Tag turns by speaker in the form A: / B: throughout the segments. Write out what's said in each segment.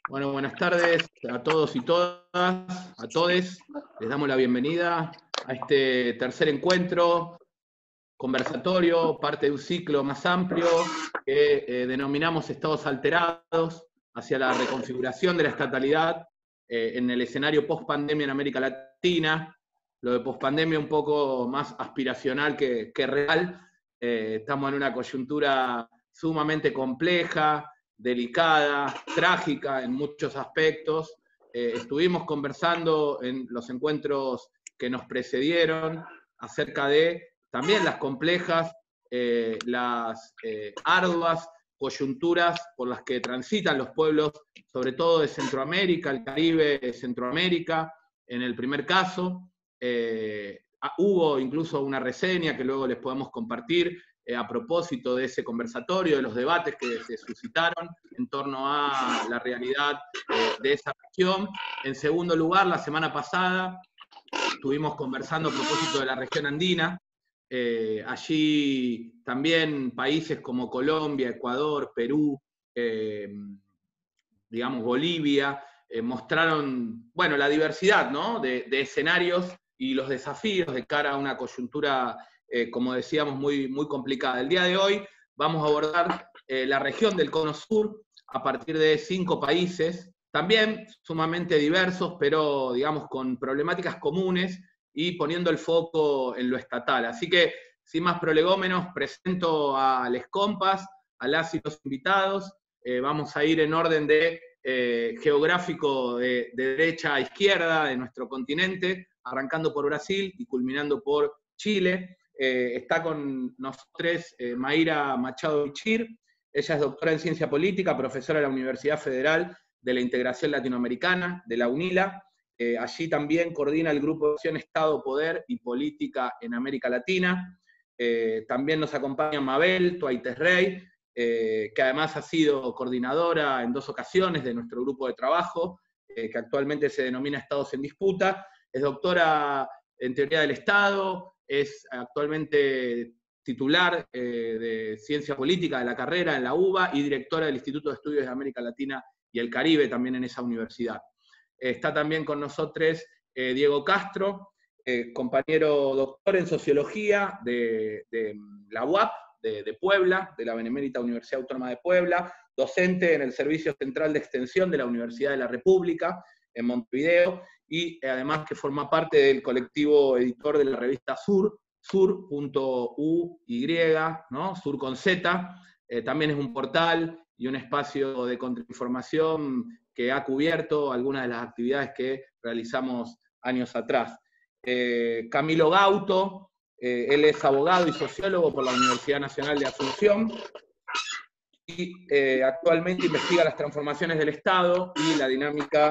A: Bueno, buenas tardes a todos y todas, a todes. Les damos la bienvenida a este tercer encuentro conversatorio, parte de un ciclo más amplio que denominamos Estados Alterados hacia la reconfiguración de la estatalidad en el escenario post-pandemia en América Latina. Lo de post-pandemia un poco más aspiracional que real. Estamos en una coyuntura sumamente compleja, delicada, trágica en muchos aspectos. Estuvimos conversando en los encuentros que nos precedieron acerca de también las complejas, las arduas coyunturas por las que transitan los pueblos, sobre todo de Centroamérica, el Caribe, Centroamérica, en el primer caso. Hubo incluso una reseña que luego les podemos compartir a propósito de ese conversatorio, de los debates que se suscitaron en torno a la realidad de esa región. En segundo lugar, la semana pasada estuvimos conversando a propósito de la región andina. Allí también países como Colombia, Ecuador, Perú, digamos Bolivia, mostraron, bueno, la diversidad, ¿no?, de escenarios y los desafíos de cara a una coyuntura, como decíamos, muy, muy complicada. El día de hoy vamos a abordar la región del Cono Sur a partir de 5 países, también sumamente diversos, pero digamos con problemáticas comunes y poniendo el foco en lo estatal. Así que, sin más prolegómenos, presento a les compas, a las y los invitados. Vamos a ir en orden de geográfico de derecha a izquierda de nuestro continente, arrancando por Brasil y culminando por Chile. Está con nosotros Mayra Machado Bichir. Ella es doctora en Ciencia Política, profesora de la Universidad Federal de la Integración Latinoamericana, de la UNILA. Allí también coordina el Grupo de Acción Estado, Poder y Política en América Latina. También nos acompaña Mabel Tuaites Rey, que además ha sido coordinadora en 2 ocasiones de nuestro grupo de trabajo, que actualmente se denomina Estados en Disputa. Es doctora en Teoría del Estado, es actualmente titular de Ciencia Política de la carrera en la UBA y directora del Instituto de Estudios de América Latina y el Caribe también en esa universidad. Está también con nosotros Diego Castro, compañero doctor en Sociología de la UAP, de Puebla, de la Benemérita Universidad Autónoma de Puebla, docente en el Servicio Central de Extensión de la Universidad de la República, en Montevideo, y además que forma parte del colectivo editor de la revista Sur, sur.uy, ¿no? Sur con Z. También es un portal y un espacio de contrainformación que ha cubierto algunas de las actividades que realizamos años atrás. Camilo Gauto, él es abogado y sociólogo por la Universidad Nacional de Asunción y actualmente investiga las transformaciones del Estado y la dinámica.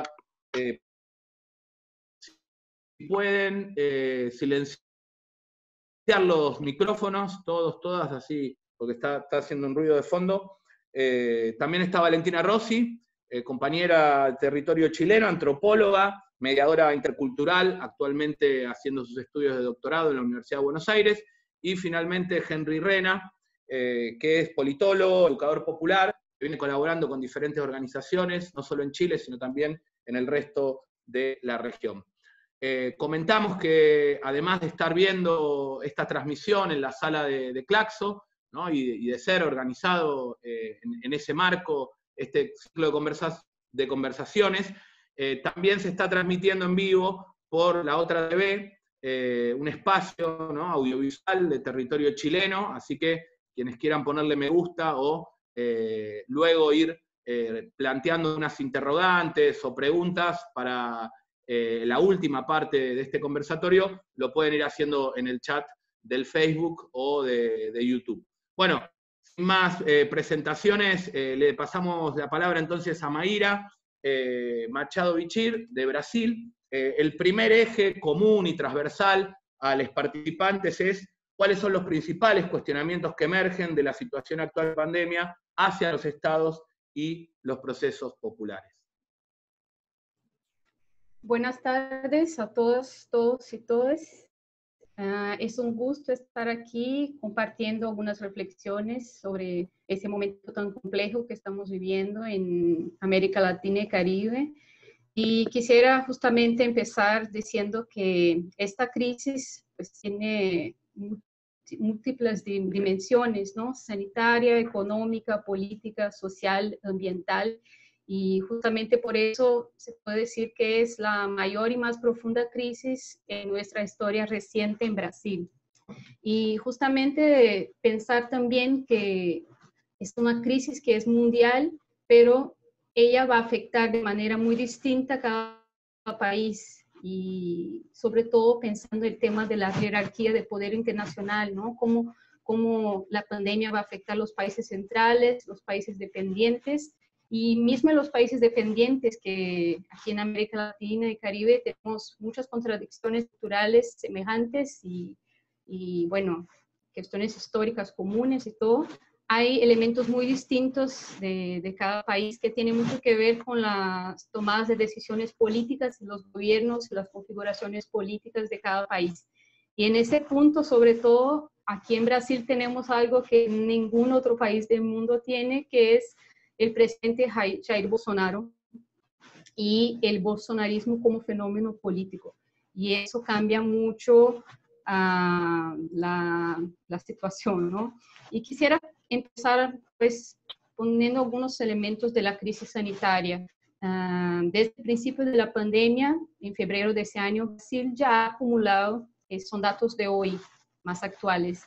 A: Si pueden silenciar los micrófonos, todos, todas, así, porque está haciendo un ruido de fondo. También está Valentina Rossi, compañera del territorio chileno, antropóloga, mediadora intercultural, actualmente haciendo sus estudios de doctorado en la Universidad de Buenos Aires. Y finalmente Henry Rena, que es politólogo, educador popular, que viene colaborando con diferentes organizaciones, no solo en Chile, sino también en el resto de la región. Comentamos que además de estar viendo esta transmisión en la sala de Claxo, ¿no?, y de ser organizado en ese marco, este ciclo de conversaciones, también se está transmitiendo en vivo por la Otra TV, un espacio, ¿no?, audiovisual de territorio chileno, así que quienes quieran ponerle me gusta o luego ir planteando unas interrogantes o preguntas para la última parte de este conversatorio, lo pueden ir haciendo en el chat del Facebook o de YouTube. Bueno, sin más presentaciones, le pasamos la palabra entonces a Mayra Machado Bichir, de Brasil. El primer eje común y transversal a los participantes es cuáles son los principales cuestionamientos que emergen de la situación actual de pandemia hacia los estados y los procesos populares.
B: Buenas tardes a todos y todas. Es un gusto estar aquí compartiendo algunas reflexiones sobre ese momento tan complejo que estamos viviendo en América Latina y Caribe. Y quisiera justamente empezar diciendo que esta crisis pues, tiene múltiples dimensiones, ¿no? Sanitaria, económica, política, social, ambiental. Y justamente por eso se puede decir que es la mayor y más profunda crisis en nuestra historia reciente en Brasil. Y justamente pensar también que es una crisis que es mundial, pero ella va a afectar de manera muy distinta a cada país y sobre todo pensando el tema de la jerarquía de poder internacional, ¿no? Cómo la pandemia va a afectar a los países centrales, los países dependientes y mismo en los países dependientes que aquí en América Latina y Caribe tenemos muchas contradicciones culturales semejantes y bueno, cuestiones históricas comunes y todo. Hay elementos muy distintos de cada país que tienen mucho que ver con las tomadas de decisiones políticas, los gobiernos, las configuraciones políticas de cada país. Y en ese punto, sobre todo, aquí en Brasil tenemos algo que ningún otro país del mundo tiene, que es el presidente Jair Bolsonaro y el bolsonarismo como fenómeno político. Y eso cambia mucho la situación, ¿no? Y quisiera empezar, pues, poniendo algunos elementos de la crisis sanitaria. Desde el principio de la pandemia, en febrero de ese año, Brasil ya ha acumulado, son datos de hoy, más actuales,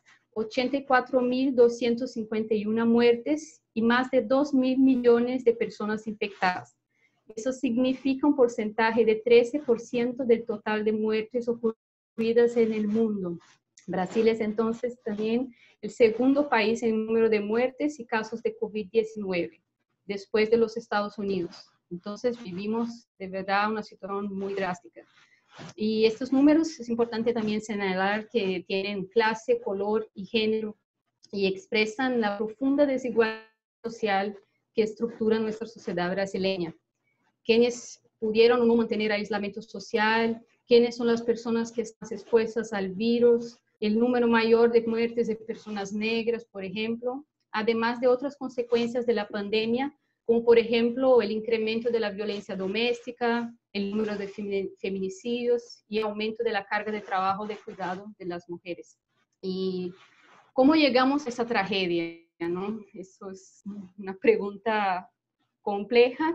B: 84.251 muertes y más de 2.000 millones de personas infectadas. Eso significa un porcentaje de 13% del total de muertes ocurridas en el mundo. Brasil es entonces también el segundo país en número de muertes y casos de COVID-19, después de los Estados Unidos. Entonces vivimos de verdad una situación muy drástica. Y estos números es importante también señalar que tienen clase, color y género y expresan la profunda desigualdad social que estructura nuestra sociedad brasileña. ¿Quiénes pudieron o no mantener aislamiento social? ¿Quiénes son las personas que están expuestas al virus? El número mayor de muertes de personas negras, por ejemplo, además de otras consecuencias de la pandemia, como por ejemplo el incremento de la violencia doméstica, el número de feminicidios y aumento de la carga de trabajo de cuidado de las mujeres. ¿Y cómo llegamos a esa tragedia, ¿no? Eso es una pregunta compleja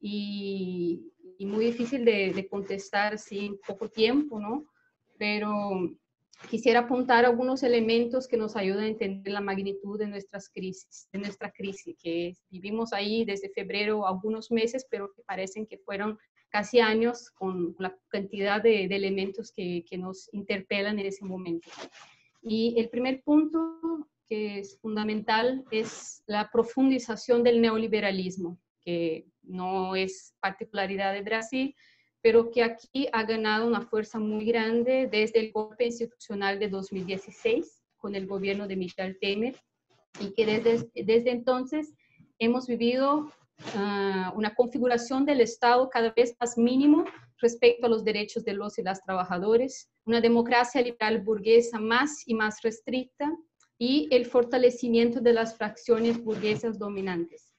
B: y muy difícil de contestar así en poco tiempo, ¿no? Pero quisiera apuntar algunos elementos que nos ayudan a entender la magnitud de nuestra crisis, que vivimos ahí desde febrero algunos meses, pero que parecen que fueron casi años con la cantidad de elementos que nos interpelan en ese momento. Y el primer punto que es fundamental es la profundización del neoliberalismo, que no es particularidad de Brasil, pero que aquí ha ganado una fuerza muy grande desde el golpe institucional de 2016 con el gobierno de Michel Temer y que desde entonces hemos vivido una configuración del Estado cada vez más mínimo respecto a los derechos de los y las trabajadores, una democracia liberal burguesa más y más restricta y el fortalecimiento de las fracciones burguesas dominantes.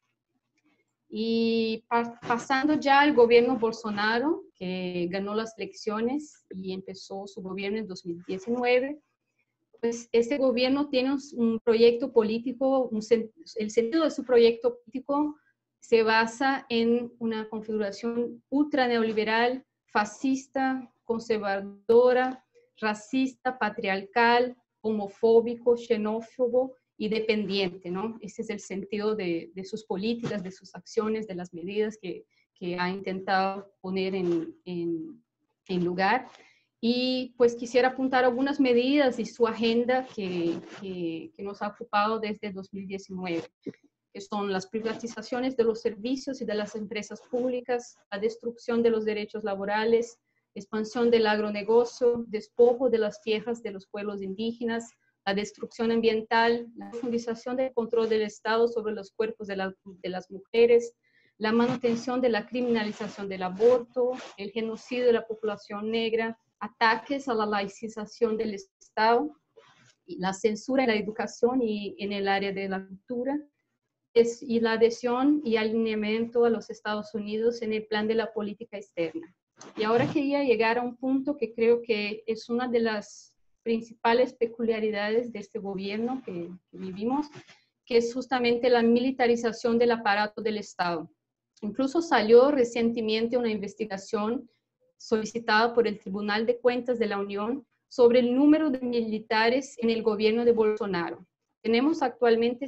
B: Y pasando ya al gobierno Bolsonaro, que ganó las elecciones y empezó su gobierno en 2019, pues este gobierno tiene un proyecto político, el sentido de su proyecto político se basa en una configuración ultra neoliberal, fascista, conservadora, racista, patriarcal, homofóbico, xenófobo y dependiente, ¿no? Ese es el sentido de sus políticas, de sus acciones, de las medidas que ha intentado poner en lugar. Y pues quisiera apuntar algunas medidas y su agenda que nos ha ocupado desde 2019, que son las privatizaciones de los servicios y de las empresas públicas, la destrucción de los derechos laborales, expansión del agronegocio, despojo de las tierras de los pueblos indígenas, la destrucción ambiental, la profundización del control del Estado sobre los cuerpos de las mujeres, la manutención de la criminalización del aborto, el genocidio de la población negra, ataques a la laicización del Estado, y la censura en la educación y en el área de la cultura, y la adhesión y alineamiento a los Estados Unidos en el plan de la política externa. Y ahora quería llegar a un punto que creo que es una de las principales peculiaridades de este gobierno que vivimos, que es justamente la militarización del aparato del Estado. Incluso salió recientemente una investigación solicitada por el Tribunal de Cuentas de la Unión sobre el número de militares en el gobierno de Bolsonaro. Tenemos actualmente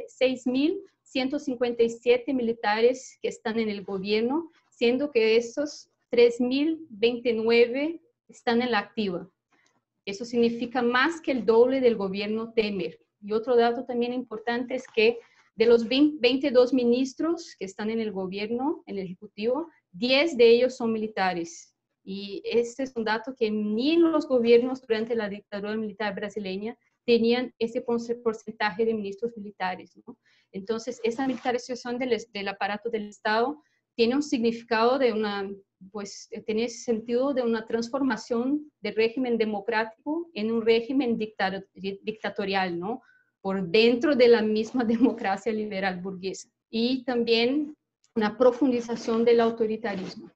B: 6.157 militares que están en el gobierno, siendo que esos 3.029 están en la activa. Eso significa más que el doble del gobierno Temer. Y otro dato también importante es que de los 22 ministros que están en el gobierno, en el Ejecutivo, 10 de ellos son militares. Y este es un dato que ni en los gobiernos durante la dictadura militar brasileña tenían ese porcentaje de ministros militares, ¿no? Entonces, esa militarización del aparato del Estado tiene un significado de una, pues, tiene sentido de una transformación del régimen democrático en un régimen dictatorial, ¿no? Por dentro de la misma democracia liberal burguesa. Y también una profundización del autoritarismo.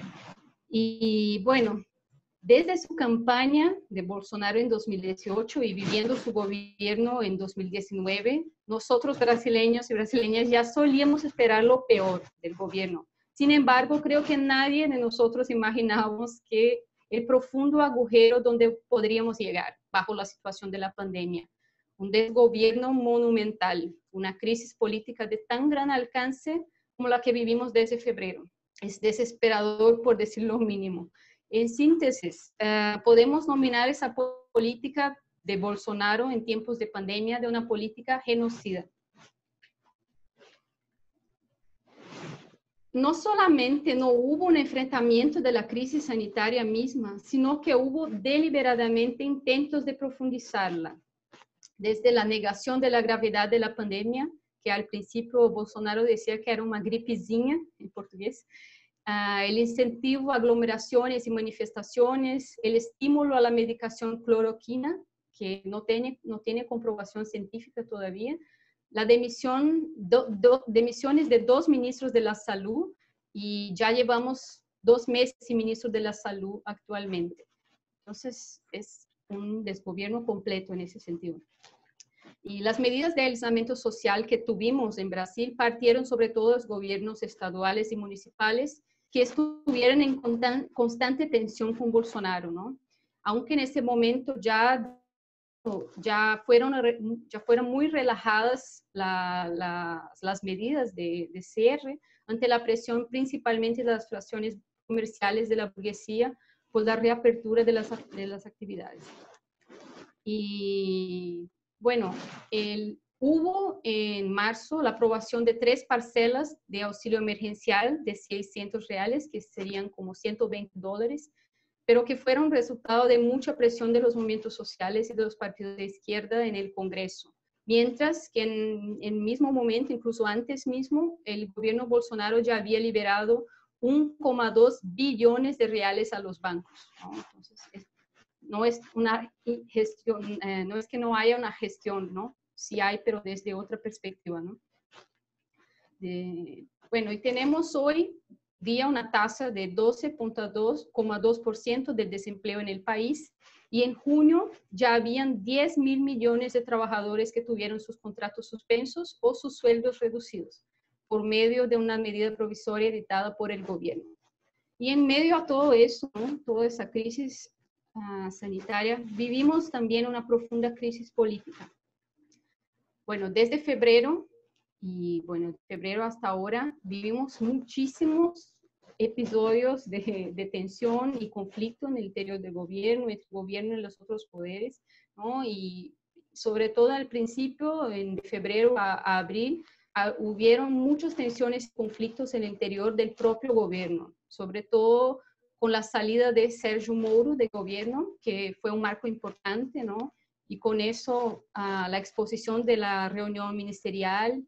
B: Y bueno, desde su campaña de Bolsonaro en 2018 y viviendo su gobierno en 2019, nosotros brasileños y brasileñas ya solíamos esperar lo peor del gobierno. Sin embargo, creo que nadie de nosotros imaginábamos que el profundo agujero donde podríamos llegar bajo la situación de la pandemia. Un desgobierno monumental, una crisis política de tan gran alcance como la que vivimos desde febrero. Es desesperador, por decir lo mínimo. En síntesis, podemos nominar esa política de Bolsonaro en tiempos de pandemia de una política genocida. No solamente no hubo un enfrentamiento de la crisis sanitaria misma, sino que hubo deliberadamente intentos de profundizarla. Desde la negación de la gravedad de la pandemia, que al principio Bolsonaro decía que era una gripezinha, en portugués, el incentivo a aglomeraciones y manifestaciones, el estímulo a la medicación cloroquina, que no tiene comprobación científica todavía, la demisiones de 2 ministros de la salud, y ya llevamos 2 meses sin ministros de la salud actualmente. Entonces, es un desgobierno completo en ese sentido. Y las medidas de aislamiento social que tuvimos en Brasil partieron sobre todo de los gobiernos estaduales y municipales que estuvieron en constante tensión con Bolsonaro, ¿no? Aunque en ese momento ya fueron muy relajadas las medidas de cierre ante la presión principalmente de las fracciones comerciales de la burguesía por la reapertura de las actividades. Y bueno, hubo en marzo la aprobación de 3 parcelas de auxilio emergencial de R$600, que serían como $120, pero que fueron resultado de mucha presión de los movimientos sociales y de los partidos de izquierda en el Congreso. Mientras que en el mismo momento, incluso antes mismo, el gobierno Bolsonaro ya había liberado 1,2 billones de reales a los bancos, ¿no? Entonces, no es una gestión, no es que no haya una gestión, ¿no? Sí hay, pero desde otra perspectiva, ¿no? Bueno, y tenemos hoy día una tasa de 12,2% del desempleo en el país, y en junio ya habían 10.000 millones de trabajadores que tuvieron sus contratos suspensos o sus sueldos reducidos por medio de una medida provisoria dictada por el gobierno. Y en medio a todo eso, ¿no? Toda esa crisis sanitaria, vivimos también una profunda crisis política. Bueno, desde febrero, y bueno, de febrero hasta ahora, vivimos muchísimos episodios de tensión y conflicto en el interior del gobierno, entre el gobierno y los otros poderes, ¿no? Y sobre todo al principio, de febrero a abril, hubieron muchas tensiones y conflictos en el interior del propio gobierno, sobre todo con la salida de Sérgio Moro del gobierno, que fue un marco importante, ¿no? Y con eso la exposición de la reunión ministerial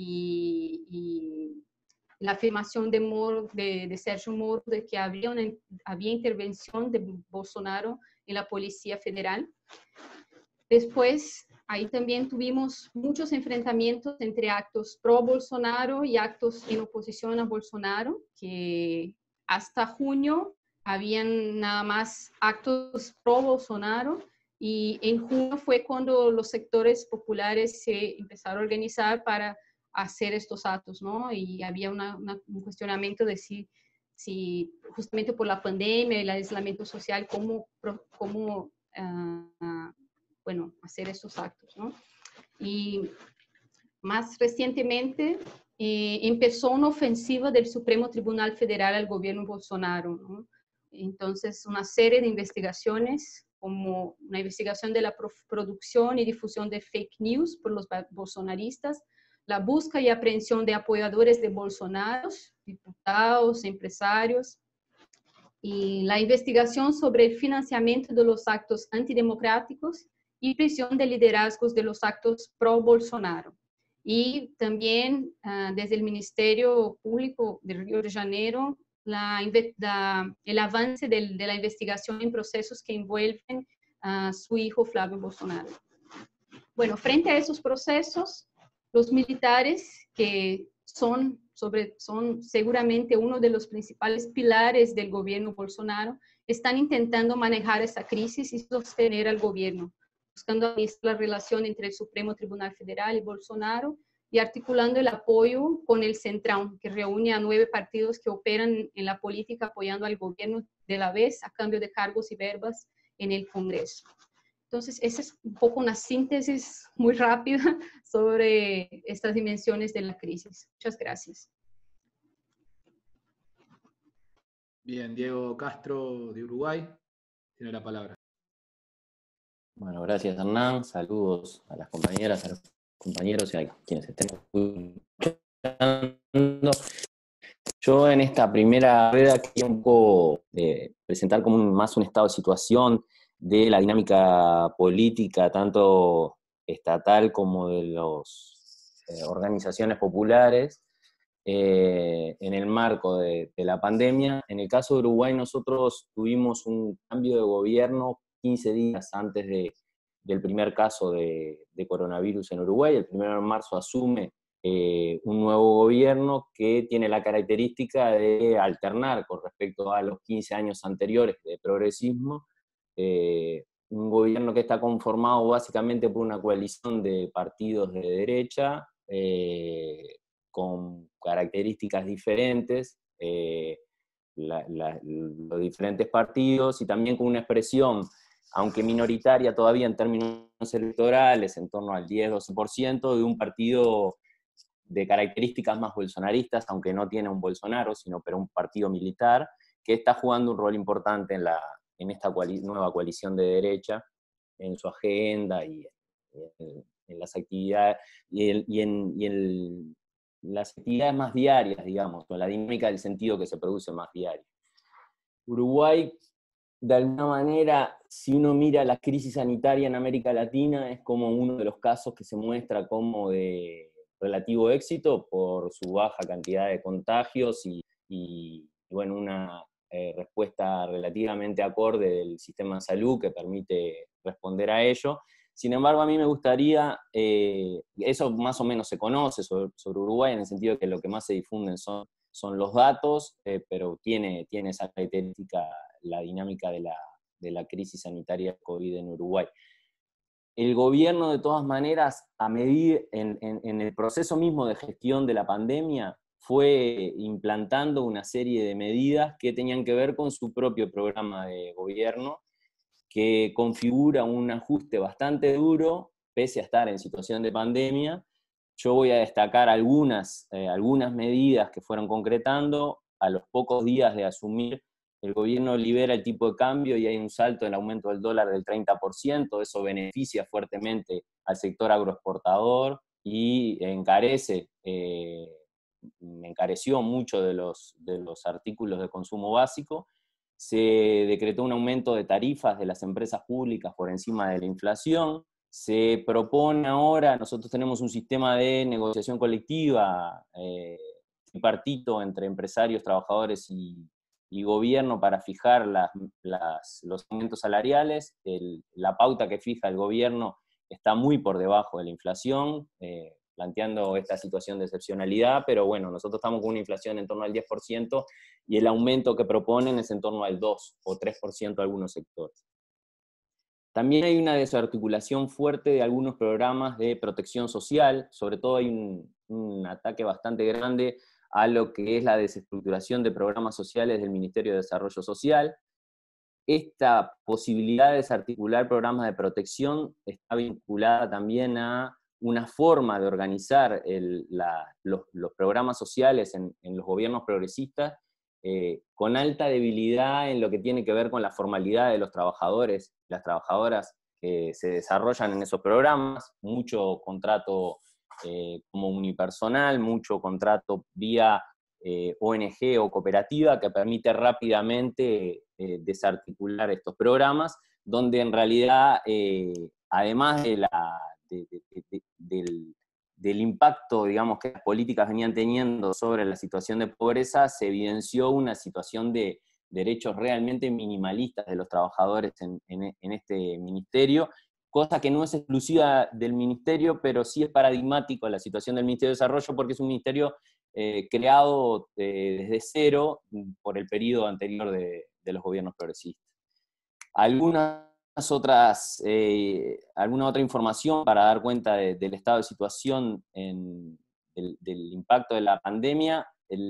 B: y la afirmación de Sérgio Moro de que había intervención de Bolsonaro en la Policía Federal. Después, ahí también tuvimos muchos enfrentamientos entre actos pro Bolsonaro y actos en oposición a Bolsonaro, que hasta junio habían nada más actos pro Bolsonaro, y en junio fue cuando los sectores populares se empezaron a organizar para hacer estos actos, ¿no? Y había un cuestionamiento de si justamente por la pandemia y el aislamiento social, cómo bueno, hacer esos actos, ¿no? Y más recientemente empezó una ofensiva del Supremo Tribunal Federal al gobierno Bolsonaro, ¿no? Entonces, una serie de investigaciones, como una investigación de la producción y difusión de fake news por los bolsonaristas, la búsqueda y aprehensión de apoyadores de Bolsonaro, diputados, empresarios, y la investigación sobre el financiamiento de los actos antidemocráticos y prisión de liderazgos de los actos pro-Bolsonaro. Y también desde el Ministerio Público de Río de Janeiro, el avance de la investigación en procesos que envuelven a su hijo Flávio Bolsonaro. Bueno, frente a esos procesos, los militares, que son seguramente uno de los principales pilares del gobierno Bolsonaro, están intentando manejar esa crisis y sostener al gobierno, buscando administrar la relación entre el Supremo Tribunal Federal y Bolsonaro y articulando el apoyo con el Centrão, que reúne a 9 partidos que operan en la política apoyando al gobierno de la vez a cambio de cargos y verbas en el Congreso. Entonces, esa es un poco una síntesis muy rápida sobre estas dimensiones de la crisis. Muchas gracias.
A: Bien, Diego Castro de Uruguay tiene la palabra.
C: Bueno, gracias Hernán, saludos a las compañeras, a los compañeros y a quienes estén escuchando. Yo en esta primera rueda quería un poco presentar como más un estado de situación de la dinámica política, tanto estatal como de las organizaciones populares, en el marco de la pandemia. En el caso de Uruguay, nosotros tuvimos un cambio de gobierno 15 días antes del primer caso de coronavirus en Uruguay. El 1 de marzo asume un nuevo gobierno que tiene la característica de alternar con respecto a los 15 años anteriores de progresismo, un gobierno que está conformado básicamente por una coalición de partidos de derecha, con características diferentes, los diferentes partidos, y también con una expresión, aunque minoritaria todavía en términos electorales, en torno al 10-12%, de un partido de características más bolsonaristas, aunque no tiene un Bolsonaro, pero un partido militar, que está jugando un rol importante en esta nueva coalición de derecha, en su agenda y en las actividades, y en las actividades más diarias, digamos, con la dinámica del sentido que se produce más diario. Uruguay, de alguna manera, si uno mira la crisis sanitaria en América Latina, es como uno de los casos que se muestra como de relativo éxito por su baja cantidad de contagios y bueno, una respuesta relativamente acorde del sistema de salud que permite responder a ello. Sin embargo, a mí me gustaría, eso más o menos se conoce sobre Uruguay, en el sentido de que lo que más se difunden son los datos, pero tiene esa característica la dinámica de la crisis sanitaria COVID en Uruguay. El gobierno, de todas maneras, en el proceso mismo de gestión de la pandemia, fue implantando una serie de medidas que tenían que ver con su propio programa de gobierno, que configura un ajuste bastante duro, pese a estar en situación de pandemia. Yo voy a destacar algunas medidas que fueron concretando. A los pocos días de asumir, el gobierno libera el tipo de cambio y hay un salto en el aumento del dólar del 30%, eso beneficia fuertemente al sector agroexportador y encareció mucho de los artículos de consumo básico. Se decretó un aumento de tarifas de las empresas públicas por encima de la inflación. Se propone ahora, nosotros tenemos un sistema de negociación colectiva tripartito entre empresarios, trabajadores y y gobierno para fijar los aumentos salariales. La pauta que fija el gobierno está muy por debajo de la inflación, planteando esta situación de excepcionalidad, pero bueno, nosotros estamos con una inflación en torno al 10% y el aumento que proponen es en torno al 2 o 3% algunos sectores. También hay una desarticulación fuerte de algunos programas de protección social, sobre todo hay un ataque bastante grande a lo que es la desestructuración de programas sociales del Ministerio de Desarrollo Social. Esta posibilidad de desarticular programas de protección está vinculada también a una forma de organizar los programas sociales en los gobiernos progresistas, con alta debilidad en lo que tiene que ver con la formalidad de los trabajadores, las trabajadoras que se desarrollan en esos programas, mucho contrato como unipersonal, mucho contrato vía ONG o cooperativa que permite rápidamente desarticular estos programas, donde en realidad, además del impacto, digamos, que las políticas venían teniendo sobre la situación de pobreza, se evidenció una situación de derechos realmente minimalistas de los trabajadores en este ministerio, cosa que no es exclusiva del ministerio, pero sí es paradigmático la situación del Ministerio de Desarrollo, porque es un ministerio creado desde cero por el periodo anterior de los gobiernos progresistas. Alguna otra información para dar cuenta del estado de situación del impacto de la pandemia.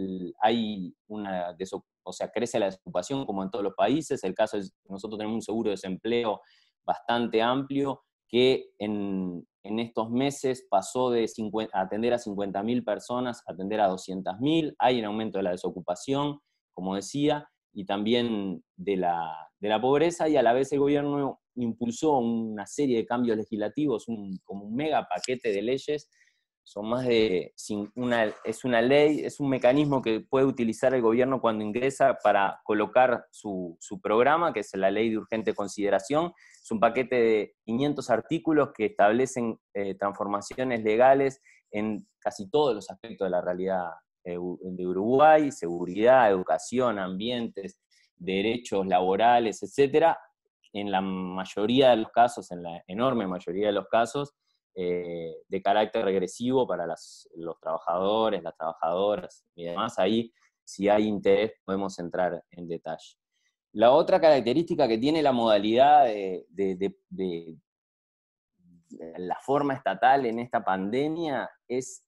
C: Crece la desocupación como en todos los países. El caso es que nosotros tenemos un seguro de desempleo bastante amplio que en estos meses pasó de atender a 50.000 personas a atender a 200.000. Hay un aumento de la desocupación, como decía, y también de la pobreza, y a la vez el gobierno impulsó una serie de cambios legislativos, como un mega paquete de leyes. Son más de es una ley, es un mecanismo que puede utilizar el gobierno cuando ingresa para colocar su programa, que es la ley de urgente consideración. Es un paquete de 500 artículos que establecen transformaciones legales en casi todos los aspectos de la realidad de Uruguay: seguridad, educación, ambientes, derechos laborales, etc. En la mayoría de los casos, en la enorme mayoría de los casos, de carácter regresivo para los trabajadores, las trabajadoras y demás. Ahí, si hay interés, podemos entrar en detalle. La otra característica que tiene la modalidad de la forma estatal en esta pandemia es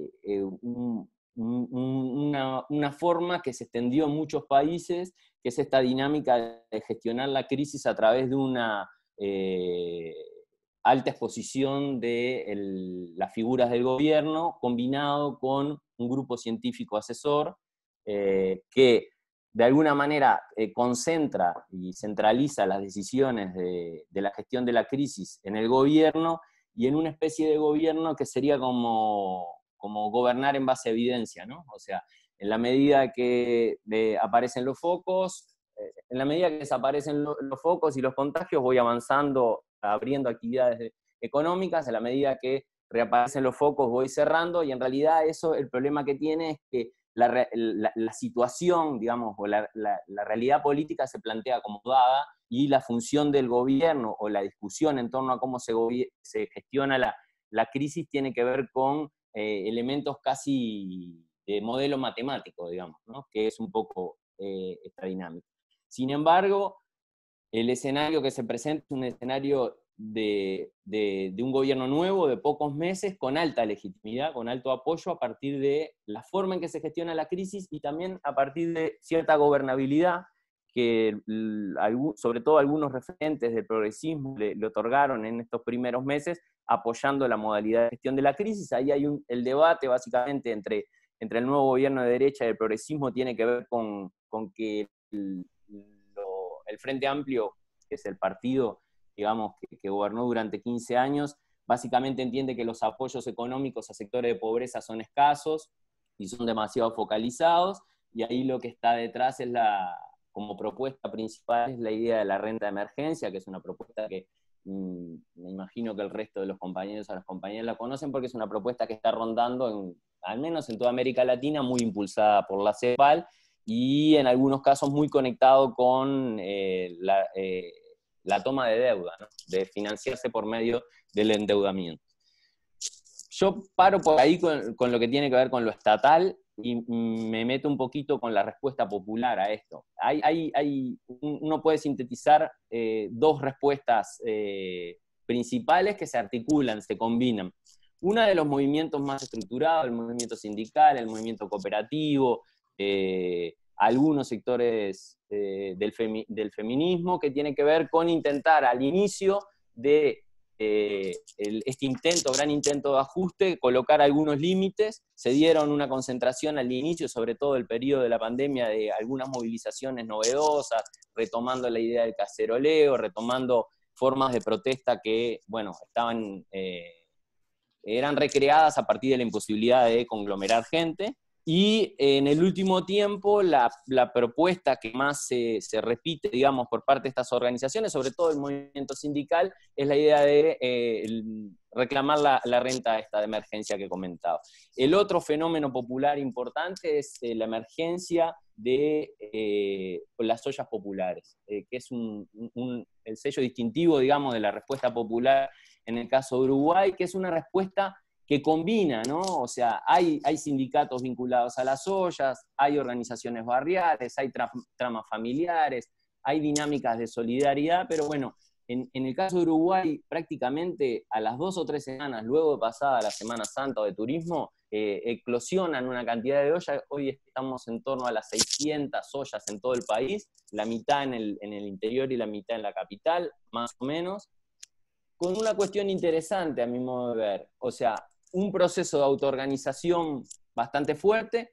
C: una forma que se extendió en muchos países, que es esta dinámica de gestionar la crisis a través de una alta exposición de las figuras del gobierno, combinado con un grupo científico asesor, que de alguna manera concentra y centraliza las decisiones de la gestión de la crisis en el gobierno, y en una especie de gobierno que sería como gobernar en base a evidencia, ¿no? O sea, en la medida que aparecen los focos, en la medida que desaparecen los focos y los contagios, voy avanzando, abriendo actividades económicas. En la medida que reaparecen los focos, voy cerrando, y en realidad eso, el problema que tiene es que la situación, digamos, o la realidad política se plantea como dada, y la función del gobierno o la discusión en torno a cómo se gestiona la crisis tiene que ver con elementos casi de modelo matemático, digamos, ¿no? Que es un poco esta dinámica. Sin embargo, el escenario que se presenta es un escenario de un gobierno nuevo, de pocos meses, con alta legitimidad, con alto apoyo, a partir de la forma en que se gestiona la crisis, y también a partir de cierta gobernabilidad que sobre todo algunos referentes del progresismo le otorgaron en estos primeros meses, apoyando la modalidad de gestión de la crisis. Ahí hay el debate básicamente entre el nuevo gobierno de derecha y el progresismo, tiene que ver con que el Frente Amplio, que es el partido, digamos, que gobernó durante 15 años, básicamente entiende que los apoyos económicos a sectores de pobreza son escasos y son demasiado focalizados, y ahí lo que está detrás es como propuesta principal es la idea de la renta de emergencia, que es una propuesta que me imagino que el resto de los compañeros o las compañeras la conocen, porque es una propuesta que está rondando, al menos en toda América Latina, muy impulsada por la CEPAL, y en algunos casos muy conectado con la toma de deuda, ¿no? De financiarse por medio del endeudamiento. Yo paro por ahí con lo que tiene que ver con lo estatal y me meto un poquito con la respuesta popular a esto. Uno puede sintetizar dos respuestas principales que se articulan, se combinan. Una de los movimientos más estructurados, el movimiento sindical, el movimiento cooperativo, algunos sectores del feminismo, que tiene que ver con intentar al inicio de este gran intento de ajuste, colocar algunos límites. Se dieron una concentración al inicio, sobre todo el periodo de la pandemia, de algunas movilizaciones novedosas, retomando la idea del caceroleo, retomando formas de protesta que, bueno, eran recreadas a partir de la imposibilidad de conglomerar gente. Y en el último tiempo, la propuesta que más se repite, digamos, por parte de estas organizaciones, sobre todo el movimiento sindical, es la idea de reclamar la renta esta de emergencia que comentaba. El otro fenómeno popular importante es la emergencia de las ollas populares, que es el sello distintivo, digamos, de la respuesta popular en el caso de Uruguay, que es una respuesta que combina, ¿no? O sea, hay sindicatos vinculados a las ollas, hay organizaciones barriales, hay tramas familiares, hay dinámicas de solidaridad, pero bueno, en el caso de Uruguay, prácticamente a las 2 o 3 semanas, luego de pasada la Semana Santa o de turismo, eclosionan una cantidad de ollas. Hoy estamos en torno a las 600 ollas en todo el país, la mitad en el interior y la mitad en la capital, más o menos, con una cuestión interesante a mi modo de ver. O sea, un proceso de autoorganización bastante fuerte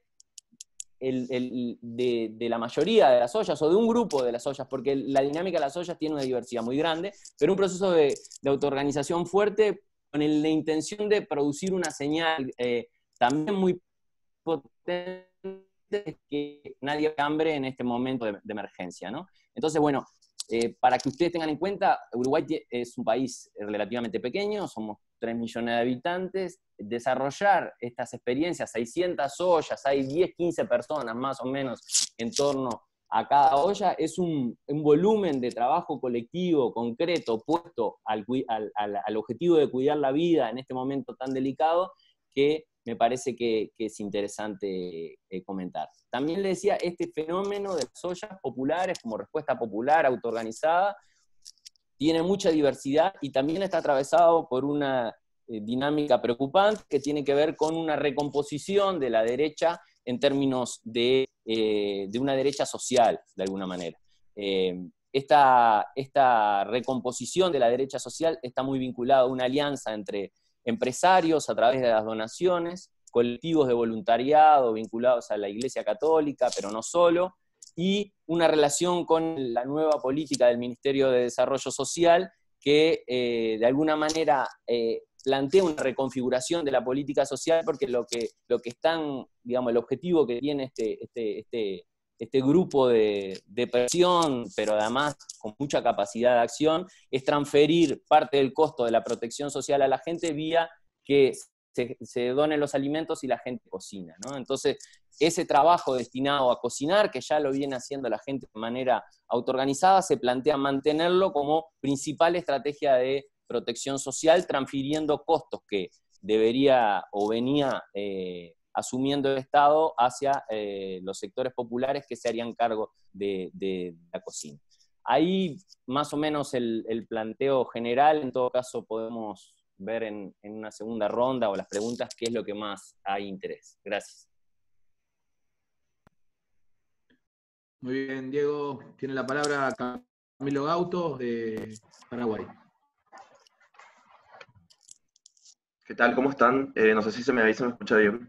C: de la mayoría de las ollas, o de un grupo de las ollas, porque la dinámica de las ollas tiene una diversidad muy grande, pero un proceso de autoorganización fuerte con la intención de producir una señal también muy potente, que nadie haya hambre en este momento de emergencia, ¿no? Entonces, bueno, para que ustedes tengan en cuenta, Uruguay es un país relativamente pequeño, somos 3 millones de habitantes. Desarrollar estas experiencias, 600 ollas, hay 10, 15 personas más o menos en torno a cada olla, es un volumen de trabajo colectivo, concreto, puesto al objetivo de cuidar la vida en este momento tan delicado, que me parece que es interesante comentar. También le decía, este fenómeno de las ollas populares como respuesta popular, autoorganizada, tiene mucha diversidad y también está atravesado por una dinámica preocupante que tiene que ver con una recomposición de la derecha en términos de una derecha social, de alguna manera. Esta recomposición de la derecha social está muy vinculada a una alianza entre empresarios a través de las donaciones, colectivos de voluntariado vinculados a la Iglesia Católica, pero no solo, y una relación con la nueva política del Ministerio de Desarrollo Social que de alguna manera plantea una reconfiguración de la política social, porque lo que están, digamos, el objetivo que tiene este grupo de presión, pero además con mucha capacidad de acción, es transferir parte del costo de la protección social a la gente vía que se donen los alimentos y la gente cocina, ¿no? Entonces, ese trabajo destinado a cocinar, que ya lo viene haciendo la gente de manera autoorganizada, se plantea mantenerlo como principal estrategia de protección social, transfiriendo costos que debería o venía asumiendo el Estado hacia los sectores populares que se harían cargo de la cocina. Ahí más o menos el planteo general. En todo caso podemos ver en una segunda ronda o las preguntas qué es lo que más hay interés. Gracias.
A: Muy bien, Diego. Tiene la palabra Camilo Gauto, de Paraguay.
D: ¿Qué tal? ¿Cómo están? No sé si se me avisa, me escucha bien.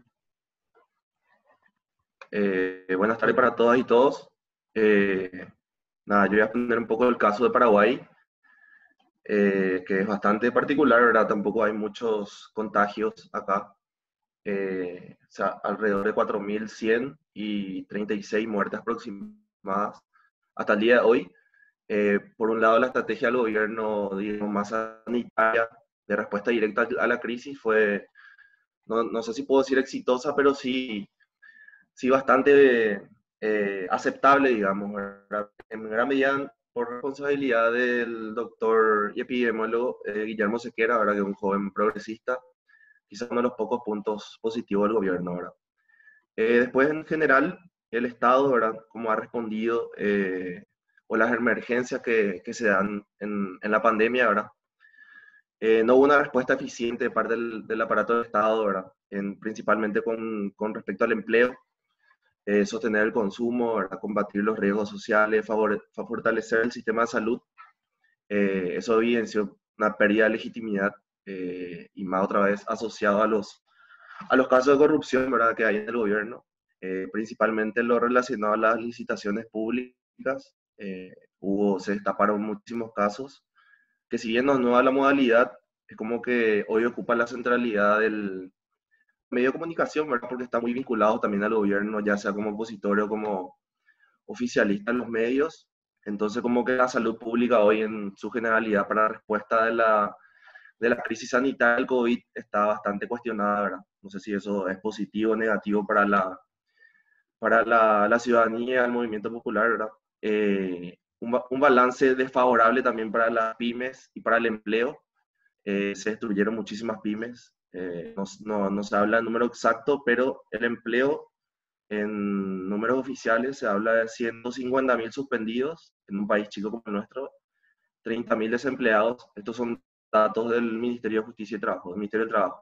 D: Buenas tardes para todas y todos. Nada, yo voy a exponer un poco el caso de Paraguay, que es bastante particular, ¿verdad? Tampoco hay muchos contagios acá. O sea, alrededor de 4.100 y 36 muertes aproximadas hasta el día de hoy. Por un lado, la estrategia del gobierno, digamos, más sanitaria, de respuesta directa a la crisis fue, no sé si puedo decir exitosa, pero sí bastante aceptable, digamos, ¿verdad? En gran medida por responsabilidad del doctor y epidemiólogo Guillermo Sequera, ¿verdad? Que es un joven progresista, quizás uno de los pocos puntos positivos del gobierno, ¿verdad? Después, en general, el Estado, ¿verdad? Cómo ha respondido, o las emergencias que se dan en la pandemia, ¿verdad? No hubo una respuesta eficiente de parte del aparato del Estado, ¿verdad? Principalmente con respecto al empleo, sostener el consumo, ¿verdad? Combatir los riesgos sociales, fortalecer el sistema de salud. Eso evidenció una pérdida de legitimidad, y más otra vez asociado a los casos de corrupción, ¿verdad? Que hay en el gobierno, principalmente lo relacionado a las licitaciones públicas. Se destaparon muchísimos casos que, si bien no es nueva la modalidad, es como que hoy ocupa la centralidad del medio de comunicación, ¿verdad? Porque está muy vinculado también al gobierno, ya sea como opositor o como oficialista en los medios. Entonces, como que la salud pública hoy en su generalidad para la respuesta de la crisis sanitaria del COVID está bastante cuestionada, ¿verdad? No sé si eso es positivo o negativo para la ciudadanía, el movimiento popular, ¿verdad? Un balance desfavorable también para las pymes y para el empleo. Se destruyeron muchísimas pymes. No se habla de número exacto, pero el empleo en números oficiales se habla de 150.000 suspendidos en un país chico como el nuestro, 30.000 desempleados. Estos son datos del Ministerio de Justicia y Trabajo, del Ministerio del Trabajo.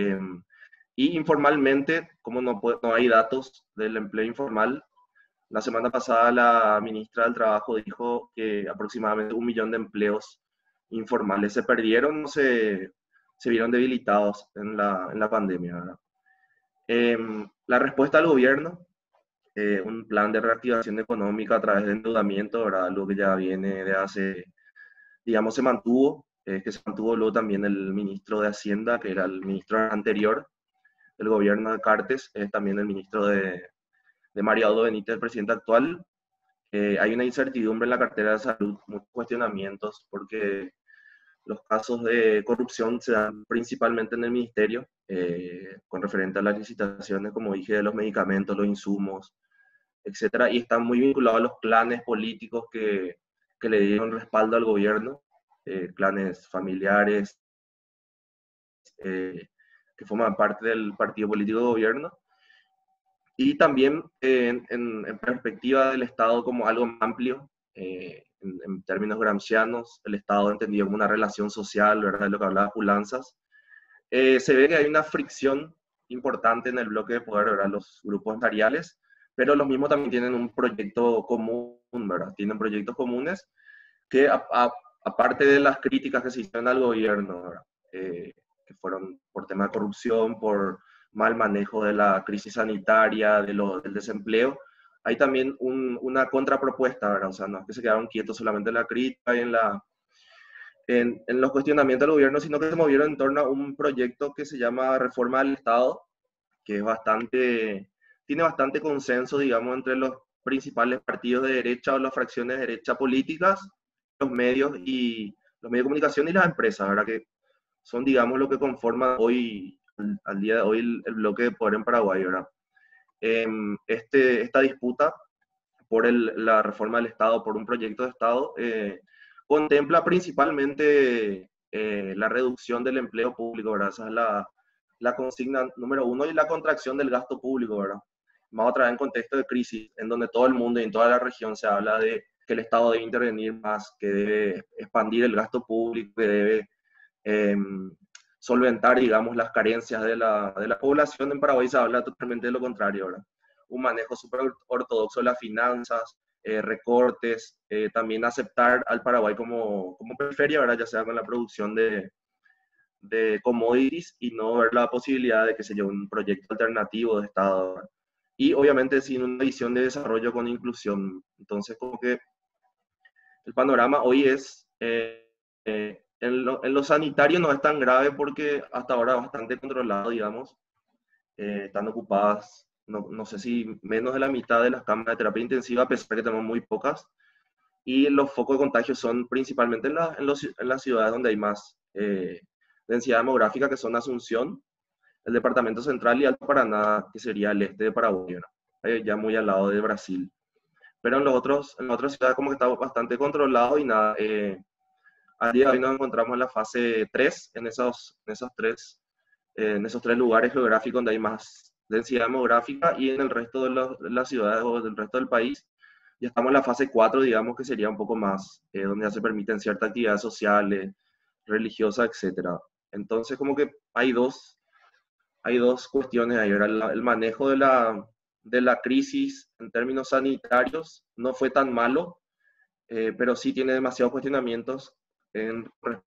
D: Y informalmente, como no hay datos del empleo informal, la semana pasada la ministra del Trabajo dijo que aproximadamente 1 millón de empleos informales se perdieron, se vieron debilitados en la pandemia, ¿verdad? La respuesta del gobierno, un plan de reactivación económica a través de endeudamiento, ¿verdad? Algo que ya viene de hace, digamos, se mantuvo, que se mantuvo luego también el ministro de Hacienda, que era el ministro anterior del gobierno de Cartes, es también el ministro de María Audo Benítez, el presidente actual. Hay una incertidumbre en la cartera de salud, muchos cuestionamientos, porque los casos de corrupción se dan principalmente en el ministerio, con referente a las licitaciones, como dije, de los medicamentos, los insumos, etcétera, y están muy vinculados a los clanes políticos que le dieron respaldo al gobierno, clanes familiares, que forman parte del partido político de gobierno, y también en perspectiva del Estado como algo amplio, en términos gramscianos, el Estado entendido como una relación social, ¿verdad? Lo que hablaba Pulanzas. Se ve que hay una fricción importante en el bloque de poder, ¿verdad? Los grupos empresariales, pero los mismos también tienen un proyecto común, ¿verdad? Tienen proyectos comunes que, aparte de las críticas que se hicieron al gobierno, ¿verdad? Que fueron por tema de corrupción, por mal manejo de la crisis sanitaria, del desempleo, hay también una contrapropuesta, ¿verdad? O sea, no es que se quedaron quietos solamente en la crítica y en los cuestionamientos del gobierno, sino que se movieron en torno a un proyecto que se llama Reforma del Estado, que tiene bastante consenso, digamos, entre los principales partidos de derecha o las fracciones de derecha políticas, los medios de comunicación y las empresas, ¿verdad? Que son, digamos, lo que conforma hoy, al día de hoy, el bloque de poder en Paraguay, ¿verdad? Esta disputa por la reforma del Estado, por un proyecto de Estado, contempla principalmente la reducción del empleo público, ¿verdad? Esa es la consigna número uno, y la contracción del gasto público, ¿verdad? Más otra vez en contexto de crisis, en donde todo el mundo y en toda la región se habla de que el Estado debe intervenir más, que debe expandir el gasto público, que debe solventar, digamos, las carencias de la población. En Paraguay se habla totalmente de lo contrario, ¿verdad? Un manejo súper ortodoxo de las finanzas, recortes, también aceptar al Paraguay como periferia, ¿verdad? Ya sea con la producción de commodities, y no ver la posibilidad de que se lleve un proyecto alternativo de Estado, ¿verdad? Y obviamente sin una visión de desarrollo con inclusión. Entonces, como que el panorama hoy es, en lo sanitario no es tan grave, porque hasta ahora es bastante controlado, digamos. Están ocupadas, no sé si menos de la mitad de las camas de terapia intensiva, a pesar de que tenemos muy pocas. Y los focos de contagio son principalmente en las ciudades donde hay más densidad demográfica, que son Asunción, el Departamento Central y Alto Paraná, que sería el este de Paraguay, ¿no? ya muy al lado de Brasil. Pero en las otras ciudades como que está bastante controlado y nada, al día de hoy nos encontramos en la fase 3, en esos tres lugares geográficos donde hay más densidad demográfica, y en el resto de las ciudades o del resto del país ya estamos en la fase 4, digamos, que sería un poco más, donde ya se permiten ciertas actividades sociales, religiosas, etc. Entonces, como que hay dos cuestiones ahí, ¿verdad? El manejo de la crisis en términos sanitarios no fue tan malo, pero sí tiene demasiados cuestionamientos en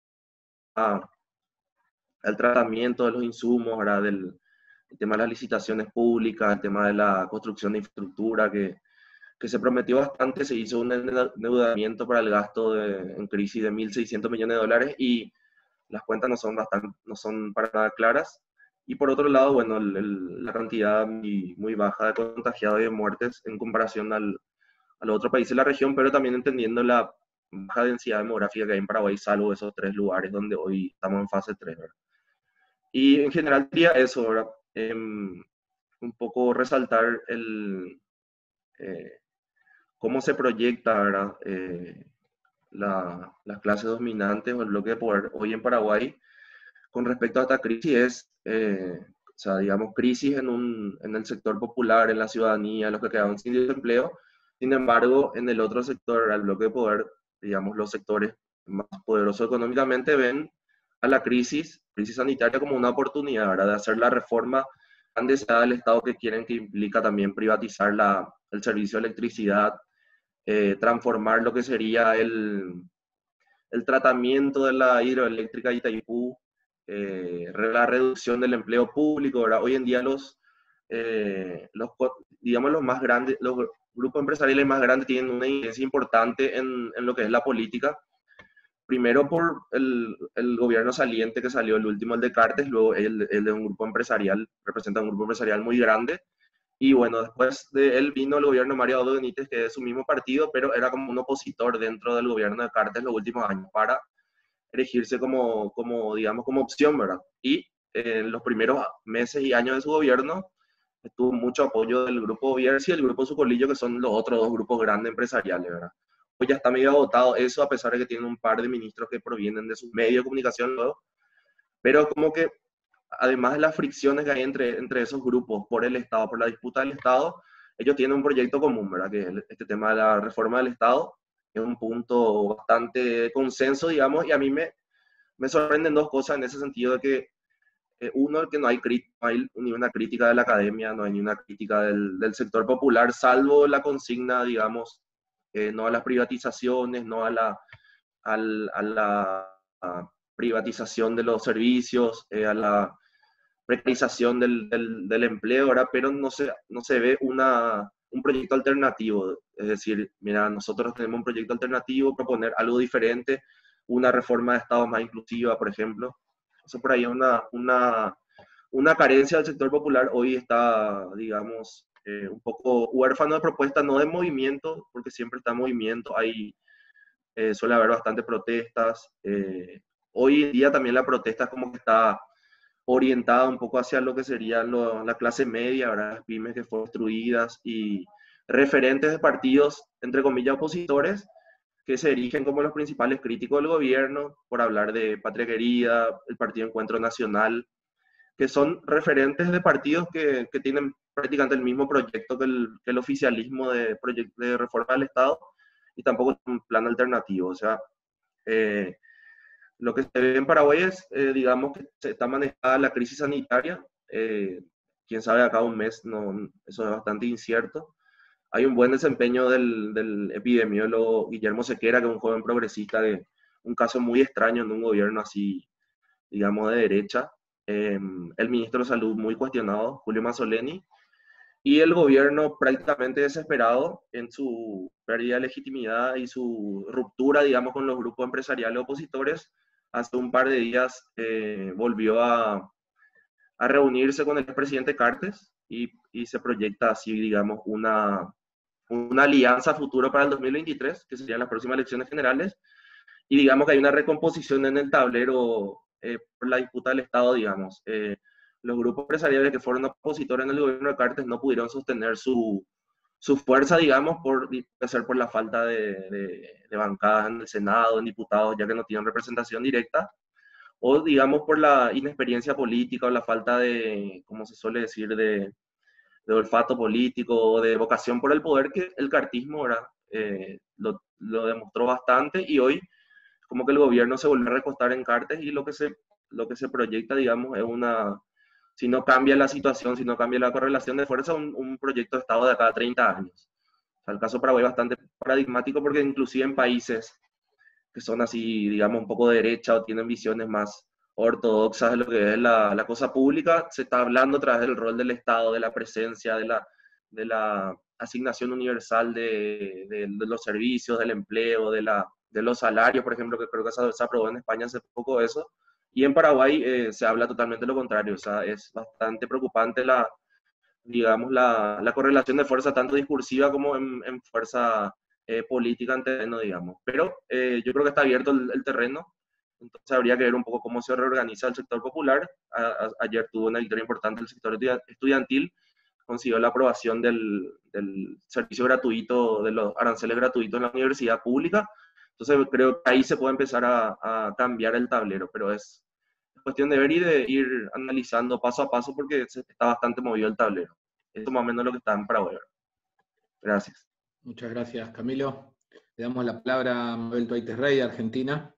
D: al tratamiento de los insumos, ¿verdad? El tema de las licitaciones públicas, el tema de la construcción de infraestructura, que se prometió bastante. Se hizo un endeudamiento para el gasto en crisis de 1.600 millones de dólares, y las cuentas no son para nada claras. Y por otro lado, bueno, la cantidad muy baja de contagiados y de muertes en comparación a los otros países de la región, pero también entendiendo la baja densidad demográfica que hay en Paraguay, salvo esos 3 lugares donde hoy estamos en fase 3, ¿verdad? Y en general diría eso, ¿verdad? Un poco resaltar cómo se proyecta, ¿verdad? Las clases dominantes o el bloque de poder hoy en Paraguay con respecto a esta crisis o sea, digamos, crisis en el sector popular, en la ciudadanía, los que quedaron sin desempleo. Sin embargo, en el otro sector, el bloque de poder, digamos, los sectores más poderosos económicamente ven a la crisis sanitaria como una oportunidad, ¿verdad? De hacer la reforma tan deseada del Estado que quieren, que implica también privatizar el servicio de electricidad, transformar lo que sería el tratamiento de la hidroeléctrica de Itaipú, la reducción del empleo público, ¿verdad? Hoy en día digamos, los grupos empresariales más grandes tienen una incidencia importante en lo que es la política. Primero por el gobierno saliente que salió, el último, el de Cartes, luego él de un grupo empresarial, representa un grupo empresarial muy grande. Y bueno, después de él vino el gobierno de Mario Abdo Benítez, que es de su mismo partido, pero era como un opositor dentro del gobierno de Cartes los últimos años para elegirse digamos, como opción, ¿verdad? Y en los primeros meses y años de su gobierno tuvo mucho apoyo del grupo Bierzi y el grupo Sucolillo, que son los otros 2 grupos grandes empresariales, ¿verdad? Hoy ya está medio agotado eso, a pesar de que tienen un par de ministros que provienen de sus medios de comunicación luego, pero como que además de las fricciones que hay entre esos grupos por el Estado, por la disputa del Estado, ellos tienen un proyecto común, ¿verdad? Que este tema de la reforma del Estado es un punto bastante consenso, digamos, y a mí me sorprenden 2 cosas en ese sentido, de que uno, que no hay ni una crítica de la academia, no hay ni una crítica del sector popular, salvo la consigna, digamos, no a las privatizaciones, no a la privatización de los servicios, a la precarización del empleo, ¿verdad? Pero no se ve un proyecto alternativo. Es decir, mira, nosotros tenemos un proyecto alternativo, proponer algo diferente, una reforma de Estado más inclusiva, por ejemplo. Eso por ahí es una carencia del sector popular. Hoy está, digamos, un poco huérfano de propuesta, no de movimiento, porque siempre está en movimiento, suele haber bastantes protestas. Hoy en día también la protesta como que está orientada un poco hacia lo que sería la clase media, ¿verdad? Las pymes que fueron destruidas y referentes de partidos, entre comillas, opositores, que se erigen como los principales críticos del gobierno, por hablar de Patria Querida, el Partido Encuentro Nacional, que son referentes de partidos que tienen prácticamente el mismo proyecto que el oficialismo de reforma del Estado, y tampoco un plan alternativo. O sea, lo que se ve en Paraguay es, digamos, que se está manejada la crisis sanitaria. Quién sabe, acá un mes, eso es bastante incierto. Hay un buen desempeño del epidemiólogo Guillermo Sequera, que es un joven progresista, de un caso muy extraño en un gobierno así, digamos, de derecha. El ministro de Salud muy cuestionado, Julio Mazzoleni, y el gobierno prácticamente desesperado en su pérdida de legitimidad y su ruptura, digamos, con los grupos empresariales opositores. Hace un par de días volvió a reunirse con el presidente Cartes y se proyecta así, digamos, una alianza futuro para el 2023, que serían las próximas elecciones generales, y digamos que hay una recomposición en el tablero por la disputa del Estado, digamos. los grupos empresariales que fueron opositores en el gobierno de Cartes no pudieron sostener su fuerza, digamos, por ser por la falta de bancadas en el Senado, en diputados, ya que no tienen representación directa, o digamos por la inexperiencia política o la falta de, como se suele decir, de olfato político o de vocación por el poder, que el cartismo lo demostró bastante, y hoy como que el gobierno se volvió a recostar en Cartes, y lo que se proyecta, digamos, es si no cambia la situación, si no cambia la correlación de fuerza, un proyecto de Estado de acá a 30 años. O sea, el caso Paraguay es bastante paradigmático, porque inclusive en países que son así, digamos, un poco de derecha o tienen visiones más ortodoxas de lo que es la cosa pública, se está hablando a través del rol del Estado, de la presencia, de la asignación universal de los servicios, del empleo, de los salarios, por ejemplo, que creo que se aprobó en España hace poco eso. Y en Paraguay se habla totalmente lo contrario. O sea, es bastante preocupante digamos, la correlación de fuerza, tanto discursiva como en fuerza política en terreno, digamos. Pero yo creo que está abierto el terreno, entonces habría que ver un poco cómo se reorganiza el sector popular. Ayer tuvo una victoria importante el sector estudiantil, consiguió la aprobación del servicio gratuito, de los aranceles gratuitos en la universidad pública. Entonces creo que ahí se puede empezar a cambiar el tablero, pero es cuestión de ver y de ir analizando paso a paso, porque está bastante movido el tablero. Esto es más o menos lo que están para ver. Gracias.
A: Muchas gracias, Camilo. Le damos la palabra a Mabel Tuaites Rey, de Argentina.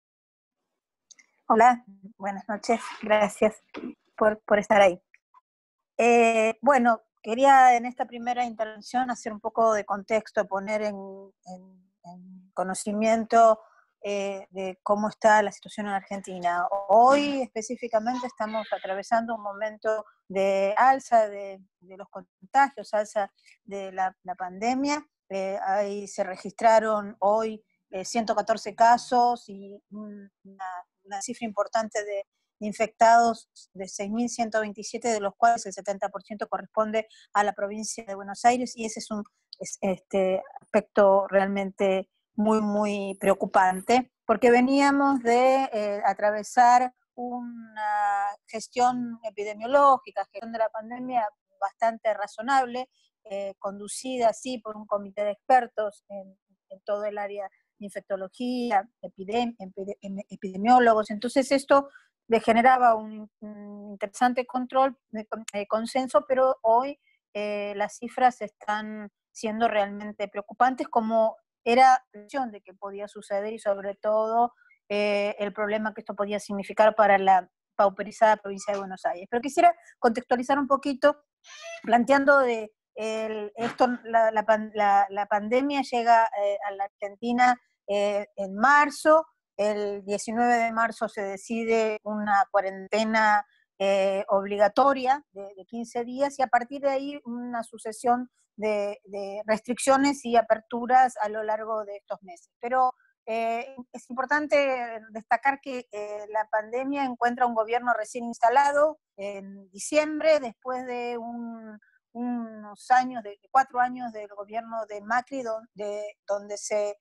E: Hola, buenas noches, gracias por estar ahí. Bueno, quería en esta primera intervención hacer un poco de contexto, poner en conocimiento de cómo está la situación en Argentina. Hoy específicamente estamos atravesando un momento de alza de los contagios, alza de la pandemia. Ahí se registraron hoy 114 casos y una cifra importante de infectados de 6.127, de los cuales el 70% corresponde a la provincia de Buenos Aires, y ese es un aspecto realmente muy, muy preocupante, porque veníamos de atravesar una gestión epidemiológica, gestión de la pandemia bastante razonable, conducida sí por un comité de expertos en todo el área de infectología, epidemiólogos. Entonces esto le generaba un interesante consenso, pero hoy las cifras están siendo realmente preocupantes, como era la visión de que podía suceder, y sobre todo el problema que esto podía significar para la pauperizada provincia de Buenos Aires. Pero quisiera contextualizar un poquito, planteando la pandemia llega a la Argentina en marzo. El 19 de marzo se decide una cuarentena obligatoria de 15 días, y a partir de ahí una sucesión de restricciones y aperturas a lo largo de estos meses. Pero es importante destacar que la pandemia encuentra un gobierno recién instalado en diciembre, después de unos años, de 4 años del gobierno de Macri, donde se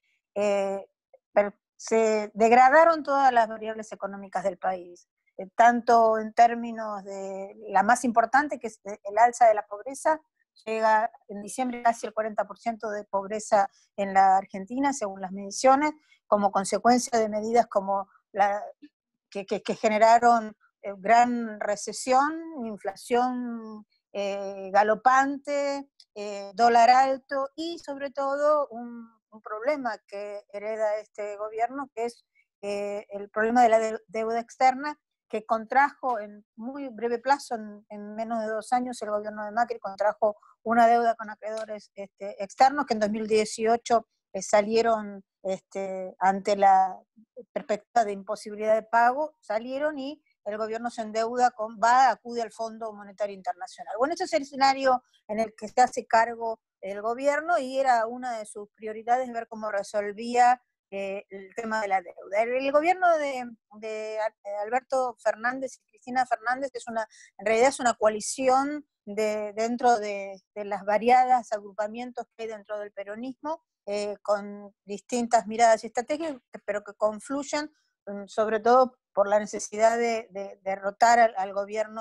E: degradaron todas las variables económicas del país, tanto en términos de la más importante, que es el alza de la pobreza. Llega en diciembre casi el 40% de pobreza en la Argentina, según las mediciones, como consecuencia de medidas como que generaron gran recesión, inflación galopante, dólar alto, y sobre todo un problema que hereda este gobierno, que es el problema de la deuda externa, que contrajo en muy breve plazo, en menos de 2 años, el gobierno de Macri contrajo una deuda con acreedores externos, que en 2018 salieron ante la perspectiva de imposibilidad de pago, salieron, y el gobierno se endeuda, acude al Fondo Monetario Internacional. Bueno, ese es el escenario en el que se hace cargo el gobierno, y era una de sus prioridades ver cómo resolvía el tema de la deuda. El gobierno de Alberto Fernández y Cristina Fernández en realidad es una coalición dentro de las variadas agrupamientos que hay dentro del peronismo, con distintas miradas y estrategias, pero que confluyen sobre todo por la necesidad de derrotar al gobierno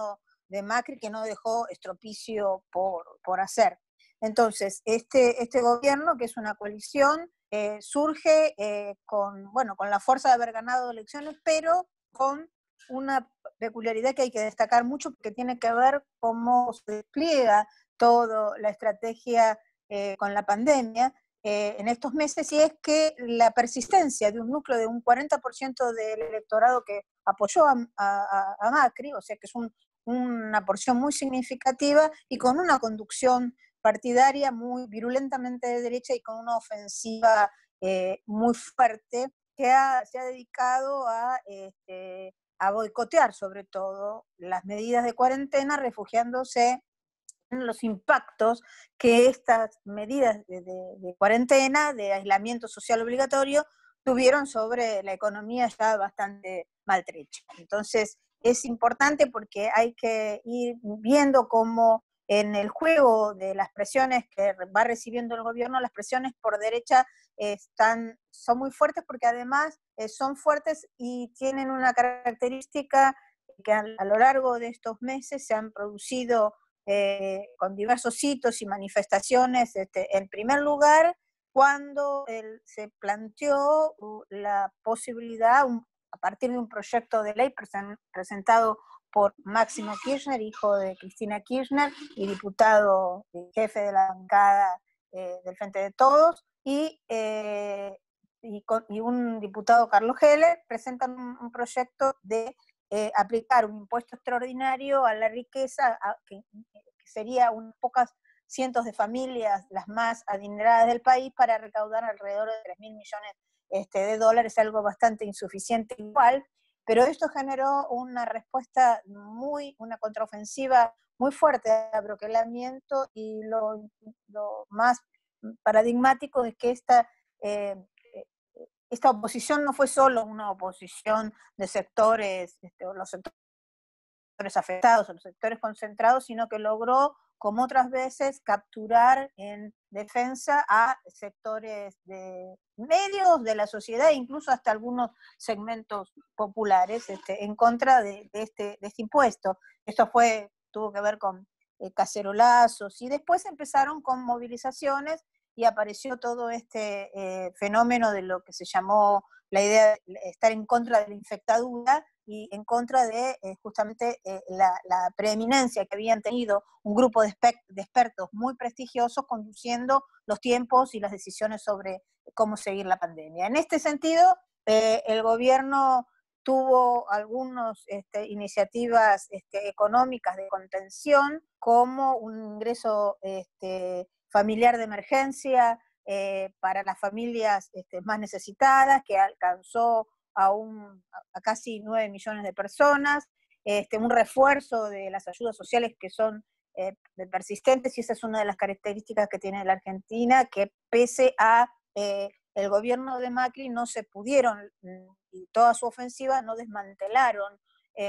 E: de Macri que no dejó estropicio por hacer. Entonces, este gobierno, que es una coalición, surge con la fuerza de haber ganado elecciones, pero con una peculiaridad que hay que destacar mucho, porque tiene que ver cómo se despliega toda la estrategia con la pandemia en estos meses, y es que la persistencia de un núcleo de un 40% del electorado que apoyó a Macri, o sea que es una porción muy significativa, y con una conducción partidaria muy virulentamente de derecha y con una ofensiva muy fuerte, que se ha dedicado a boicotear sobre todo las medidas de cuarentena, refugiándose en los impactos que estas medidas de cuarentena, de aislamiento social obligatorio, tuvieron sobre la economía ya bastante maltrecha. Entonces, es importante porque hay que ir viendo cómo en el juego de las presiones que va recibiendo el gobierno, las presiones por derecha son muy fuertes, porque además son fuertes y tienen una característica que a lo largo de estos meses se han producido con diversos hitos y manifestaciones. En primer lugar, cuando se planteó la posibilidad, a partir de un proyecto de ley presentado por Máximo Kirchner, hijo de Cristina Kirchner, y diputado y jefe de la bancada del Frente de Todos, y un diputado, Carlos Heller, presentan un proyecto de aplicar un impuesto extraordinario a la riqueza, que sería unas pocas cientos de familias, las más adineradas del país, para recaudar alrededor de 3.000 millones de dólares, algo bastante insuficiente igual, pero esto generó una respuesta una contraofensiva muy fuerte al abroquelamiento, y lo más paradigmático es que esta oposición no fue solo una oposición de sectores, los sectores afectados o los sectores concentrados, sino que logró, como otras veces, capturar en defensa a sectores de medios de la sociedad, incluso hasta algunos segmentos populares, en contra de este impuesto. Esto tuvo que ver con cacerolazos, y después empezaron con movilizaciones, y apareció todo este fenómeno de lo que se llamó la idea de estar en contra de la infectadura, y en contra de justamente la preeminencia que habían tenido un grupo de expertos muy prestigiosos conduciendo los tiempos y las decisiones sobre cómo seguir la pandemia. En este sentido, el gobierno tuvo algunas iniciativas económicas de contención, como un ingreso familiar de emergencia para las familias más necesitadas, que alcanzó a casi 9 millones de personas, un refuerzo de las ayudas sociales que son persistentes, y esa es una de las características que tiene la Argentina, que pese a el gobierno de Macri no se pudieron, y toda su ofensiva no desmantelaron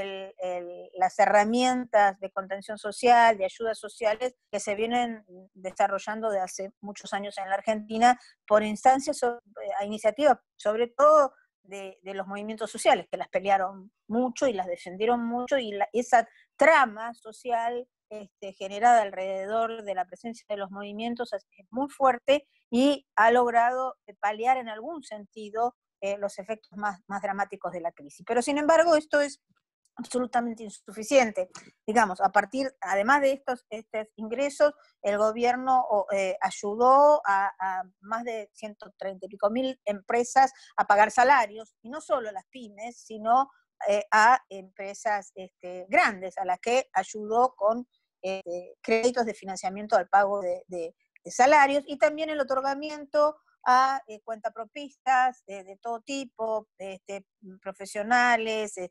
E: las herramientas de contención social, de ayudas sociales, que se vienen desarrollando de hace muchos años en la Argentina, por instancias, a iniciativas, sobre todo de los movimientos sociales, que las pelearon mucho y las defendieron mucho, y esa trama social generada alrededor de la presencia de los movimientos es muy fuerte, y ha logrado paliar en algún sentido los efectos más dramáticos de la crisis. Pero sin embargo, esto es absolutamente insuficiente. Digamos, además de estos ingresos, el gobierno ayudó a más de 130 y pico mil empresas a pagar salarios, y no solo las pymes, sino a empresas grandes, a las que ayudó con créditos de financiamiento al pago de salarios, y también el otorgamiento a cuentapropistas de todo tipo, profesionales,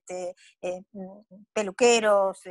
E: peluqueros,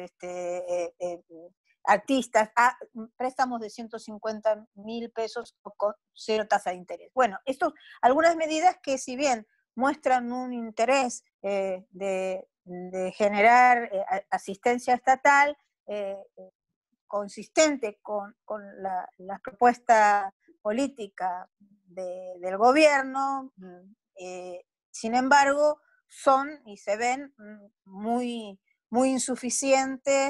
E: artistas, a préstamos de 150.000 pesos con 0 tasa de interés. Bueno, algunas medidas que, si bien muestran un interés de generar asistencia estatal consistente con la propuesta política del gobierno, sin embargo, son y se ven muy, muy insuficientes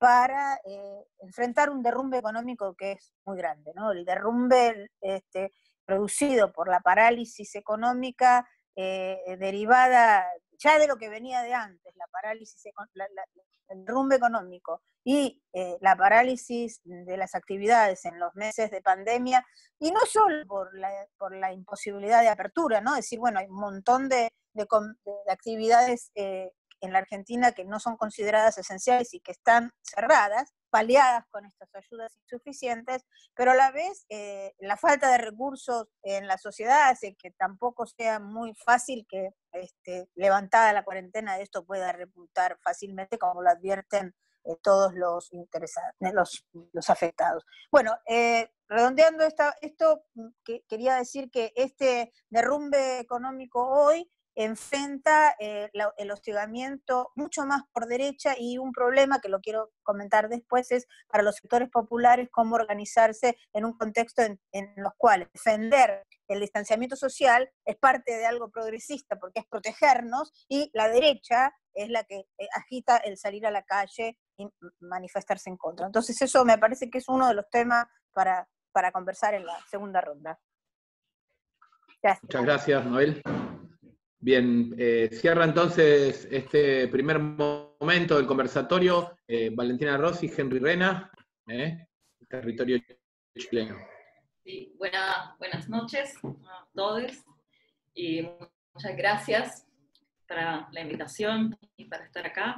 E: para enfrentar un derrumbe económico que es muy grande, ¿no? El derrumbe producido por la parálisis económica derivada ya de lo que venía de antes, la parálisis, el derrumbe económico y la parálisis de las actividades en los meses de pandemia, y no solo por la imposibilidad de apertura, ¿no? Es decir, bueno, hay un montón de actividades en la Argentina que no son consideradas esenciales y que están cerradas, paliadas con estas ayudas insuficientes, pero a la vez la falta de recursos en la sociedad hace que tampoco sea muy fácil que levantada la cuarentena esto pueda repuntar fácilmente, como lo advierten todos los interesados, los afectados. Bueno, redondeando esto, quería decir que este derrumbe económico hoy enfrenta el hostigamiento mucho más por derecha, y un problema que lo quiero comentar después es para los sectores populares cómo organizarse en un contexto en los cuales defender el distanciamiento social es parte de algo progresista porque es protegernos, y la derecha es la que agita el salir a la calle y manifestarse en contra. Entonces eso me parece que es uno de los temas para conversar en la segunda ronda. Gracias.
A: Muchas gracias, Noel. Bien, cierra entonces este primer momento del conversatorio Valentina Rossi, Henry Rena, territorio chileno.
F: Sí, buenas noches a todos y muchas gracias para la invitación y para estar acá.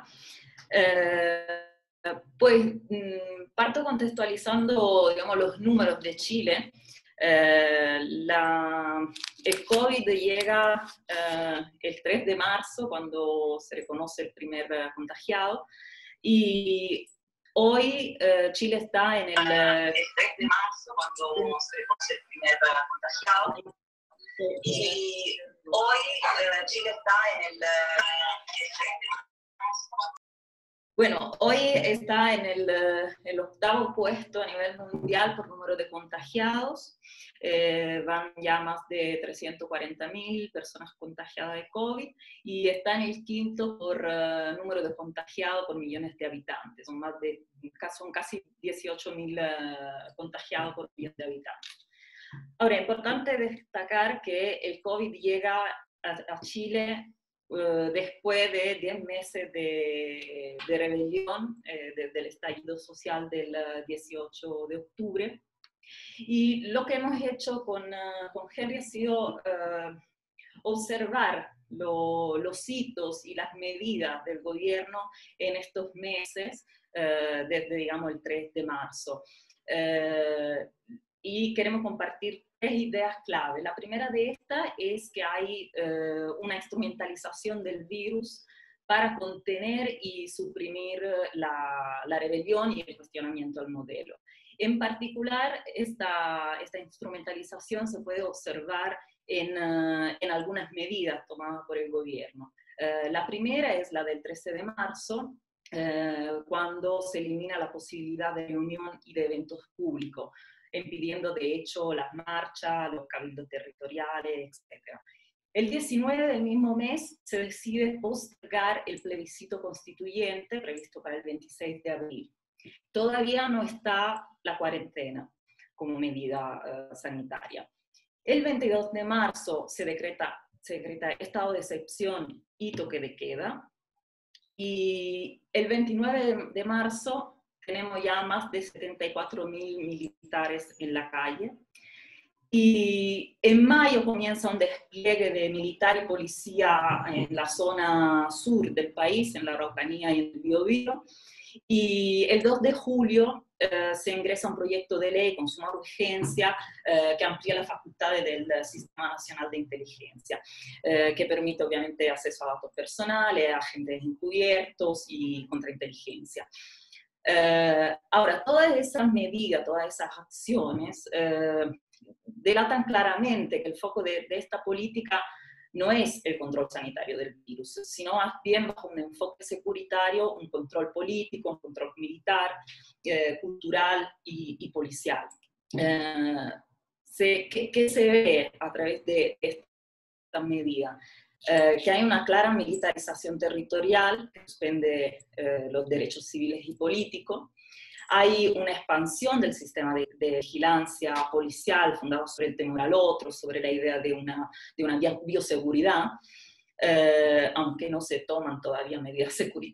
F: Parto contextualizando, digamos, los números de Chile. El COVID llega el 3 de marzo, cuando se reconoce el primer contagiado, y hoy Chile está en el 3 de marzo, cuando se reconoce el primer contagiado, y hoy Chile está en el 3 de marzo. Bueno, hoy está en el 8º puesto a nivel mundial por número de contagiados. Van ya más de 340.000 personas contagiadas de COVID, y está en el 5º por número de contagiados por millones de habitantes. Son casi 18.000 contagiados por millón de habitantes. Ahora, es importante destacar que el COVID llega a Chile después de 10 meses de rebelión desde el estallido social del 18 de octubre. Y lo que hemos hecho con Henry ha sido observar los hitos y las medidas del gobierno en estos meses, desde, digamos, el 3 de marzo. Y queremos compartir 3 ideas clave. La primera de estas es que hay una instrumentalización del virus para contener y suprimir la rebelión y el cuestionamiento al modelo. En particular, esta instrumentalización se puede observar en algunas medidas tomadas por el gobierno. La primera es la del 13 de marzo, cuando se elimina la posibilidad de reunión y de eventos públicos, impidiendo de hecho las marchas, los cabildos territoriales, etc. El 19 del mismo mes se decide postergar el plebiscito constituyente previsto para el 26 de abril. Todavía no está la cuarentena como medida sanitaria. El 22 de marzo se decreta estado de excepción y toque de queda. Y el 29 de marzo tenemos ya más de 74.000 militares en la calle. Y en mayo comienza un despliegue de militar y policía en la zona sur del país, en la Araucanía y en el Biobío. Y el 2 de julio se ingresa un proyecto de ley con suma urgencia que amplía las facultades del Sistema Nacional de Inteligencia, que permite obviamente acceso a datos personales, a agentes encubiertos y contrainteligencia. Ahora, todas esas medidas, todas esas acciones delatan claramente que el foco de esta política no es el control sanitario del virus, sino más bien bajo un enfoque securitario, un control político, un control militar, cultural y policial. ¿Qué se ve a través de esta medida? que hay una clara militarización territorial que suspende los derechos civiles y políticos. Hay una expansión del sistema de vigilancia policial fundado sobre el temor al otro, sobre la idea de una bioseguridad, aunque no se toman todavía medidas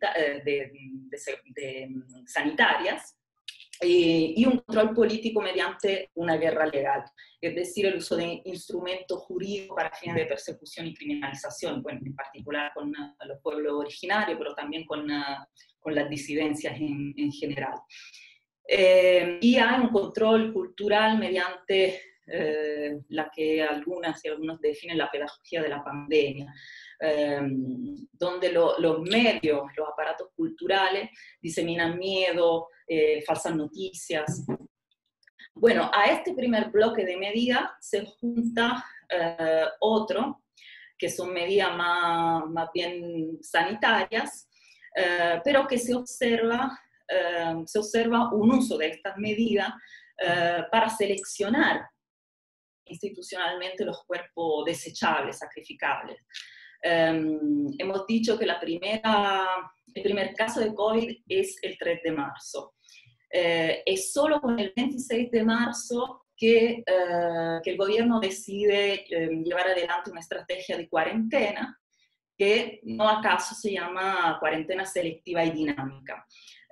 F: sanitarias, y un control político mediante una guerra legal, es decir, el uso de instrumentos jurídicos para fines de persecución y criminalización, bueno, en particular con los pueblos originarios, pero también con las disidencias en general. Y hay un control cultural mediante la que algunas y algunos definen la pedagogía de la pandemia, donde los medios, los aparatos culturales diseminan miedo, falsas noticias. Bueno, a este primer bloque de medidas se junta otro, que son medidas más bien sanitarias, pero que se observa un uso de estas medidas para seleccionar institucionalmente los cuerpos desechables, sacrificables. Hemos dicho que el primer caso de COVID es el 3 de marzo. Es solo con el 26 de marzo que el gobierno decide llevar adelante una estrategia de cuarentena, que no acaso se llama cuarentena selectiva y dinámica,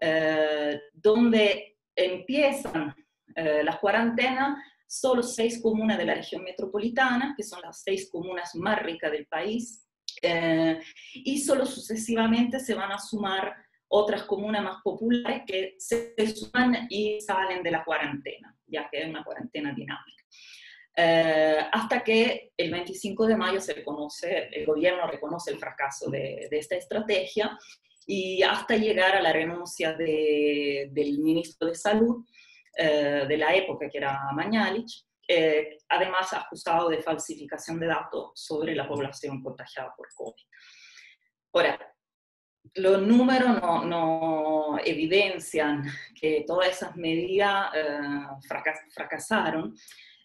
F: donde empiezan las cuarentenas solo 6 comunas de la región metropolitana, que son las 6 comunas más ricas del país, y solo sucesivamente se van a sumar otras comunas más populares que se suman y salen de la cuarentena, ya que es una cuarentena dinámica. Hasta que el 25 de mayo el gobierno reconoce el fracaso de esta estrategia, y hasta llegar a la renuncia del ministro de Salud de la época, que era Mañalich, además acusado de falsificación de datos sobre la población contagiada por COVID. Ahora, los números no evidencian que todas esas medidas fracasaron,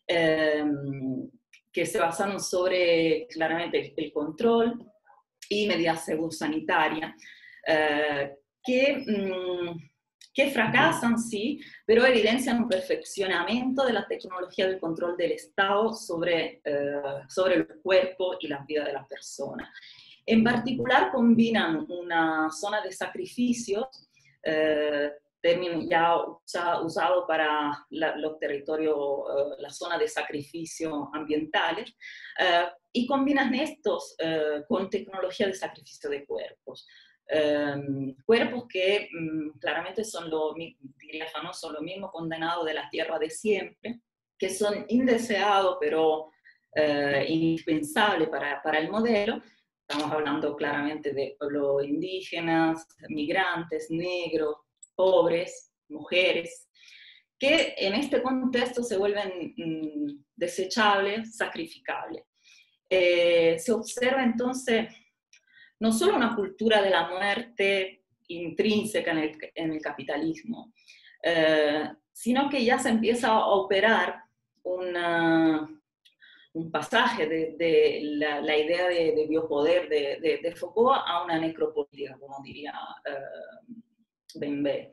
F: que se basaron sobre claramente el control y medidas sanitarias, que fracasan, sí, pero evidencian un perfeccionamiento de la tecnología del control del Estado sobre el cuerpo y la vida de las personas. En particular combinan una zona de sacrificios, término ya usado para los territorios, la zona de sacrificio ambientales, y combinan estos con tecnología de sacrificio de cuerpos. Cuerpos que claramente son lo mismo condenados de la tierra de siempre, que son indeseados pero indispensables para el modelo. Estamos hablando claramente de pueblos indígenas, migrantes, negros, pobres, mujeres, que en este contexto se vuelven desechables, sacrificables. Se observa entonces no solo una cultura de la muerte intrínseca en el capitalismo, sino que ya se empieza a operar un pasaje de la idea de biopoder de Foucault a una necropolítica, como diría Benbé.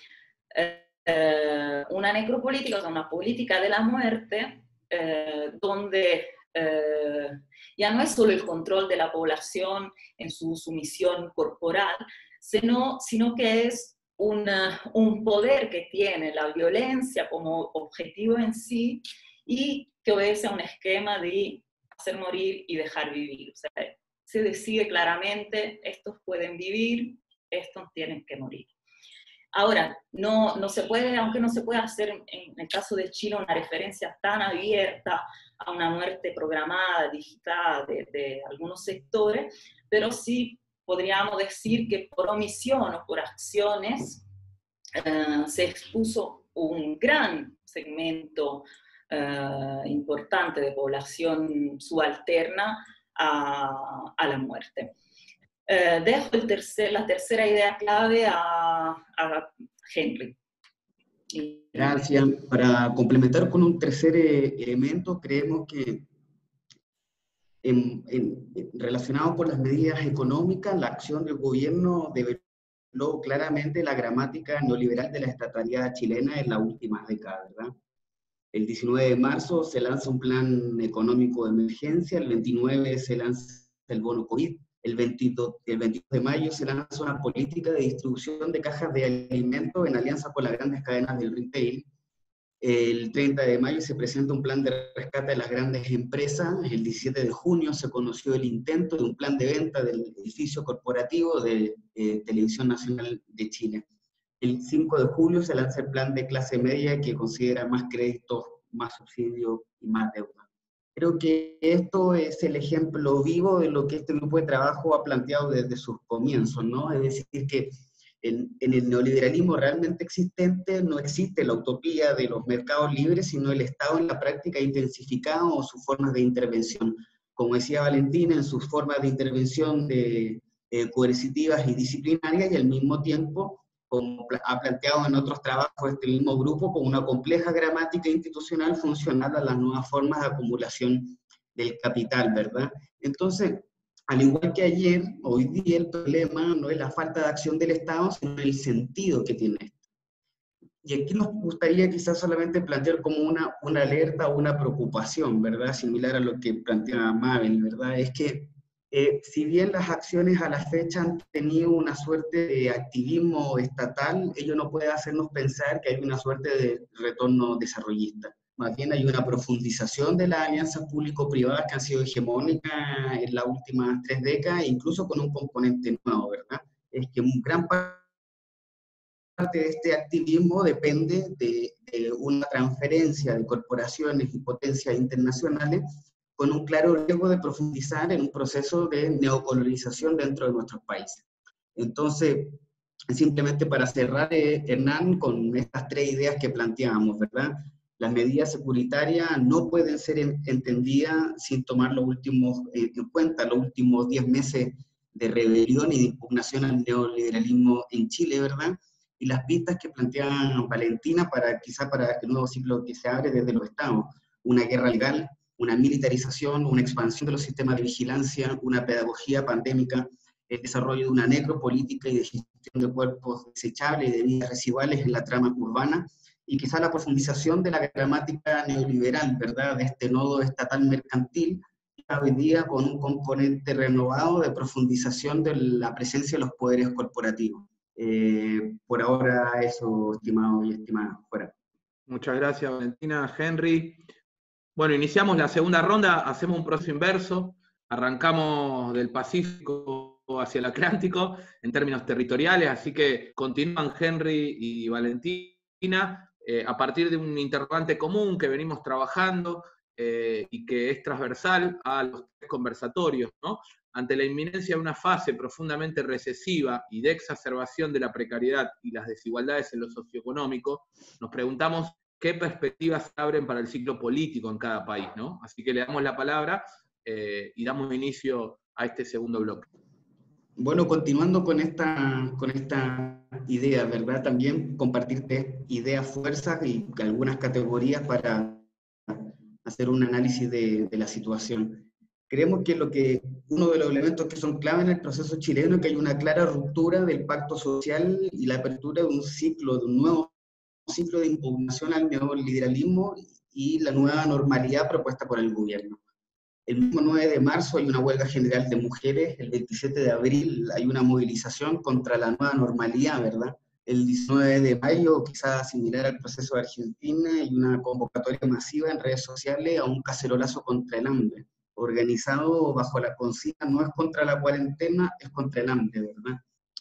F: Una necropolítica, o sea, una política de la muerte, donde ya no es solo el control de la población en su sumisión corporal, sino que es un poder que tiene la violencia como objetivo en sí, y que obedece a un esquema de hacer morir y dejar vivir. O sea, se decide claramente, estos pueden vivir, estos tienen que morir. Ahora, no se puede, aunque no se puede hacer en el caso de Chile una referencia tan abierta a una muerte programada, digital de algunos sectores, pero sí podríamos decir que por omisión o por acciones se expuso un gran segmento importante de población subalterna a la muerte. Dejo la tercera idea clave a Henry.
G: Gracias. Para complementar con un tercer elemento, creemos que Relacionado con las medidas económicas, la acción del gobierno develó claramente la gramática neoliberal de la estatalidad chilena en las últimas décadas, ¿verdad? El 19 de marzo se lanza un plan económico de emergencia, el 29 se lanza el bono COVID, el 22 de mayo se lanza una política de distribución de cajas de alimentos en alianza con las grandes cadenas del retail. El 30 de mayo se presenta un plan de rescate de las grandes empresas. El 17 de junio se conoció el intento de un plan de venta del edificio corporativo de Televisión Nacional de Chile. El 5 de julio se lanza el plan de clase media que considera más créditos, más subsidios y más deuda. Creo que esto es el ejemplo vivo de lo que este grupo de trabajo ha planteado desde sus comienzos, ¿no? Es decir, que en el neoliberalismo realmente existente no existe la utopía de los mercados libres, sino el Estado en la práctica ha intensificado sus formas de intervención. Como decía Valentina, en sus formas de intervención coercitivas y disciplinarias, y al mismo tiempo, como ha planteado en otros trabajos este mismo grupo, con una compleja gramática institucional funcional a las nuevas formas de acumulación del capital, ¿verdad? Entonces, al igual que ayer, hoy día el problema no es la falta de acción del Estado, sino el sentido que tiene esto. Y aquí nos gustaría quizás solamente plantear como una alerta o una preocupación, ¿verdad? Similar a lo que planteaba Mabel, ¿verdad? Es que si bien las acciones a la fecha han tenido una suerte de activismo estatal, ello no puede hacernos pensar que hay una suerte de retorno desarrollista. Más bien hay una profundización de las alianzas público-privadas que han sido hegemónicas en las últimas 3 décadas, incluso con un componente nuevo, ¿verdad? Es que gran parte de este activismo depende de una transferencia de corporaciones y potencias internacionales con un claro riesgo de profundizar en un proceso de neocolonización dentro de nuestros países. Entonces, simplemente para cerrar, Hernán, con estas 3 ideas que planteábamos, ¿verdad? Las medidas securitarias no pueden ser entendidas sin tomar en cuenta los últimos 10 meses de rebelión y de impugnación al neoliberalismo en Chile, ¿verdad? Y las pistas que planteaban Valentina quizá para el nuevo ciclo que se abre desde los estados, una guerra legal, una militarización, una expansión de los sistemas de vigilancia, una pedagogía pandémica, el desarrollo de una necropolítica y de gestión de cuerpos desechables y de vidas residuales en la trama urbana, y quizá la profundización de la gramática neoliberal, ¿verdad?, de este nodo estatal mercantil, hoy día con un componente renovado de profundización de la presencia de los poderes corporativos. Por ahora eso, estimado y estimada, fuera.
A: Muchas gracias, Valentina, Henry. Bueno, iniciamos la segunda ronda, hacemos un proceso inverso, arrancamos del Pacífico hacia el Atlántico en términos territoriales, así que continúan Henry y Valentina a partir de un interrogante común que venimos trabajando y que es transversal a los 3 conversatorios, ¿no? Ante la inminencia de una fase profundamente recesiva y de exacerbación de la precariedad y las desigualdades en lo socioeconómico, nos preguntamos qué perspectivas se abren para el ciclo político en cada país, ¿no? Así que le damos la palabra y damos inicio a este segundo bloque.
G: Bueno, continuando con esta idea, ¿verdad? También compartirte ideas, fuerzas y algunas categorías para hacer un análisis de la situación. Creemos que uno de los elementos que son clave en el proceso chileno es que hay una clara ruptura del pacto social y la apertura de un nuevo ciclo de impugnación al neoliberalismo y la nueva normalidad propuesta por el gobierno. El mismo 9 de marzo hay una huelga general de mujeres, el 27 de abril hay una movilización contra la nueva normalidad, ¿verdad? El 19 de mayo, quizás similar al proceso de Argentina, hay una convocatoria masiva en redes sociales a un cacerolazo contra el hambre, organizado bajo la consigna no es contra la cuarentena, es contra el hambre, ¿verdad?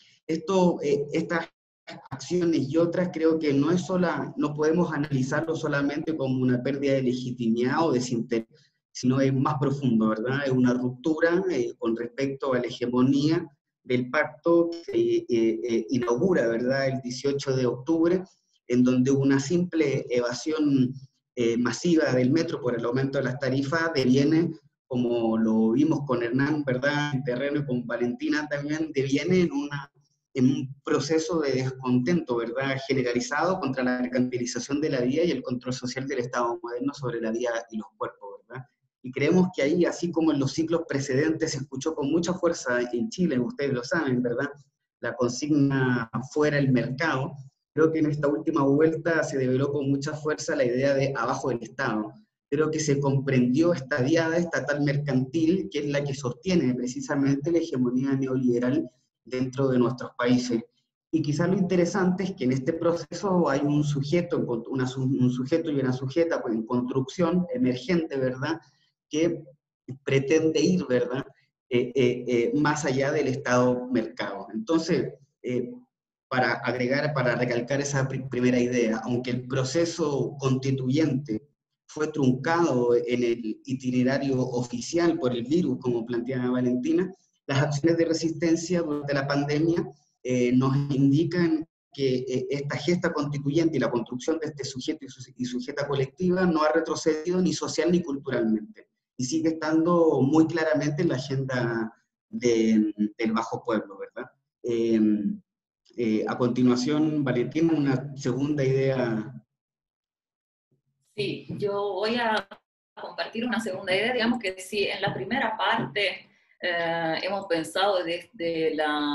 G: Estas acciones y otras creo que no podemos analizarlo solamente como una pérdida de legitimidad o desinterés, sino es más profundo, ¿verdad? Es una ruptura con respecto a la hegemonía del pacto que se inaugura, ¿verdad?, el 18 de octubre, en donde una simple evasión masiva del metro por el aumento de las tarifas deviene, como lo vimos con Hernán, ¿verdad?, en terreno, y con Valentina también, deviene en un proceso de descontento, ¿verdad?, generalizado contra la mercantilización de la vida y el control social del Estado moderno sobre la vida y los cuerpos, ¿verdad? Y creemos que ahí, así como en los ciclos precedentes se escuchó con mucha fuerza en Chile, ustedes lo saben, ¿verdad? La consigna fuera el mercado, creo que en esta última vuelta se develó con mucha fuerza la idea de abajo del Estado. Creo que se comprendió esta diada estatal mercantil, que es la que sostiene precisamente la hegemonía neoliberal dentro de nuestros países. Y quizás lo interesante es que en este proceso hay un sujeto, un sujeto y una sujeta pues, en construcción emergente, ¿verdad?, que pretende ir, ¿verdad?, más allá del Estado-mercado. Entonces, para agregar, para recalcar esa primera idea, aunque el proceso constituyente fue truncado en el itinerario oficial por el virus, como planteaba Valentina, las acciones de resistencia durante la pandemia nos indican que esta gesta constituyente y la construcción de este sujeto y sujeta colectiva no ha retrocedido ni social ni culturalmente, y sigue estando muy claramente en la agenda del bajo pueblo, ¿verdad? A continuación, Valentina, una segunda idea.
F: Sí, yo voy a compartir una segunda idea. Digamos que sí, en la primera parte hemos pensado desde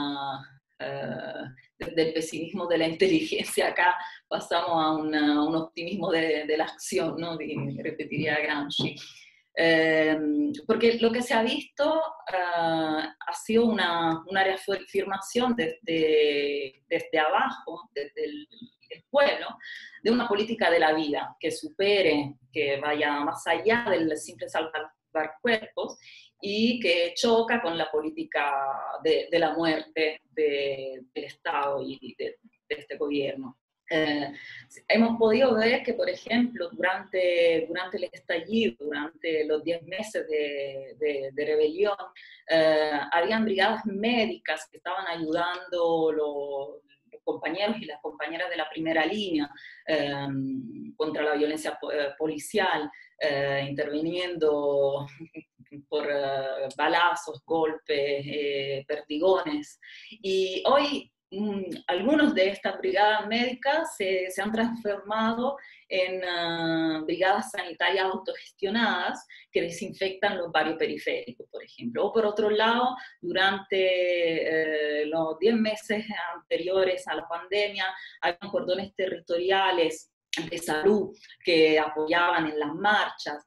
F: desde el pesimismo de la inteligencia, acá pasamos a un optimismo de la acción, ¿no? Repetiría Gramsci. Porque lo que se ha visto ha sido una reafirmación desde abajo, desde el pueblo, de una política de la vida que supere, que vaya más allá del simple salvar cuerpos y que choca con la política de la muerte del Estado y de este gobierno. Hemos podido ver que, por ejemplo, durante el estallido, durante los 10 meses de rebelión, habían brigadas médicas que estaban ayudando los compañeros y las compañeras de la primera línea contra la violencia policial, interviniendo por balazos, golpes, perdigones. Y hoy algunos de estas brigadas médicas se han transformado en brigadas sanitarias autogestionadas que desinfectan los barrios periféricos, por ejemplo. O por otro lado, durante los 10 meses anteriores a la pandemia, había cordones territoriales de salud que apoyaban en las marchas.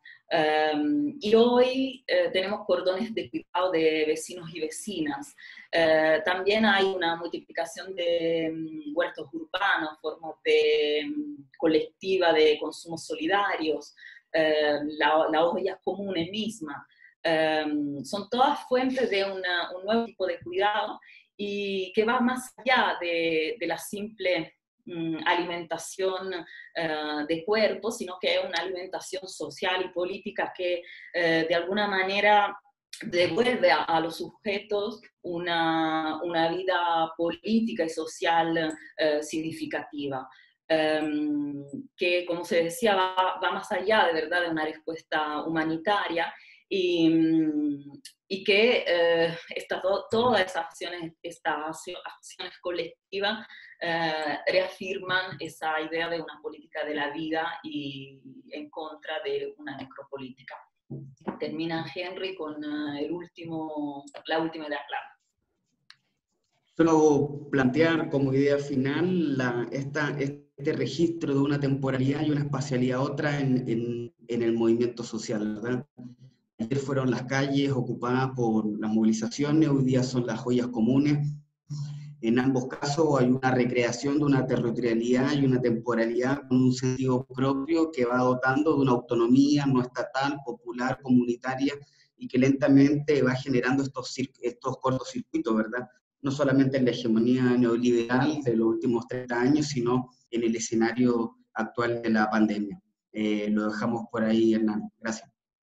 F: Y hoy tenemos cordones de cuidado de vecinos y vecinas. También hay una multiplicación de huertos urbanos, formas de colectiva de consumos solidarios, la olla común misma. Son todas fuentes de un nuevo tipo de cuidado y que va más allá de la simple alimentación de cuerpo, sino que es una alimentación social y política que de alguna manera devuelve a los sujetos una vida política y social significativa. Que, como se decía, va más allá de verdad de una respuesta humanitaria y que todas estas acciones colectivas reafirman esa idea de una política de la vida y en contra de una necropolítica. Termina Henry con la última idea clara.
G: Solo plantear como idea final este registro de una temporalidad y una espacialidad otra en el movimiento social, ¿verdad? Ayer fueron las calles ocupadas por las movilizaciones, hoy día son las ollas comunes. En ambos casos hay una recreación de una territorialidad y una temporalidad con un sentido propio que va dotando de una autonomía no estatal, popular, comunitaria, y que lentamente va generando estos cortocircuitos, ¿verdad? No solamente en la hegemonía neoliberal de los últimos 30 años, sino en el escenario actual de la pandemia. Lo dejamos por ahí, Hernán. Gracias.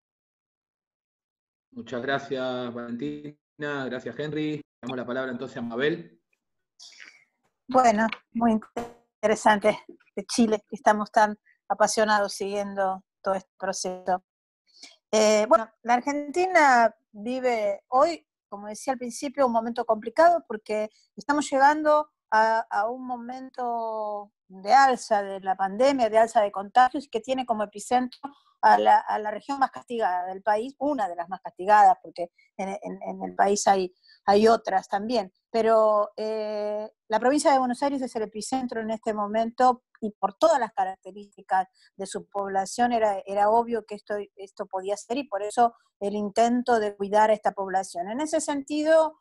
A: Muchas gracias, Valentina. Gracias, Henry. Damos la palabra entonces a Mabel.
E: Bueno, muy interesante de Chile, que estamos tan apasionados siguiendo todo este proceso. Bueno, la Argentina vive hoy, como decía al principio, un momento complicado porque estamos llegando a un momento alza de la pandemia, de alza de contagios, que tiene como epicentro a la región más castigada del país, una de las más castigadas, porque en el país hay otras también, pero la provincia de Buenos Aires es el epicentro en este momento, y por todas las características de su población era obvio que esto podía ser, y por eso el intento de cuidar a esta población. En ese sentido,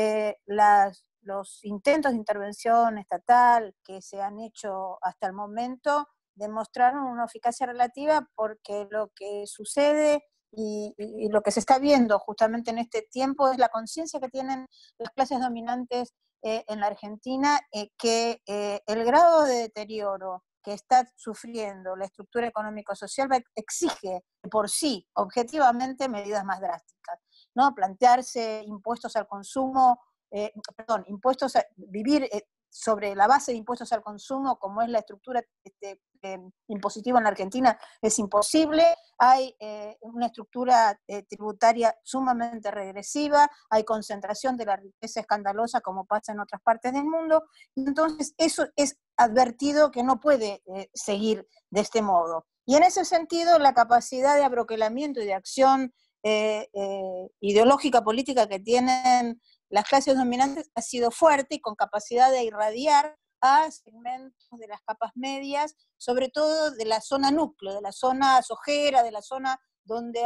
E: los intentos de intervención estatal que se han hecho hasta el momento demostraron una eficacia relativa, porque lo que sucede y lo que se está viendo justamente en este tiempo es la conciencia que tienen las clases dominantes en la Argentina, que el grado de deterioro que está sufriendo la estructura económico-social exige por sí, objetivamente, medidas más drásticas, ¿no? Plantearse impuestos al consumo, impuestos a vivir sobre la base de impuestos al consumo, como es la estructura impositiva en la Argentina, es imposible. Hay una estructura tributaria sumamente regresiva, hay concentración de la riqueza escandalosa, como pasa en otras partes del mundo, y entonces eso es advertido que no puede seguir de este modo. Y en ese sentido, la capacidad de abroquelamiento y de acción ideológica política que tienen las clases dominantes ha sido fuerte, y con capacidad de irradiar a segmentos de las capas medias, sobre todo de la zona núcleo, de la zona sojera, de la zona donde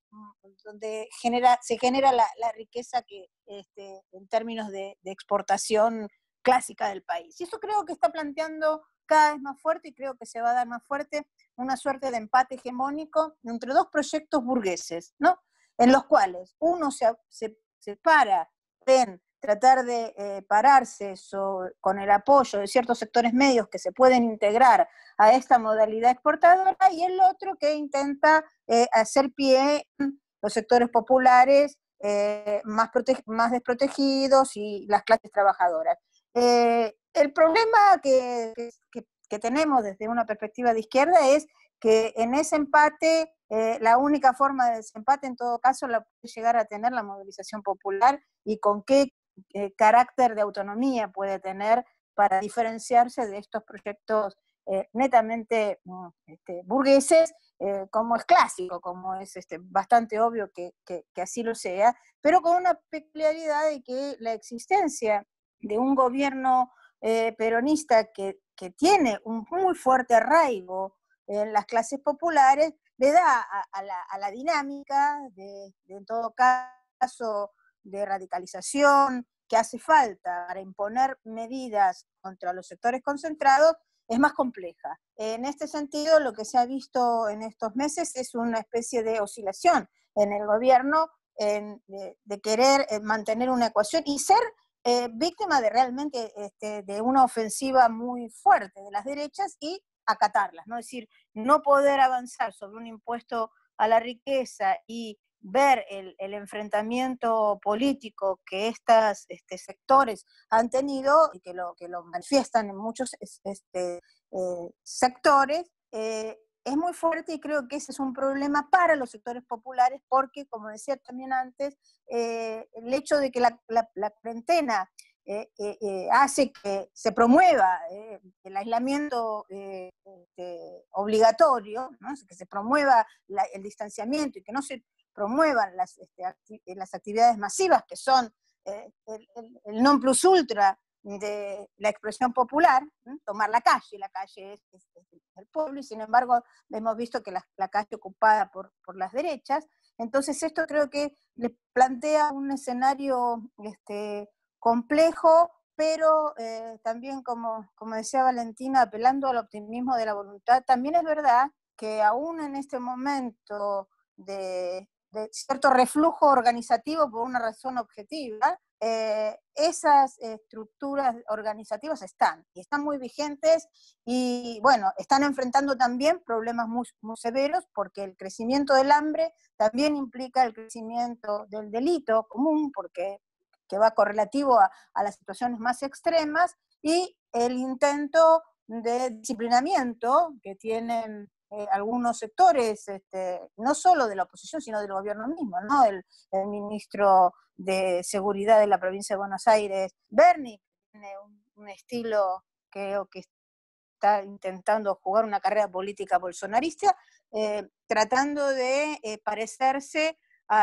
E: se genera la riqueza que en términos de exportación clásica del país. Y eso creo que está planteando cada vez más fuerte, y creo que se va a dar más fuerte, una suerte de empate hegemónico entre dos proyectos burgueses, ¿no? En los cuales uno se para en tratar de pararse con el apoyo de ciertos sectores medios que se pueden integrar a esta modalidad exportadora, y el otro que intenta hacer pie en los sectores populares más desprotegidos y las clases trabajadoras. El problema que tenemos desde una perspectiva de izquierda es que en ese empate, la única forma de desempate en todo caso la puede llegar a tener la movilización popular, y con qué carácter de autonomía puede tener para diferenciarse de estos proyectos netamente burgueses, como es clásico, como es bastante obvio que así lo sea, pero con una peculiaridad de que la existencia de un gobierno peronista que tiene un muy fuerte arraigo en las clases populares, le da a la dinámica en todo caso, de radicalización que hace falta para imponer medidas contra los sectores concentrados, es más compleja. En este sentido, lo que se ha visto en estos meses es una especie de oscilación en el gobierno de querer mantener una ecuación y ser víctima de realmente de una ofensiva muy fuerte de las derechas y acatarlas, ¿no? Es decir, no poder avanzar sobre un impuesto a la riqueza y ver el enfrentamiento político que estos sectores han tenido, y que lo manifiestan en muchos sectores, es muy fuerte, y creo que ese es un problema para los sectores populares, porque, como decía también antes, el hecho de que la cuarentena hace que se promueva el aislamiento obligatorio, ¿no? Que se promueva el distanciamiento y que no se promuevan las actividades masivas, que son el non plus ultra de la expresión popular, ¿no? Tomar la calle es el pueblo, y sin embargo hemos visto que la calle ocupada por las derechas. Entonces esto creo que le plantea un escenario complejo, pero también, como decía Valentina, apelando al optimismo de la voluntad. También es verdad que aún en este momento de cierto reflujo organizativo por una razón objetiva, esas estructuras organizativas están muy vigentes, y bueno, están enfrentando también problemas muy, muy severos, porque el crecimiento del hambre también implica el crecimiento del delito común, porque que va correlativo a las situaciones más extremas, y el intento de disciplinamiento que tienen algunos sectores, no solo de la oposición, sino del gobierno mismo, ¿no? El ministro de Seguridad de la provincia de Buenos Aires, Berni, tiene un estilo que está intentando jugar una carrera política bolsonarista, tratando de parecerse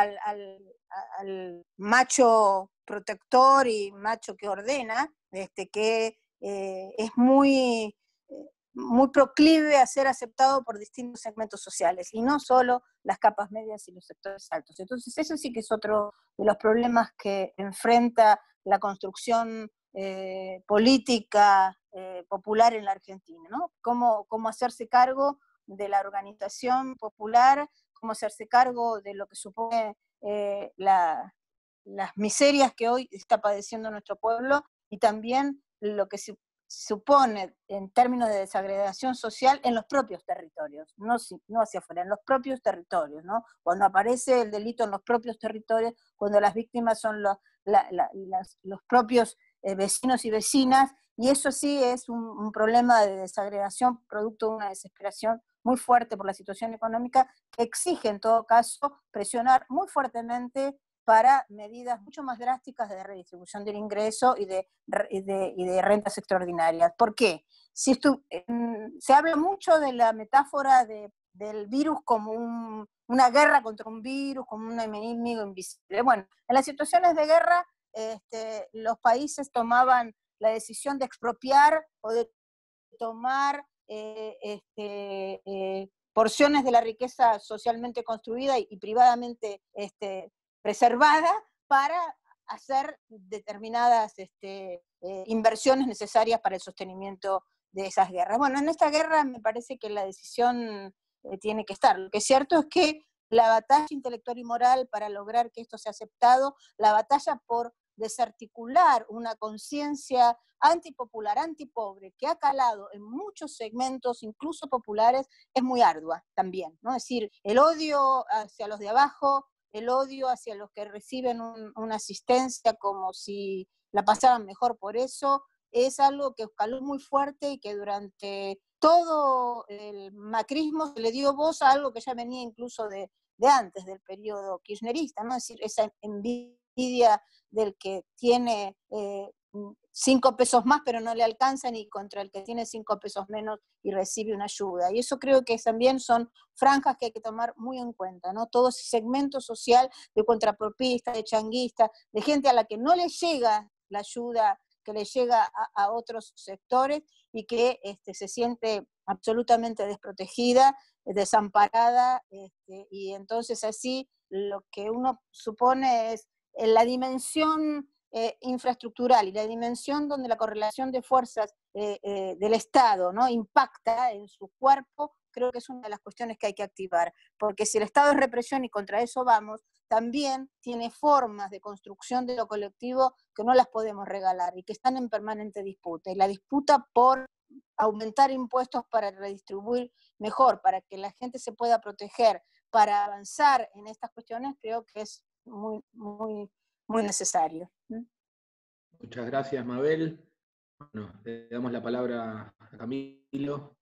E: al macho protector y macho que ordena, que es muy proclive a ser aceptado por distintos segmentos sociales, y no solo las capas medias y los sectores altos. Entonces eso sí que es otro de los problemas que enfrenta la construcción política popular en la Argentina, ¿no? Cómo hacerse cargo de la organización popular, cómo hacerse cargo de lo que supone las miserias que hoy está padeciendo nuestro pueblo, y también lo que supone en términos de desagregación social en los propios territorios, no hacia afuera, en los propios territorios, ¿no? Cuando aparece el delito en los propios territorios, cuando las víctimas son los propios vecinos y vecinas, y eso sí es un problema de desagregación producto de una desesperación muy fuerte por la situación económica, que exige en todo caso presionar muy fuertemente para medidas mucho más drásticas de redistribución del ingreso y de rentas extraordinarias. ¿Por qué? Se habla mucho de la metáfora del virus como una guerra contra un virus, como un enemigo invisible. Bueno, en las situaciones de guerra, los países tomaban la decisión de expropiar o de tomar porciones de la riqueza socialmente construida y privadamente preservada para hacer determinadas inversiones necesarias para el sostenimiento de esas guerras. Bueno, en esta guerra me parece que la decisión tiene que estar. Lo que es cierto es que la batalla intelectual y moral para lograr que esto sea aceptado, la batalla por desarticular una conciencia antipopular, antipobre, que ha calado en muchos segmentos, incluso populares, es muy ardua también, ¿no? Es decir, el odio hacia los de abajo, el odio hacia los que reciben una asistencia como si la pasaran mejor por eso, es algo que caló muy fuerte y que durante todo el macrismo se le dio voz a algo que ya venía incluso de antes del periodo kirchnerista, ¿no? Es decir, esa envidia del que tiene 5 pesos más pero no le alcanzan, y contra el que tiene 5 pesos menos y recibe una ayuda. Y eso creo que también son franjas que hay que tomar muy en cuenta, ¿no? Todo ese segmento social de contrapropistas, de changuistas, de gente a la que no le llega la ayuda que le llega a otros sectores y que se siente absolutamente desprotegida, desamparada, y entonces así lo que uno supone es la dimensión infraestructural y la dimensión donde la correlación de fuerzas del Estado, ¿no?, impacta en su cuerpo, creo que es una de las cuestiones que hay que activar, porque si el Estado es represión y contra eso vamos, también tiene formas de construcción de lo colectivo que no las podemos regalar y que están en permanente disputa, y la disputa por aumentar impuestos para redistribuir mejor, para que la gente se pueda proteger, para avanzar en estas cuestiones, creo que es muy, muy, muy necesario.
A: Muchas gracias, Mabel. Bueno, le damos la palabra a Camilo.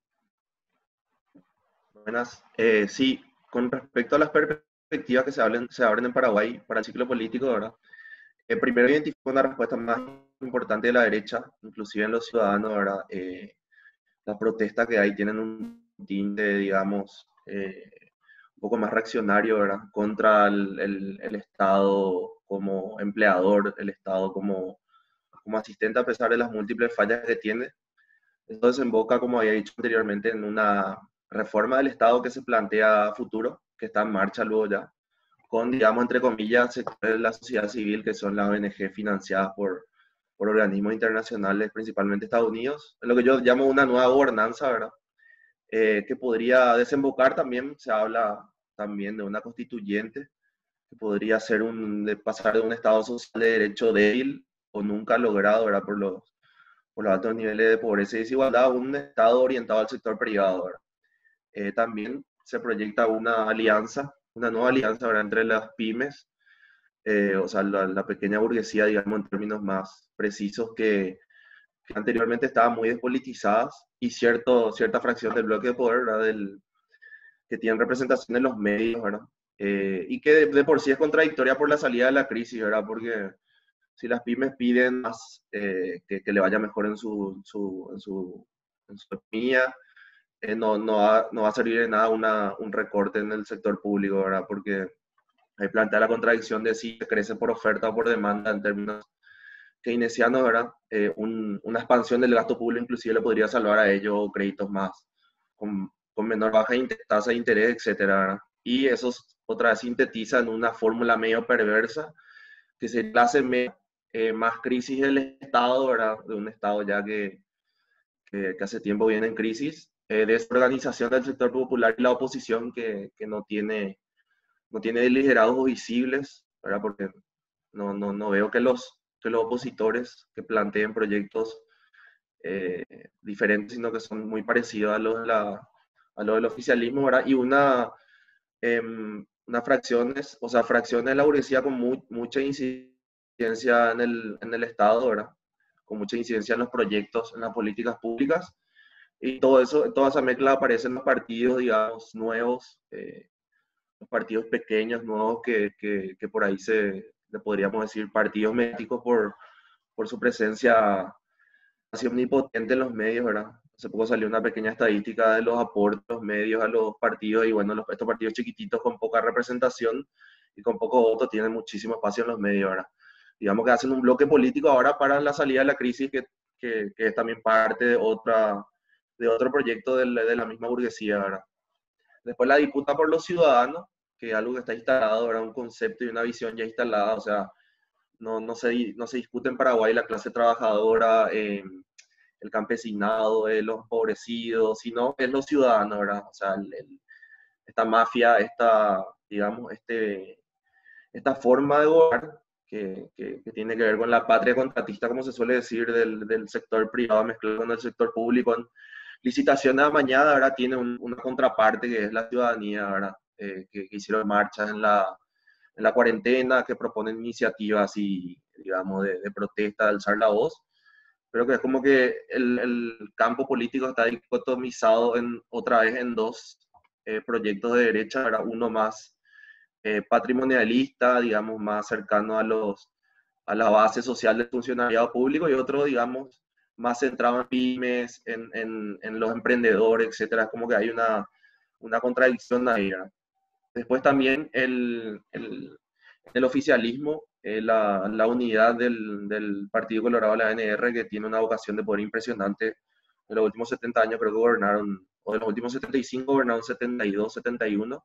D: Buenas. Sí, con respecto a las perspectivas que se abren en Paraguay para el ciclo político, ¿verdad? Primero identifico una respuesta más importante de la derecha, inclusive en los ciudadanos, ¿verdad? Las protestas que hay tienen un tinte, digamos, un poco más reaccionario, ¿verdad? Contra el Estado como empleador, el Estado como asistente, a pesar de las múltiples fallas que tiene. Esto desemboca, como había dicho anteriormente, en una reforma del Estado que se plantea a futuro, que está en marcha luego ya, con, digamos, entre comillas, sectores de la sociedad civil, que son las ONG financiadas por organismos internacionales, principalmente Estados Unidos, en lo que yo llamo una nueva gobernanza, ¿verdad? Que podría desembocar también, se habla también de una constituyente, que podría ser pasar de un Estado social de derecho débil o nunca logrado, ¿verdad?, por los altos niveles de pobreza y desigualdad, a un Estado orientado al sector privado, ¿verdad? También se proyecta una nueva alianza, ¿verdad?, entre las pymes, o sea, la pequeña burguesía, digamos, en términos más precisos, que anteriormente estaban muy despolitizadas, y cierta fracción del bloque de poder, ¿verdad?, que tienen representación en los medios, ¿verdad? Y que de por sí es contradictoria por la salida de la crisis, ¿verdad? Porque si las pymes piden más, que le vaya mejor en su en su economía. No va a servir de nada un recorte en el sector público, ¿verdad? Porque ahí plantea la contradicción de si crece por oferta o por demanda en términos keynesianos, ¿verdad? Una expansión del gasto público inclusive le podría salvar a ellos créditos más, con menor baja tasa de interés, etcétera, ¿verdad? Y eso otra vez sintetiza en una fórmula medio perversa que se hace más crisis del Estado, ¿verdad? De un Estado ya que hace tiempo viene en crisis, desorganización del sector popular y la oposición que no tiene liderados visibles, ¿verdad? Porque no veo que los opositores que planteen proyectos diferentes, sino que son muy parecidos a los del oficialismo, ¿verdad? Y una fracciones de la burguesía con mucha incidencia en el Estado, ¿verdad? Con mucha incidencia en los proyectos, en las políticas públicas. Y todo eso, toda esa mezcla aparece en los partidos, digamos, nuevos, los partidos pequeños, nuevos, que por ahí le podríamos decir partidos mediáticos por su presencia así omnipotente en los medios, ¿verdad? Hace poco salió una pequeña estadística de los aportes de los medios a los partidos, y bueno, estos partidos chiquititos con poca representación y con poco voto tienen muchísimo espacio en los medios, ¿verdad? Digamos que hacen un bloque político ahora para la salida de la crisis, que es también parte de otro proyecto de la misma burguesía, ¿verdad? Después la disputa por los ciudadanos, que es algo que está instalado, ¿verdad? Un concepto y una visión ya instalada, o sea, no se discute en Paraguay la clase trabajadora, el campesinado, los empobrecidos, sino es los ciudadanos, ¿verdad? O sea, esta mafia, digamos, esta forma de gobernar que tiene que ver con la patria contratista, como se suele decir, del sector privado mezclado con el sector público. En licitaciones amañadas, ¿verdad? Tiene una contraparte que es la ciudadanía, ¿verdad? Que hicieron marchas en la cuarentena, que proponen iniciativas y, digamos, de protesta, de alzar la voz, pero que es como que el campo político está dicotomizado otra vez en dos proyectos de derecha, ¿verdad? Uno más patrimonialista, digamos, más cercano a la base social del funcionariado público, y otro, digamos, más centrado en pymes, en los emprendedores, etcétera. Como que hay una contradicción ahí, ¿verdad? Después también el oficialismo, la unidad del Partido Colorado, la ANR, que tiene una vocación de poder impresionante. En los últimos 70 años creo que gobernaron, o en los últimos 75 gobernaron 72, 71.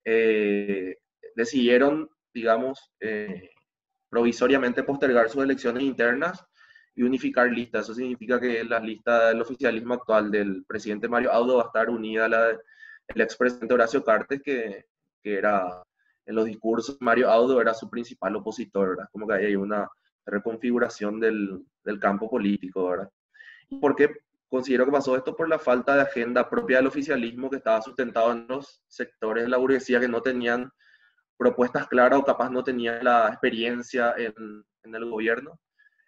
D: Decidieron, digamos, provisoriamente postergar sus elecciones internas y unificar listas. Eso significa que la lista del oficialismo actual del presidente Mario Audo va a estar unida a la del expresidente Horacio Cartes, que era, en los discursos, Mario Audo era su principal opositor, ¿verdad? Como que ahí hay una reconfiguración del campo político, ¿verdad? ¿Por qué considero que pasó esto? Por la falta de agenda propia del oficialismo, que estaba sustentado en los sectores de la burguesía que no tenían propuestas claras o capaz no tenían la experiencia en el gobierno.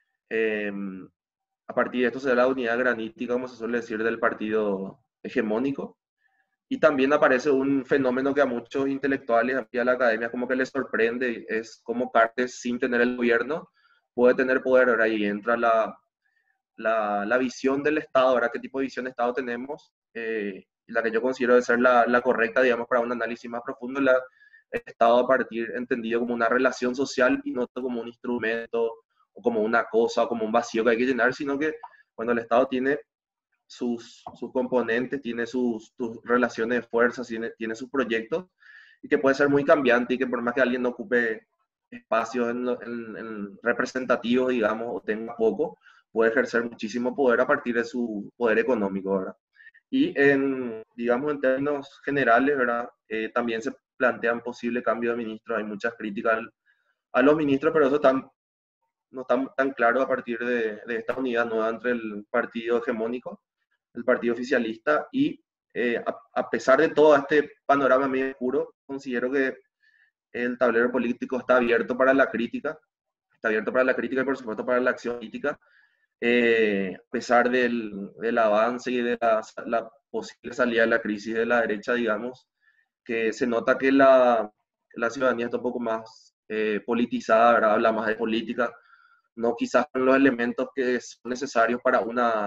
D: A partir de esto se da la unidad granítica, como se suele decir, del partido hegemónico. Y también aparece un fenómeno que a muchos intelectuales y a la academia como que les sorprende, es cómo Cartes, sin tener el gobierno, puede tener poder. Ahora ahí entra la visión del Estado, ¿verdad? ¿Qué tipo de visión de Estado tenemos? La que yo considero de ser la correcta, digamos, para un análisis más profundo, el Estado entendido como una relación social y no como un instrumento o como una cosa o como un vacío que hay que llenar, sino que cuando el Estado tiene sus componentes, tiene sus relaciones de fuerzas, tiene sus proyectos, y que puede ser muy cambiante, y que por más que alguien no ocupe espacios en representativos, digamos, o tenga poco, puede ejercer muchísimo poder a partir de su poder económico, ¿verdad? Y digamos, en términos generales, ¿verdad? También se plantean posibles cambios de ministros. Hay muchas críticas a los ministros, pero eso no está tan claro a partir de esta unidad nueva entre el partido hegemónico, el partido oficialista, y a pesar de todo este panorama medio oscuro, considero que el tablero político está abierto para la crítica, y por supuesto para la acción política, a pesar del avance y de la posible salida de la crisis de la derecha, digamos, que se nota que la ciudadanía está un poco más politizada, ¿verdad? Habla más de política, no quizás con los elementos que son necesarios para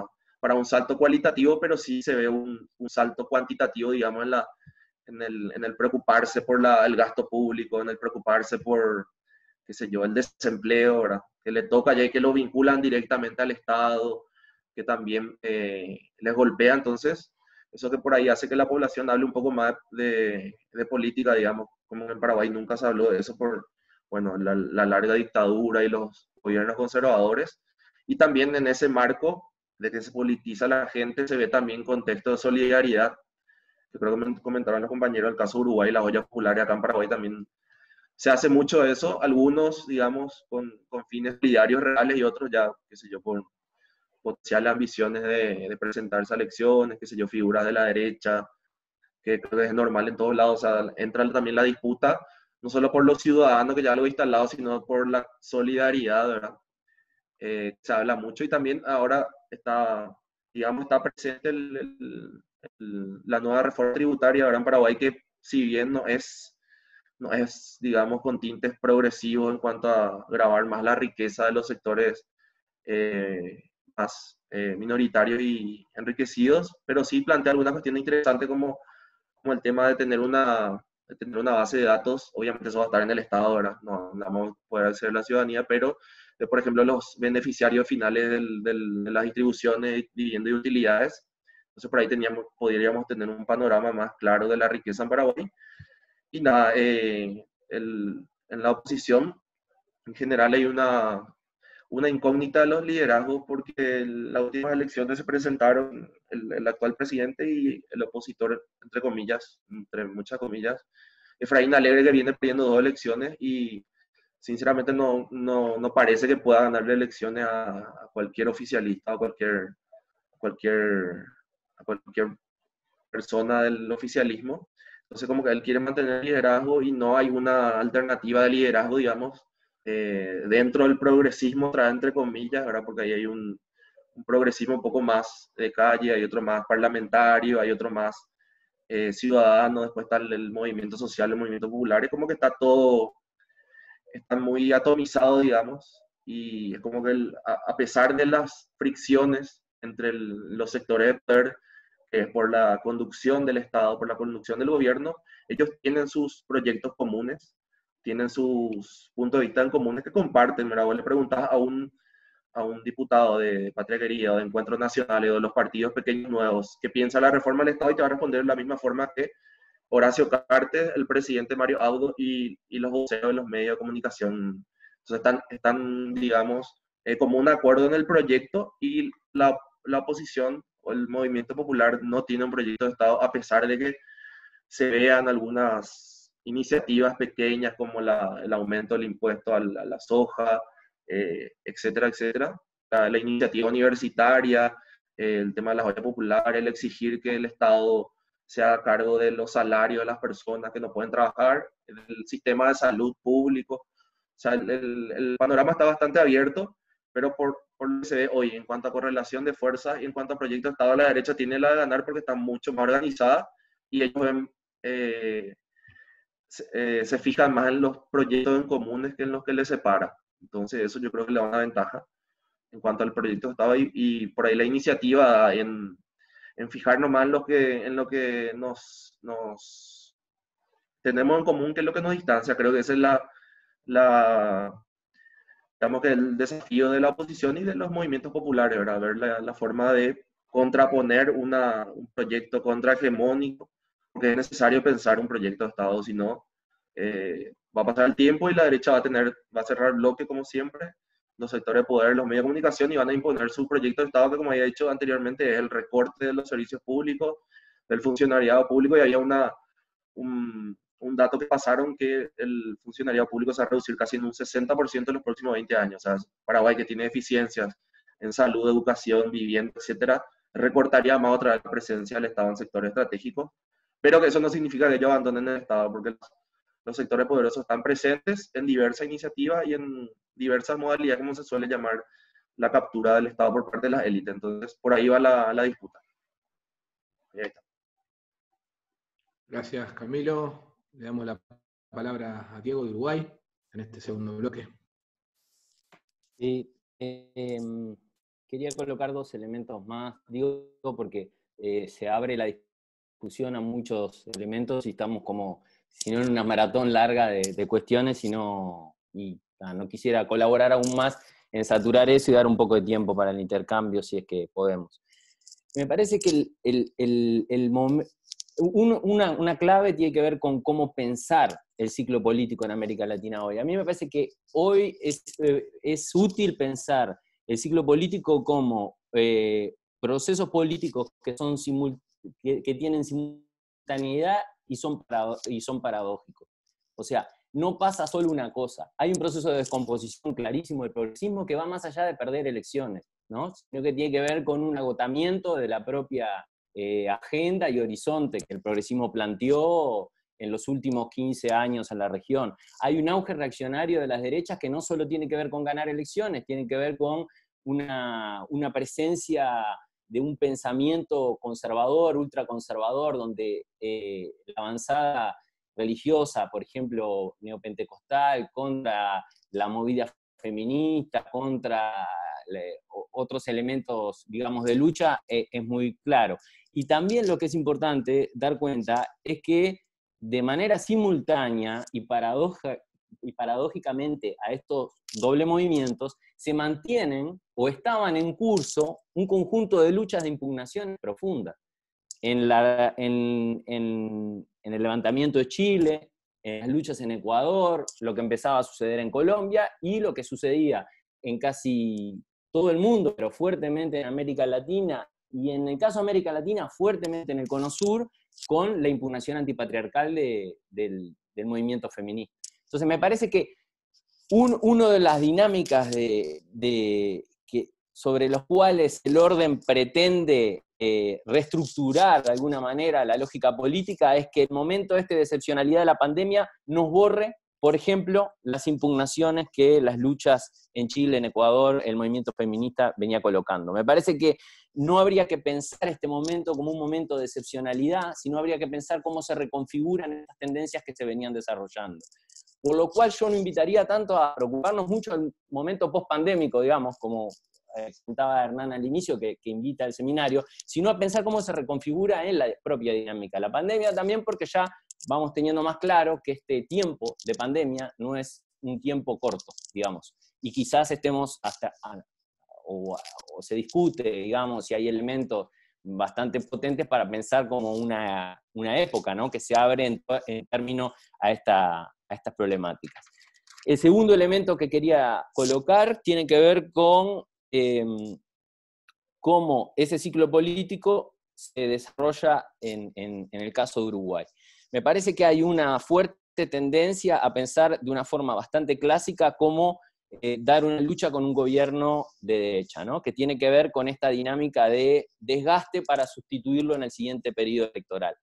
D: para un salto cualitativo, pero sí se ve un salto cuantitativo, digamos, en el preocuparse por el gasto público, en el preocuparse por, qué sé yo, el desempleo, ¿verdad? Que le toca ya y que lo vinculan directamente al Estado, que también les golpea. Entonces, eso que por ahí hace que la población hable un poco más de política, digamos, como en Paraguay nunca se habló de eso por, bueno, la larga dictadura y los gobiernos conservadores. Y también en ese marco de que se politiza la gente, se ve también contexto de solidaridad. Yo creo que me comentaron los compañeros el caso de Uruguay, las ollas populares acá en Paraguay también se hace mucho de eso, algunos, digamos, con fines solidarios reales y otros ya, qué sé yo, con potenciales ambiciones de presentarse a elecciones, qué sé yo, figuras de la derecha, que creo que es normal en todos lados. O sea, entra también la disputa, no solo por los ciudadanos que ya lo he instalado, sino por la solidaridad, ¿verdad? Se habla mucho y también ahora está, digamos, está presente la nueva reforma tributaria, ¿verdad? En Paraguay, que si bien no es, digamos, con tintes progresivos en cuanto a grabar más la riqueza de los sectores más minoritarios y enriquecidos, pero sí plantea algunas cuestiones interesantes como el tema de tener una base de datos. Obviamente eso va a estar en el Estado, ¿verdad? No vamos a poder acceder a la ciudadanía, pero, por ejemplo, los beneficiarios finales de las distribuciones de vivienda y utilidades. Entonces por ahí podríamos tener un panorama más claro de la riqueza en Paraguay. Y nada, en la oposición en general hay una incógnita de los liderazgos porque en las últimas elecciones se presentaron el actual presidente y el opositor, entre comillas, entre muchas comillas, Efraín Alegre, que viene perdiendo 2 elecciones y sinceramente no parece que pueda ganarle elecciones a cualquier oficialista o cualquier, a cualquier persona del oficialismo. Entonces como que él quiere mantener el liderazgo y no hay una alternativa de liderazgo, digamos, dentro del progresismo, entre comillas, ¿verdad? Porque ahí hay un progresismo un poco más de calle, hay otro más parlamentario, hay otro más ciudadano, después está el movimiento social, el movimiento popular, es como que está muy atomizado, digamos, y es como que a pesar de las fricciones entre los sectores de poder, por la conducción del Estado, por la conducción del gobierno, ellos tienen sus proyectos comunes, tienen sus puntos de vista en comunes que comparten. ¿Verdad? Vos le preguntás a un diputado de Patria Querida o de Encuentros Nacionales o de los partidos pequeños nuevos que piensa la reforma del Estado y te va a responder de la misma forma que Horacio Cartes, el presidente Mario Audo y los voceros de los medios de comunicación. Entonces están digamos, como un acuerdo en el proyecto y la oposición o el movimiento popular no tiene un proyecto de Estado, a pesar de que se vean algunas iniciativas pequeñas como el aumento del impuesto a la soja, etcétera, etcétera. La iniciativa universitaria, el tema de las ollas populares, el exigir que el Estado se haga cargo de los salarios de las personas que no pueden trabajar, el sistema de salud público. O sea, el panorama está bastante abierto, pero por lo que se ve hoy en cuanto a correlación de fuerzas y en cuanto a proyectos de Estado, la derecha tiene la de ganar porque está mucho más organizada y ellos ven, se fijan más en los proyectos en comunes que en los que les separa. Entonces eso yo creo que le da una ventaja en cuanto al proyecto de Estado y por ahí la iniciativa en fijarnos más en lo que nos tenemos en común, que es lo que nos distancia. Creo que ese es digamos que el desafío de la oposición y de los movimientos populares, ¿verdad? Ver la forma de contraponer un proyecto contrahegemónico, porque es necesario pensar un proyecto de Estado, si no, va a pasar el tiempo y la derecha va a cerrar bloque como siempre, los sectores de poder, los medios de comunicación, y van a imponer su proyecto de Estado, que como había dicho anteriormente, es el recorte de los servicios públicos, del funcionariado público, y había un dato que pasaron, que el funcionariado público se va a reducir casi en un 60% en los próximos 20 años. O sea, Paraguay, que tiene deficiencias en salud, educación, vivienda, etcétera, recortaría más otra vez la presencia del Estado en sectores estratégicos, pero que eso no significa que ellos abandonen el Estado, porque los sectores poderosos están presentes en diversas iniciativas y en diversas modalidades, como se suele llamar la captura del Estado por parte de las élites. Entonces, por ahí va la disputa. Y ahí está.
A: Gracias, Camilo. Le damos la palabra a Diego de Uruguay en este segundo bloque.
C: Sí, quería colocar dos elementos más, digo porque se abre la discusión a muchos elementos y estamos como, si no en una maratón larga de cuestiones, no quisiera colaborar aún más en saturar eso y dar un poco de tiempo para el intercambio, si es que podemos. Me parece que una clave tiene que ver con cómo pensar el ciclo político en América Latina hoy. A mí me parece que hoy es útil pensar el ciclo político como procesos políticos que tienen simultaneidad y son paradójicos. O sea, no pasa solo una cosa. Hay un proceso de descomposición clarísimo del progresismo que va más allá de perder elecciones, ¿no? Sino que tiene que ver con un agotamiento de la propia agenda y horizonte que el progresismo planteó en los últimos 15 años en la región. Hay un auge reaccionario de las derechas que no solo tiene que ver con ganar elecciones, tiene que ver con una presencia de un pensamiento conservador, ultraconservador, donde la avanzada religiosa, por ejemplo, neopentecostal, contra la movida feminista, contra otros elementos, digamos, de lucha, es muy claro. Y también lo que es importante dar cuenta es que de manera simultánea y paradójicamente a estos doble movimientos, se mantienen o estaban en curso un conjunto de luchas de impugnación profundas. En el levantamiento de Chile, en las luchas en Ecuador, lo que empezaba a suceder en Colombia y lo que sucedía en casi todo el mundo, pero fuertemente en América Latina, y en el caso de América Latina, fuertemente en el Cono Sur, con la impugnación antipatriarcal del movimiento feminista. Entonces me parece que una de las dinámicas sobre los cuales el orden pretende reestructurar de alguna manera la lógica política es que el momento de excepcionalidad de la pandemia nos borre, por ejemplo, las impugnaciones que las luchas en Chile, en Ecuador, el movimiento feminista venía colocando. Me parece que no habría que pensar este momento como un momento de excepcionalidad, sino habría que pensar cómo se reconfiguran estas tendencias que se venían desarrollando. Por lo cual yo no invitaría tanto a preocuparnos mucho del momento post-pandémico, digamos, como comentaba Hernán al inicio, que invita al seminario, sino a pensar cómo se reconfigura en la propia dinámica. La pandemia también porque ya vamos teniendo más claro que este tiempo de pandemia no es un tiempo corto, digamos, y quizás estemos o se discute, digamos, si hay elementos bastante potentes para pensar como una época, ¿no?, que se abre en términos a estas problemáticas. El segundo elemento que quería colocar tiene que ver con cómo ese ciclo político se desarrolla en el caso de Uruguay. Me parece que hay una fuerte tendencia a pensar de una forma bastante clásica cómo dar una lucha con un gobierno de derecha, ¿no?, que tiene que ver con esta dinámica de desgaste para sustituirlo en el siguiente periodo electoral.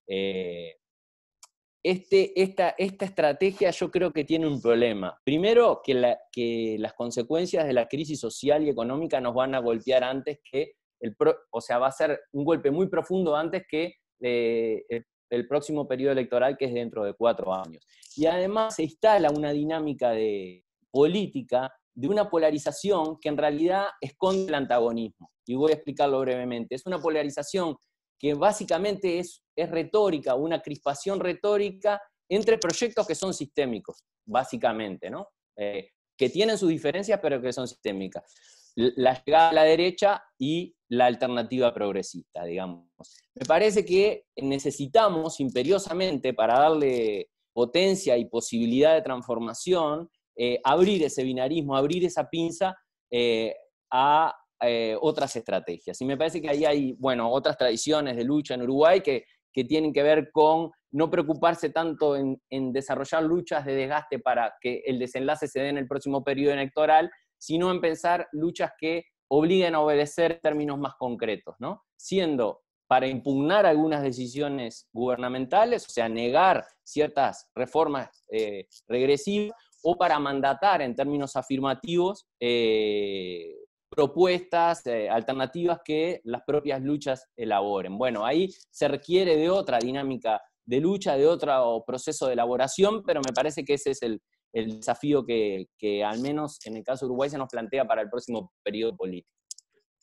C: Esta estrategia yo creo que tiene un problema. Primero, que las consecuencias de la crisis social y económica nos van a golpear antes que, va a ser un golpe muy profundo antes que el próximo periodo electoral, que es dentro de 4 años. Y además se instala una dinámica política de una polarización que en realidad esconde el antagonismo. Y voy a explicarlo brevemente. Es una polarización que básicamente es retórica, una crispación retórica entre proyectos que son sistémicos, básicamente, ¿no? Que tienen sus diferencias, pero que son sistémicas. La llegada a la derecha y la alternativa progresista, digamos. Me parece que necesitamos imperiosamente, para darle potencia y posibilidad de transformación, abrir ese binarismo, abrir esa pinza a otras estrategias. Y me parece que ahí hay, otras tradiciones de lucha en Uruguay que tienen que ver con no preocuparse tanto en desarrollar luchas de desgaste para que el desenlace se dé en el próximo periodo electoral, sino en pensar luchas que obliguen a obedecer en términos más concretos, ¿no? Siendo para impugnar algunas decisiones gubernamentales, o sea, negar ciertas reformas regresivas, o para mandatar en términos afirmativos propuestas alternativas que las propias luchas elaboren. Bueno, ahí se requiere de otra dinámica de lucha, de otro proceso de elaboración, pero me parece que ese es el desafío que al menos en el caso de Uruguay se nos plantea para el próximo periodo político.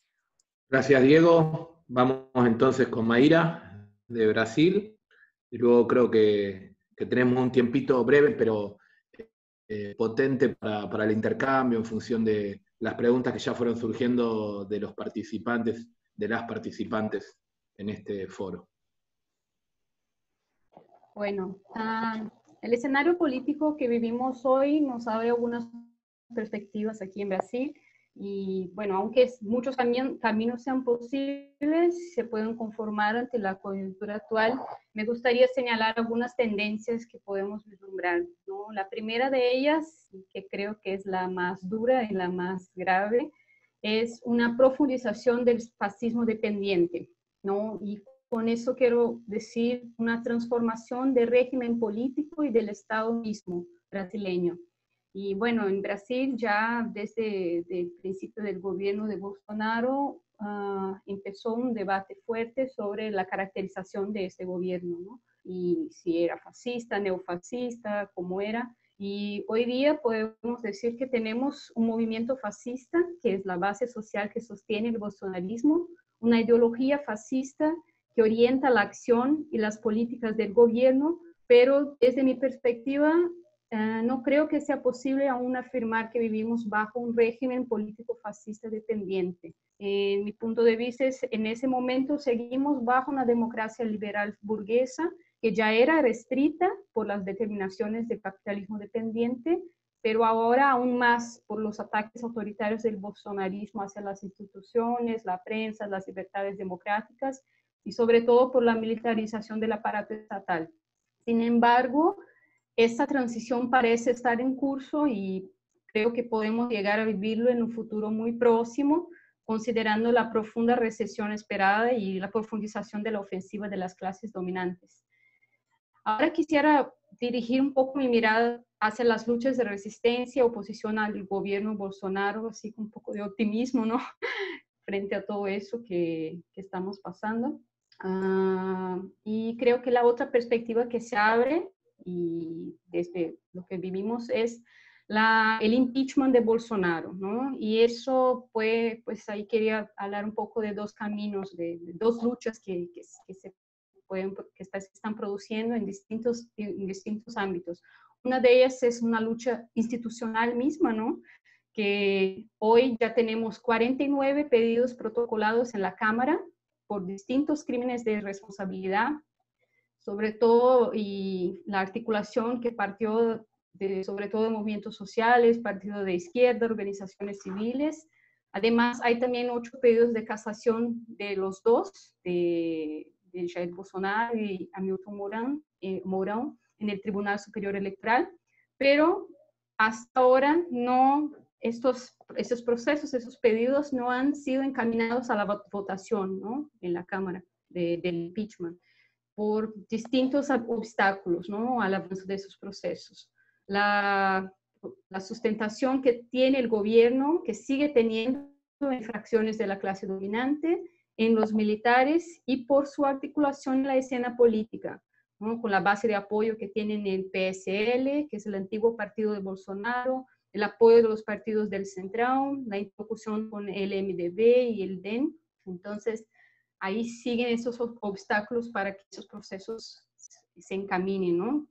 A: Gracias, Diego. Vamos entonces con Mayra, de Brasil. Y luego creo que tenemos un tiempito breve, pero potente para el intercambio en función de las preguntas que ya fueron surgiendo de los participantes, de las participantes en este foro.
B: Bueno, el escenario político que vivimos hoy nos abre algunas perspectivas aquí en Brasil. Y bueno, aunque muchos caminos sean posibles, se pueden conformar ante la coyuntura actual, me gustaría señalar algunas tendencias que podemos vislumbrar, ¿no? La primera de ellas, que creo que es la más dura y la más grave, es una profundización del fascismo dependiente, ¿no? Y con eso quiero decir una transformación del régimen político y del Estado mismo brasileño. Y bueno, en Brasil ya desde el principio del gobierno de Bolsonaro empezó un debate fuerte sobre la caracterización de ese gobierno, ¿no? Y si era fascista, neofascista, cómo era. Y hoy día podemos decir que tenemos un movimiento fascista, que es la base social que sostiene el bolsonarismo, una ideología fascista que orienta la acción y las políticas del gobierno, pero desde mi perspectiva, no creo que sea posible aún afirmar que vivimos bajo un régimen político fascista dependiente. En mi punto de vista, en ese momento seguimos bajo una democracia liberal burguesa que ya era restrita por las determinaciones del capitalismo dependiente, pero ahora aún más por los ataques autoritarios del bolsonarismo hacia las instituciones, la prensa, las libertades democráticas y sobre todo por la militarización del aparato estatal. Sin embargo, esta transición parece estar en curso y creo que podemos llegar a vivirlo en un futuro muy próximo, considerando la profunda recesión esperada y la profundización de la ofensiva de las clases dominantes. Ahora quisiera dirigir un poco mi mirada hacia las luchas de resistencia, oposición al gobierno Bolsonaro, así con un poco de optimismo, ¿no? Frente a todo eso que estamos pasando. Y creo que la otra perspectiva que se abre y desde lo que vivimos es el impeachment de Bolsonaro, ¿no? Y eso fue, pues ahí quería hablar un poco de dos caminos, de dos luchas que están produciendo en distintos ámbitos. Una de ellas es una lucha institucional misma, ¿no? Que hoy ya tenemos 49 pedidos protocolados en la Cámara por distintos crímenes de responsabilidad, sobre todo, y la articulación que partió sobre todo de movimientos sociales, partido de izquierda, organizaciones civiles. Además, hay también 8 pedidos de casación de los dos, de Jair Bolsonaro y Hamilton Mourão, en el Tribunal Superior Electoral, pero hasta ahora no, estos procesos, esos pedidos no han sido encaminados a la votación, ¿no? En la Cámara del impeachment, por distintos obstáculos, ¿no? Al avance de esos procesos. La sustentación que tiene el gobierno, que sigue teniendo en fracciones de la clase dominante, en los militares y por su articulación en la escena política, ¿no? Con la base de apoyo que tienen el PSL, que es el antiguo partido de Bolsonaro, el apoyo de los partidos del Centrão, la interlocución con el MDB y el DEM. Entonces, ahí siguen esos obstáculos para que esos procesos se encaminen, ¿no?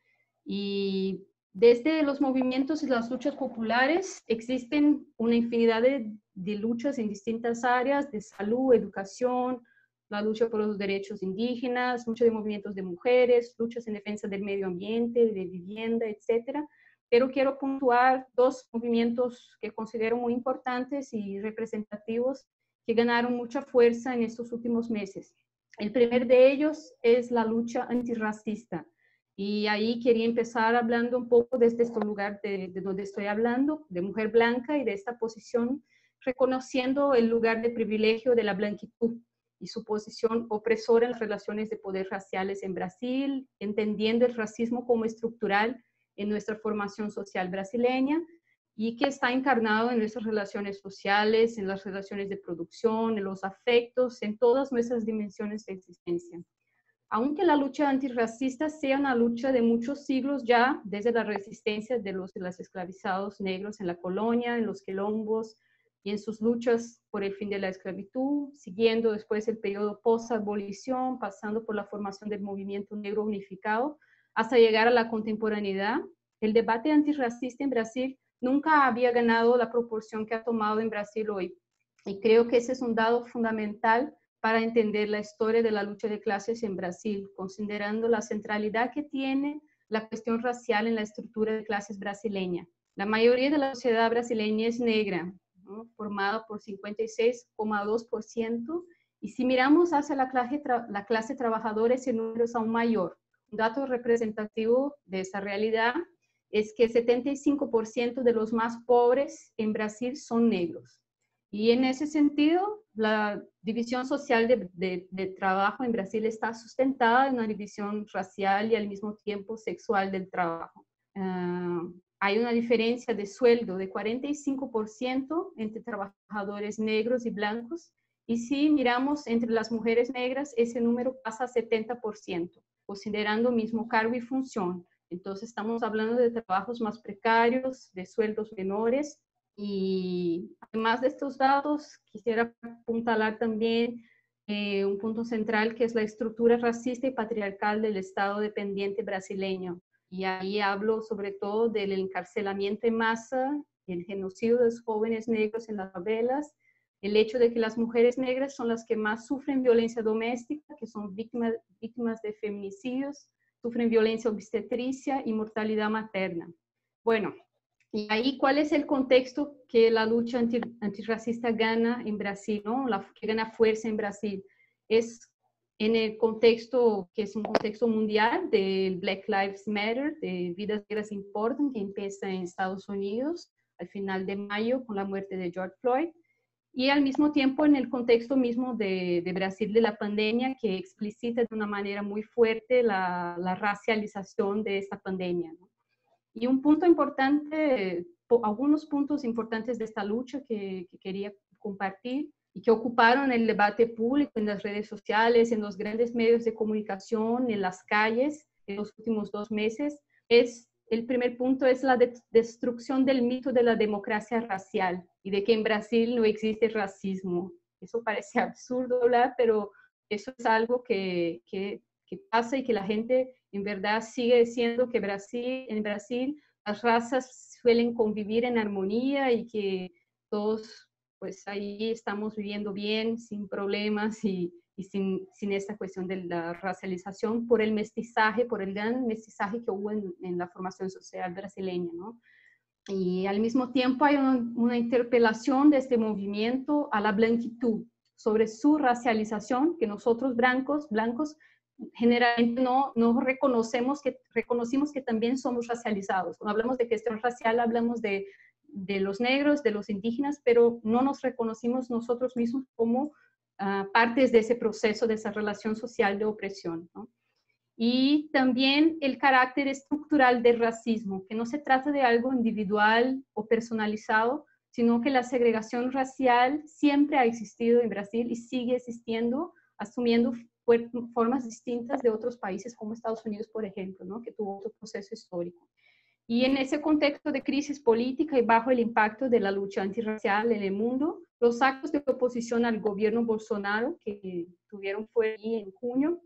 B: Y desde los movimientos y las luchas populares existen una infinidad de luchas en distintas áreas, de salud, educación, la lucha por los derechos indígenas, lucha de movimientos de mujeres, luchas en defensa del medio ambiente, de vivienda, etc. Pero quiero puntuar 2 movimientos que considero muy importantes y representativos que ganaron mucha fuerza en estos últimos meses. El primer de ellos es la lucha antirracista. Y ahí quería empezar hablando un poco desde este lugar de donde estoy hablando, de mujer blanca y de esta posición, reconociendo el lugar de privilegio de la blanquitud y su posición opresora en las relaciones de poder raciales en Brasil, entendiendo el racismo como estructural en nuestra formación social brasileña y que está encarnado en nuestras relaciones sociales, en las relaciones de producción, en los afectos, en todas nuestras dimensiones de existencia. Aunque la lucha antirracista sea una lucha de muchos siglos ya, desde la resistencia de los esclavizados negros en la colonia, en los quilombos y en sus luchas por el fin de la esclavitud, siguiendo después el periodo post-abolición, pasando por la formación del movimiento negro unificado, hasta llegar a la contemporaneidad. El debate antirracista en Brasil nunca había ganado la proporción que ha tomado en Brasil hoy. Y creo que ese es un dato fundamental para entender la historia de la lucha de clases en Brasil, considerando la centralidad que tiene la cuestión racial en la estructura de clases brasileña. La mayoría de la sociedad brasileña es negra, ¿no? Formada por 56,2%, y si miramos hacia la clase trabajadora, ese número es aún mayor. Un dato representativo de esa realidad es que 75% de los más pobres en Brasil son negros. Y en ese sentido, la división social de trabajo en Brasil está sustentada en una división racial y al mismo tiempo sexual del trabajo. Hay una diferencia de sueldo de 45% entre trabajadores negros y blancos, y si miramos entre las mujeres negras, ese número pasa a 70%, considerando mismo cargo y función. Entonces estamos hablando de trabajos más precarios, de sueldos menores. Y además de estos datos, quisiera apuntalar también un punto central, que es la estructura racista y patriarcal del Estado dependiente brasileño. Y ahí hablo sobre todo del encarcelamiento en masa, el genocidio de los jóvenes negros en las favelas, el hecho de que las mujeres negras son las que más sufren violencia doméstica, que son víctimas de feminicidios, sufren violencia obstetricia y mortalidad materna. Bueno, y ahí, ¿cuál es el contexto que la lucha antirracista gana en Brasil, ¿no? Que gana fuerza en Brasil? Es en el contexto, que es un contexto mundial, del Black Lives Matter, de Vidas Negras Importan, que empieza en Estados Unidos al final de mayo con la muerte de George Floyd, y al mismo tiempo en el contexto mismo de Brasil, de la pandemia, que explicita de una manera muy fuerte la racialización de esta pandemia, ¿no? Y un punto importante, algunos puntos importantes de esta lucha que quería compartir y que ocuparon el debate público en las redes sociales, en los grandes medios de comunicación, en las calles en los últimos 2 meses, el primer punto es la destrucción del mito de la democracia racial y de que en Brasil no existe racismo. Eso parece absurdo hablar, pero eso es algo que pasa y que la gente en verdad sigue diciendo que en Brasil las razas suelen convivir en armonía y que todos pues ahí estamos viviendo bien, sin problemas y sin esta cuestión de la racialización por el mestizaje, por el gran mestizaje que hubo en la formación social brasileña, ¿no? Y al mismo tiempo hay una interpelación de este movimiento a la blanquitud sobre su racialización, que nosotros blancos generalmente no reconocimos que también somos racializados. Cuando hablamos de cuestión racial, hablamos de los negros, de los indígenas, pero no nos reconocimos nosotros mismos como partes de ese proceso, de esa relación social de opresión, ¿no? Y también el carácter estructural del racismo, que no se trata de algo individual o personalizado, sino que la segregación racial siempre ha existido en Brasil y sigue existiendo, asumiendo formas distintas de otros países como Estados Unidos, por ejemplo, ¿no? Que tuvo otro proceso histórico. Y en ese contexto de crisis política y bajo el impacto de la lucha antirracial en el mundo, los actos de oposición al gobierno Bolsonaro, que tuvieron fue en junio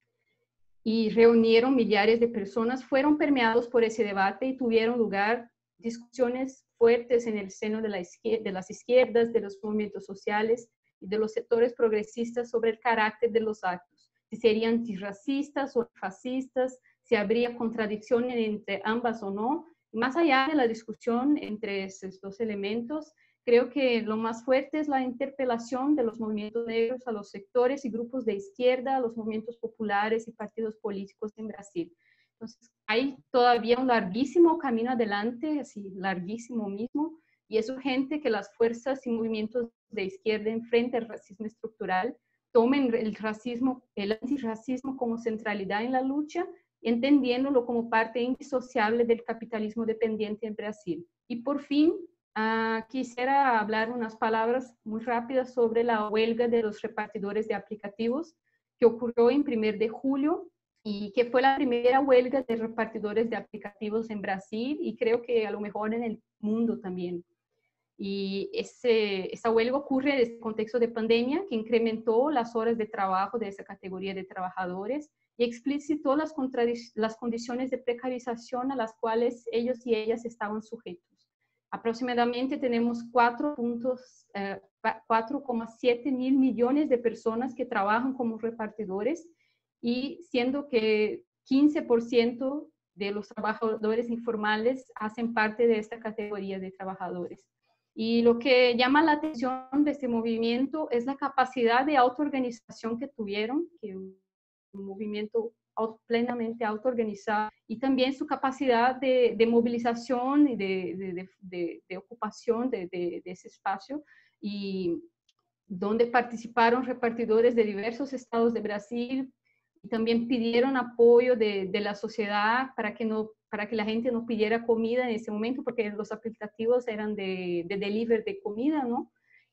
B: y reunieron millares de personas, fueron permeados por ese debate y tuvieron lugar discusiones fuertes en el seno de las izquierdas, de los movimientos sociales y de los sectores progresistas sobre el carácter de los actos, si serían antirracistas o fascistas, si habría contradicción entre ambas o no. Más allá de la discusión entre esos dos elementos, creo que lo más fuerte es la interpelación de los movimientos negros a los sectores y grupos de izquierda, a los movimientos populares y partidos políticos en Brasil. Entonces, hay todavía un larguísimo camino adelante, así larguísimo mismo, y es urgente que las fuerzas y movimientos de izquierda enfrenten el racismo estructural, tomen el antirracismo como centralidad en la lucha, entendiéndolo como parte indisociable del capitalismo dependiente en Brasil. Y por fin, quisiera hablar unas palabras muy rápidas sobre la huelga de los repartidores de aplicativos que ocurrió en 1 de julio y que fue la primera huelga de repartidores de aplicativos en Brasil y creo que a lo mejor en el mundo también. Y esa huelga ocurre en el contexto de pandemia, que incrementó las horas de trabajo de esa categoría de trabajadores y explicitó las condiciones de precarización a las cuales ellos y ellas estaban sujetos. Aproximadamente tenemos 4,7 mil millones de personas que trabajan como repartidores, y siendo que 15% de los trabajadores informales hacen parte de esta categoría de trabajadores. Y lo que llama la atención de este movimiento es la capacidad de autoorganización que tuvieron, que un movimiento plenamente autoorganizado, y también su capacidad de movilización y de ocupación de ese espacio, y donde participaron repartidores de diversos estados de Brasil, y también pidieron apoyo de la sociedad para que la gente no pidiera comida en ese momento, porque los aplicativos eran de delivery de comida, ¿no?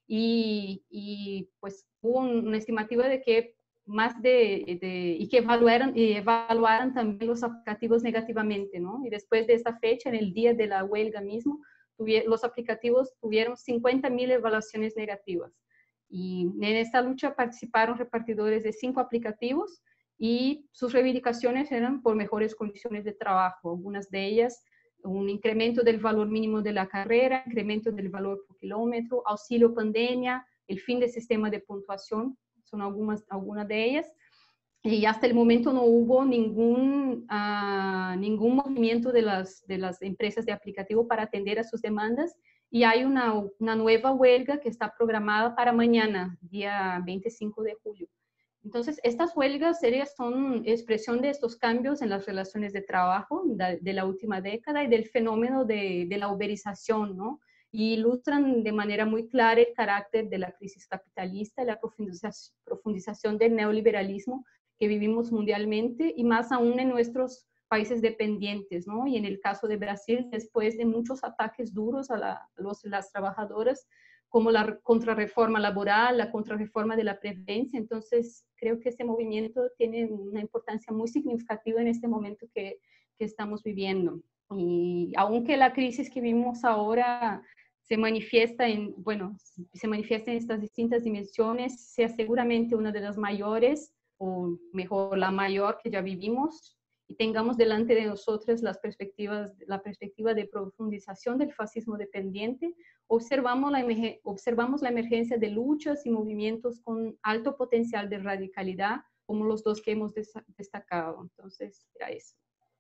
B: Y pues hubo una estimativa de que y que evaluaran también los aplicativos negativamente, ¿no? Y después de esta fecha, en el día de la huelga mismo, los aplicativos tuvieron 50.000 evaluaciones negativas. Y en esta lucha participaron repartidores de 5 aplicativos, y sus reivindicaciones eran por mejores condiciones de trabajo. Algunas de ellas, un incremento del valor mínimo de la carrera, incremento del valor por kilómetro, auxilio pandemia, el fin del sistema de puntuación, son algunas de ellas. Y hasta el momento no hubo ningún movimiento de las empresas de aplicativo para atender a sus demandas, y hay una nueva huelga que está programada para mañana, día 25 de julio. Entonces, estas huelgas serias son expresión de estos cambios en las relaciones de trabajo de la última década y del fenómeno de la uberización, ¿no? Y ilustran de manera muy clara el carácter de la crisis capitalista y la profundización del neoliberalismo que vivimos mundialmente, y más aún en nuestros países dependientes, ¿no? Y en el caso de Brasil, después de muchos ataques duros a las trabajadoras, como la contrarreforma laboral, la contrarreforma de la previdencia. Entonces, creo que este movimiento tiene una importancia muy significativa en este momento que estamos viviendo. Y aunque la crisis que vivimos ahora se manifiesta en estas distintas dimensiones, sea seguramente una de las mayores, o mejor, la mayor que ya vivimos, y tengamos delante de nosotros la perspectiva de profundización del fascismo dependiente, observamos la emergencia de luchas y movimientos con alto potencial de radicalidad, como los dos que hemos destacado. Entonces, era eso.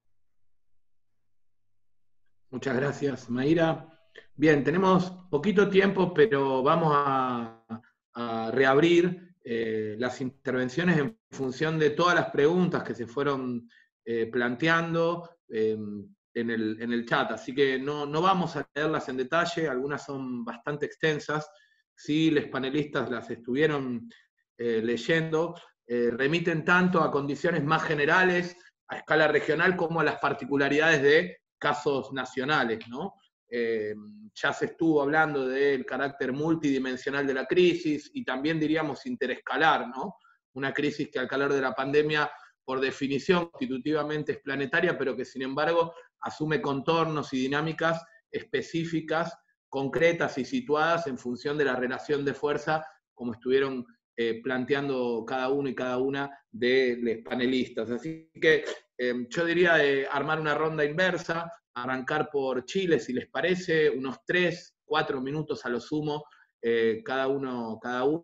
A: Muchas gracias, Mayra. Bien, tenemos poquito tiempo, pero vamos a reabrir las intervenciones en función de todas las preguntas que se fueron planteando en el chat, así que no vamos a leerlas en detalle, algunas son bastante extensas. Sí, los panelistas las estuvieron leyendo, remiten tanto a condiciones más generales, a escala regional, como a las particularidades de casos nacionales, ¿no? Ya se estuvo hablando del carácter multidimensional de la crisis, y también diríamos interescalar, ¿no? Una crisis que al calor de la pandemia, por definición, constitutivamente es planetaria, pero que sin embargo asume contornos y dinámicas específicas, concretas y situadas en función de la relación de fuerza, como estuvieron planteando cada uno y cada una de los panelistas. Así que yo diría armar una ronda inversa, arrancar por Chile, si les parece, unos 3-4 minutos a lo sumo, cada una,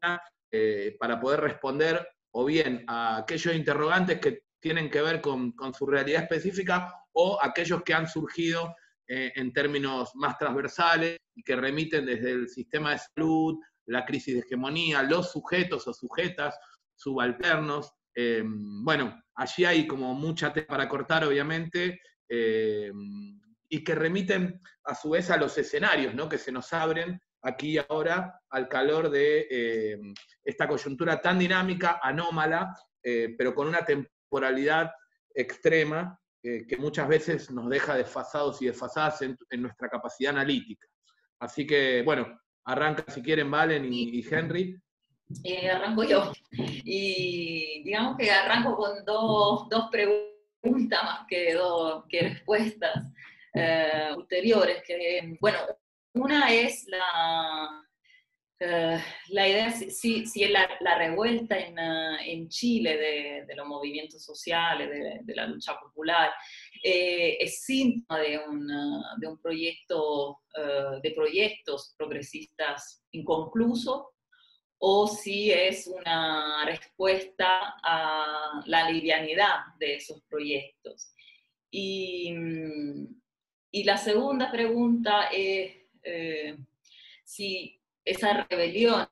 A: para poder responder o bien a aquellos interrogantes que tienen que ver con su realidad específica, o aquellos que han surgido en términos más transversales y que remiten desde el sistema de salud, la crisis de hegemonía, los sujetos o sujetas subalternos. Bueno, allí hay como mucha tela para cortar, obviamente, y que remiten a su vez a los escenarios, ¿no?, que se nos abren aquí y ahora al calor de esta coyuntura tan dinámica, anómala, pero con una temporalidad extrema que muchas veces nos deja desfasados y desfasadas en nuestra capacidad analítica. Así que, bueno, arranca si quieren Valen y Henry.
F: Arranco yo. Y digamos que arranco con dos preguntas más que respuestas ulteriores. Que, bueno, una es la idea, si la revuelta en Chile de los movimientos sociales, de la lucha popular, es síntoma de un proyecto, de proyectos progresistas inconclusos, o si es una respuesta a la livianidad de esos proyectos. Y la segunda pregunta es si esas rebeliones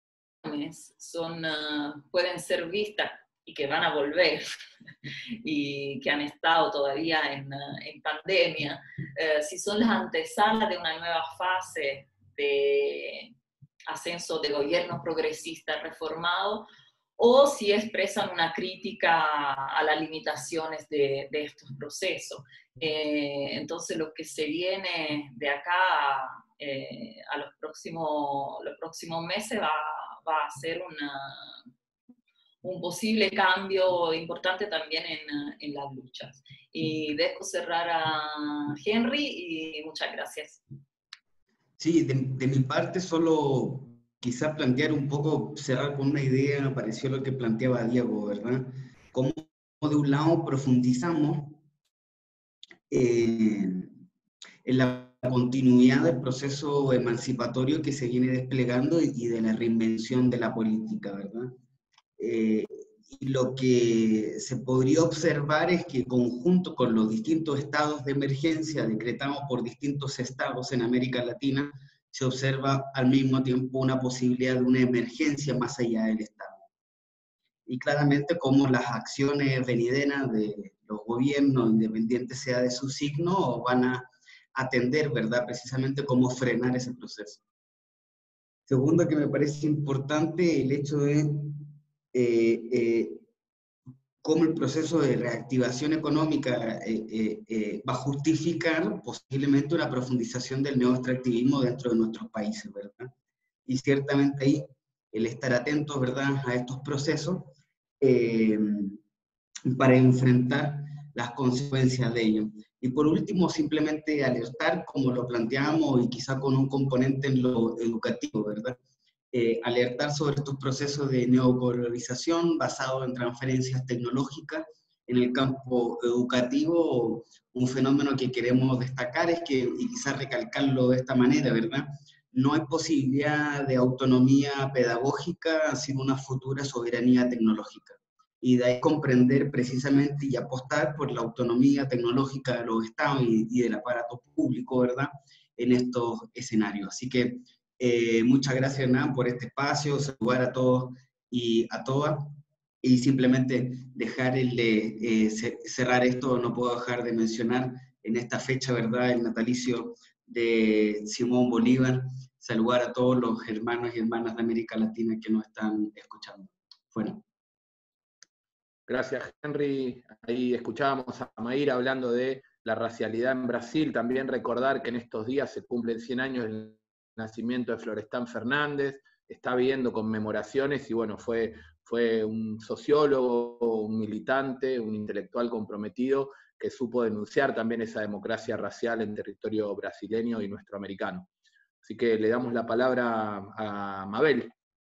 F: pueden ser vistas y que van a volver y que han estado todavía en pandemia, si son las antesalas de una nueva fase de ascenso de gobiernos progresistas reformados, o si expresan una crítica a las limitaciones de estos procesos. Entonces lo que se viene de acá a los próximos meses va a ser un posible cambio importante también en las luchas. Y dejo cerrar a Henry y muchas gracias.
G: Sí, de mi parte solo quizás plantear un poco, cerrar con una idea, pareció lo que planteaba Diego, ¿verdad? Cómo de un lado profundizamos en la continuidad del proceso emancipatorio que se viene desplegando y de la reinvención de la política, ¿verdad? Y lo que se podría observar es que conjunto con los distintos estados de emergencia decretados por distintos estados en América Latina, se observa al mismo tiempo una posibilidad de una emergencia más allá del Estado. Y claramente como las acciones venideras de los gobiernos, independientes sea de su signo, van a atender, ¿verdad?, precisamente cómo frenar ese proceso. Segundo, que me parece importante el hecho de cómo el proceso de reactivación económica va a justificar posiblemente una profundización del neoextractivismo dentro de nuestros países, ¿verdad? Y ciertamente ahí el estar atentos, ¿verdad?, a estos procesos para enfrentar las consecuencias de ello. Y por último, simplemente alertar, como lo planteamos, y quizá con un componente en lo educativo, ¿verdad? Alertar sobre estos procesos de neocolonización basados en transferencias tecnológicas. En el campo educativo, un fenómeno que queremos destacar es que, y quizás recalcarlo de esta manera, ¿verdad?, no hay posibilidad de autonomía pedagógica sin una futura soberanía tecnológica. Y de ahí comprender precisamente y apostar por la autonomía tecnológica de los estados y del aparato público, ¿verdad?, en estos escenarios. Así que muchas gracias, Hernán, por este espacio, saludar a todos y a todas, y simplemente dejar cerrar esto, no puedo dejar de mencionar en esta fecha, ¿verdad?, el natalicio de Simón Bolívar, saludar a todos los hermanos y hermanas de América Latina que nos están escuchando. Bueno.
A: Gracias, Henry. Ahí escuchábamos a Mayra hablando de la racialidad en Brasil. También recordar que en estos días se cumplen 100 años del nacimiento de Florestan Fernández. Está habiendo conmemoraciones y bueno, fue un sociólogo, un militante, un intelectual comprometido que supo denunciar también esa democracia racial en territorio brasileño y nuestro americano. Así que le damos la palabra a Mabel.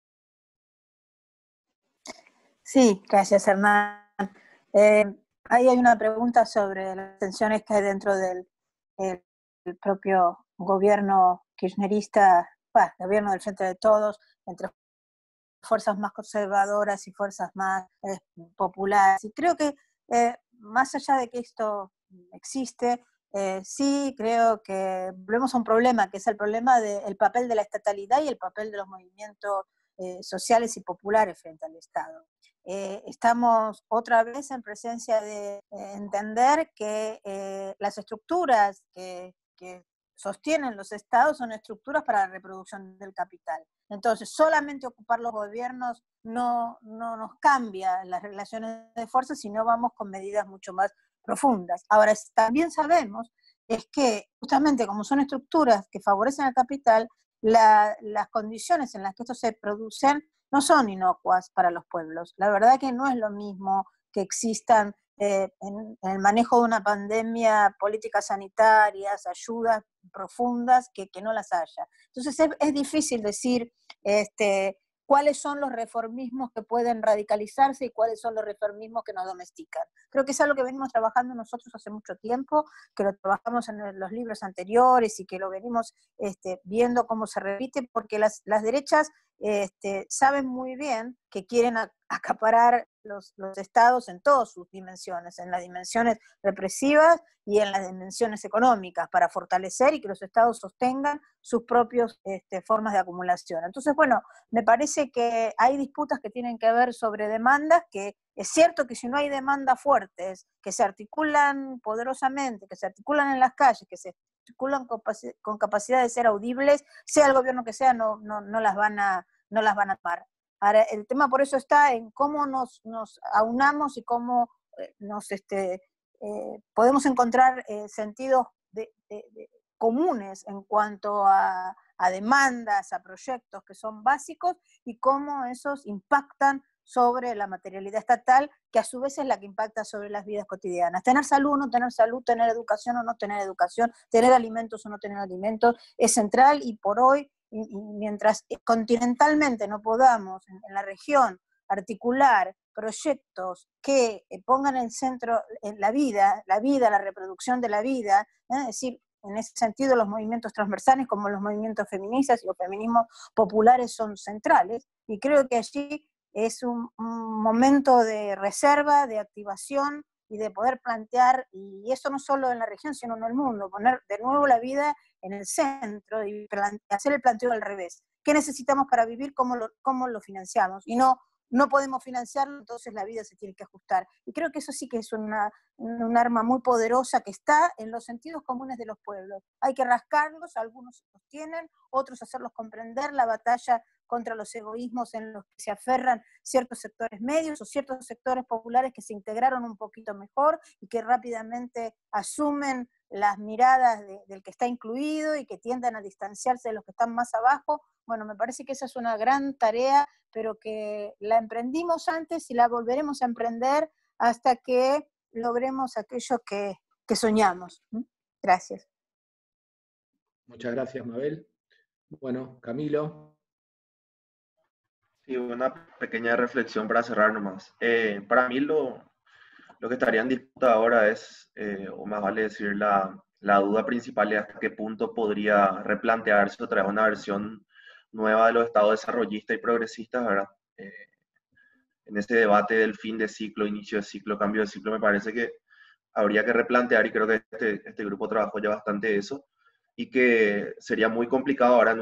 E: Sí, gracias, Hernán. Ahí hay una pregunta sobre las tensiones que hay dentro del propio gobierno kirchnerista, gobierno del Frente de Todos, entre fuerzas más conservadoras y fuerzas más populares. Y creo que más allá de que esto existe, sí creo que volvemos a un problema, que es el problema del papel de la estatalidad y el papel de los movimientos sociales y populares frente al Estado. Estamos otra vez en presencia de entender que las estructuras que sostienen los estados son estructuras para la reproducción del capital. Entonces, solamente ocupar los gobiernos no nos cambia las relaciones de fuerza, sino vamos con medidas mucho más profundas. Ahora, también sabemos es que justamente como son estructuras que favorecen al capital, las condiciones en las que estos se producen no son inocuas para los pueblos. La verdad que no es lo mismo que existan en el manejo de una pandemia, políticas sanitarias, ayudas profundas, que no las haya. Entonces es difícil decir cuáles son los reformismos que pueden radicalizarse y cuáles son los reformismos que nos domestican. Creo que es algo que venimos trabajando nosotros hace mucho tiempo, que lo trabajamos en los libros anteriores y que lo venimos viendo cómo se repite, porque las derechas saben muy bien que quieren acaparar los estados en todas sus dimensiones, en las dimensiones represivas y en las dimensiones económicas, para fortalecer y que los estados sostengan sus propias formas de acumulación. Entonces, bueno, me parece que hay disputas que tienen que ver sobre demandas, que es cierto que si no hay demandas fuertes, que se articulan poderosamente, que se articulan en las calles, que se articulan con capacidad de ser audibles, sea el gobierno que sea, no las van a tomar. Ahora, el tema por eso está en cómo nos aunamos y cómo podemos encontrar sentidos comunes en cuanto a demandas, a proyectos que son básicos y cómo esos impactan sobre la materialidad estatal, que a su vez es la que impacta sobre las vidas cotidianas. Tener salud o no tener salud, tener educación o no tener educación, tener alimentos o no tener alimentos, es central, y por hoy, y mientras continentalmente no podamos en la región articular proyectos que pongan en el centro la vida, la reproducción de la vida, es decir, en ese sentido los movimientos transversales como los movimientos feministas y los feminismos populares son centrales, y creo que allí es un momento de reserva, de activación y de poder plantear, y eso no solo en la región, sino en el mundo, poner de nuevo la vida en el centro y hacer el planteo al revés. ¿Qué necesitamos para vivir? ¿Cómo lo financiamos? Y no podemos financiarlo, entonces la vida se tiene que ajustar. Y creo que eso sí que es un arma muy poderosa que está en los sentidos comunes de los pueblos. Hay que rascarlos, algunos los tienen, otros hacerlos comprender la batalla contra los egoísmos en los que se aferran ciertos sectores medios o ciertos sectores populares que se integraron un poquito mejor y que rápidamente asumen las miradas del que está incluido y que tienden a distanciarse de los que están más abajo. Bueno, me parece que esa es una gran tarea, pero que la emprendimos antes y la volveremos a emprender hasta que logremos aquello que soñamos. Gracias.
A: Muchas gracias, Mabel. Bueno, Camilo.
D: Sí, una pequeña reflexión para cerrar nomás. Para mí lo que estaría en disputa ahora es, o más vale decir, la duda principal es hasta qué punto podría replantearse otra vez una versión nueva de los estados desarrollistas y progresistas, ¿verdad? En este debate del fin de ciclo, inicio de ciclo, cambio de ciclo, me parece que habría que replantear, y creo que este grupo trabajó ya bastante eso, y que sería muy complicado ahora en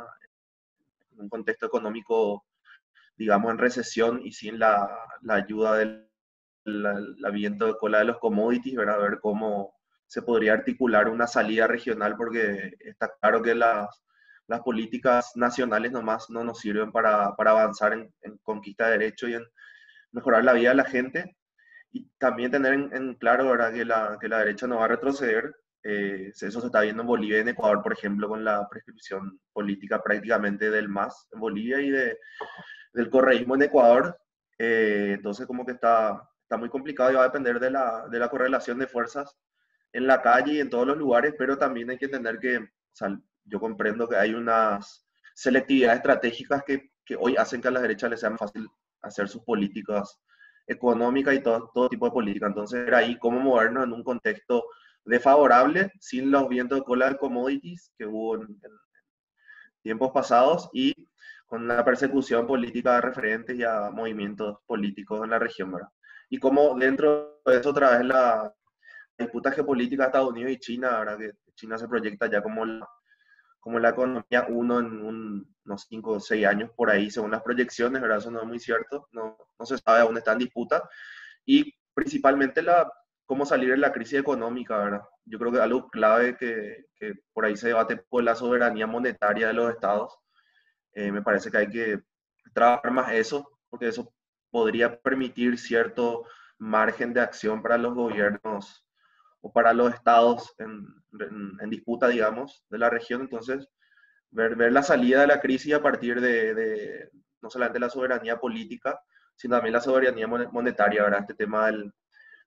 D: un contexto económico, digamos, en recesión y sin la ayuda del viento de cola de los commodities, ¿verdad? A ver cómo se podría articular una salida regional, porque está claro que las políticas nacionales nomás no nos sirven para avanzar en conquista de derechos y en mejorar la vida de la gente. Y también tener en claro, ¿verdad?, que la derecha no va a retroceder. Eso se está viendo en Bolivia y en Ecuador, por ejemplo, con la prescripción política prácticamente del MAS en Bolivia y del correísmo en Ecuador. Entonces, como que está muy complicado y va a depender de la correlación de fuerzas en la calle y en todos los lugares, pero también hay que entender que, o sea, yo comprendo que hay unas selectividades estratégicas que hoy hacen que a la derecha le sea más fácil hacer sus políticas económicas y todo tipo de política. Entonces, era ahí cómo movernos en un contexto desfavorable, sin los vientos de cola de commodities que hubo en tiempos pasados y con la persecución política de referentes y a movimientos políticos en la región, ¿verdad? Y como dentro de eso otra vez la disputa geopolítica de Estados Unidos y China, ¿verdad? Que China se proyecta ya como la economía uno en unos 5 o 6 años por ahí, según las proyecciones, ¿verdad? Eso no es muy cierto, no se sabe aún, está en disputa. Y principalmente cómo salir de la crisis económica, ¿verdad? Yo creo que algo clave que por ahí se debate por la soberanía monetaria de los estados. Me parece que hay que trabajar más eso, porque eso podría permitir cierto margen de acción para los gobiernos o para los estados en disputa, digamos, de la región. Entonces, ver la salida de la crisis a partir de no solamente la soberanía política, sino también la soberanía monetaria, ¿verdad? Este tema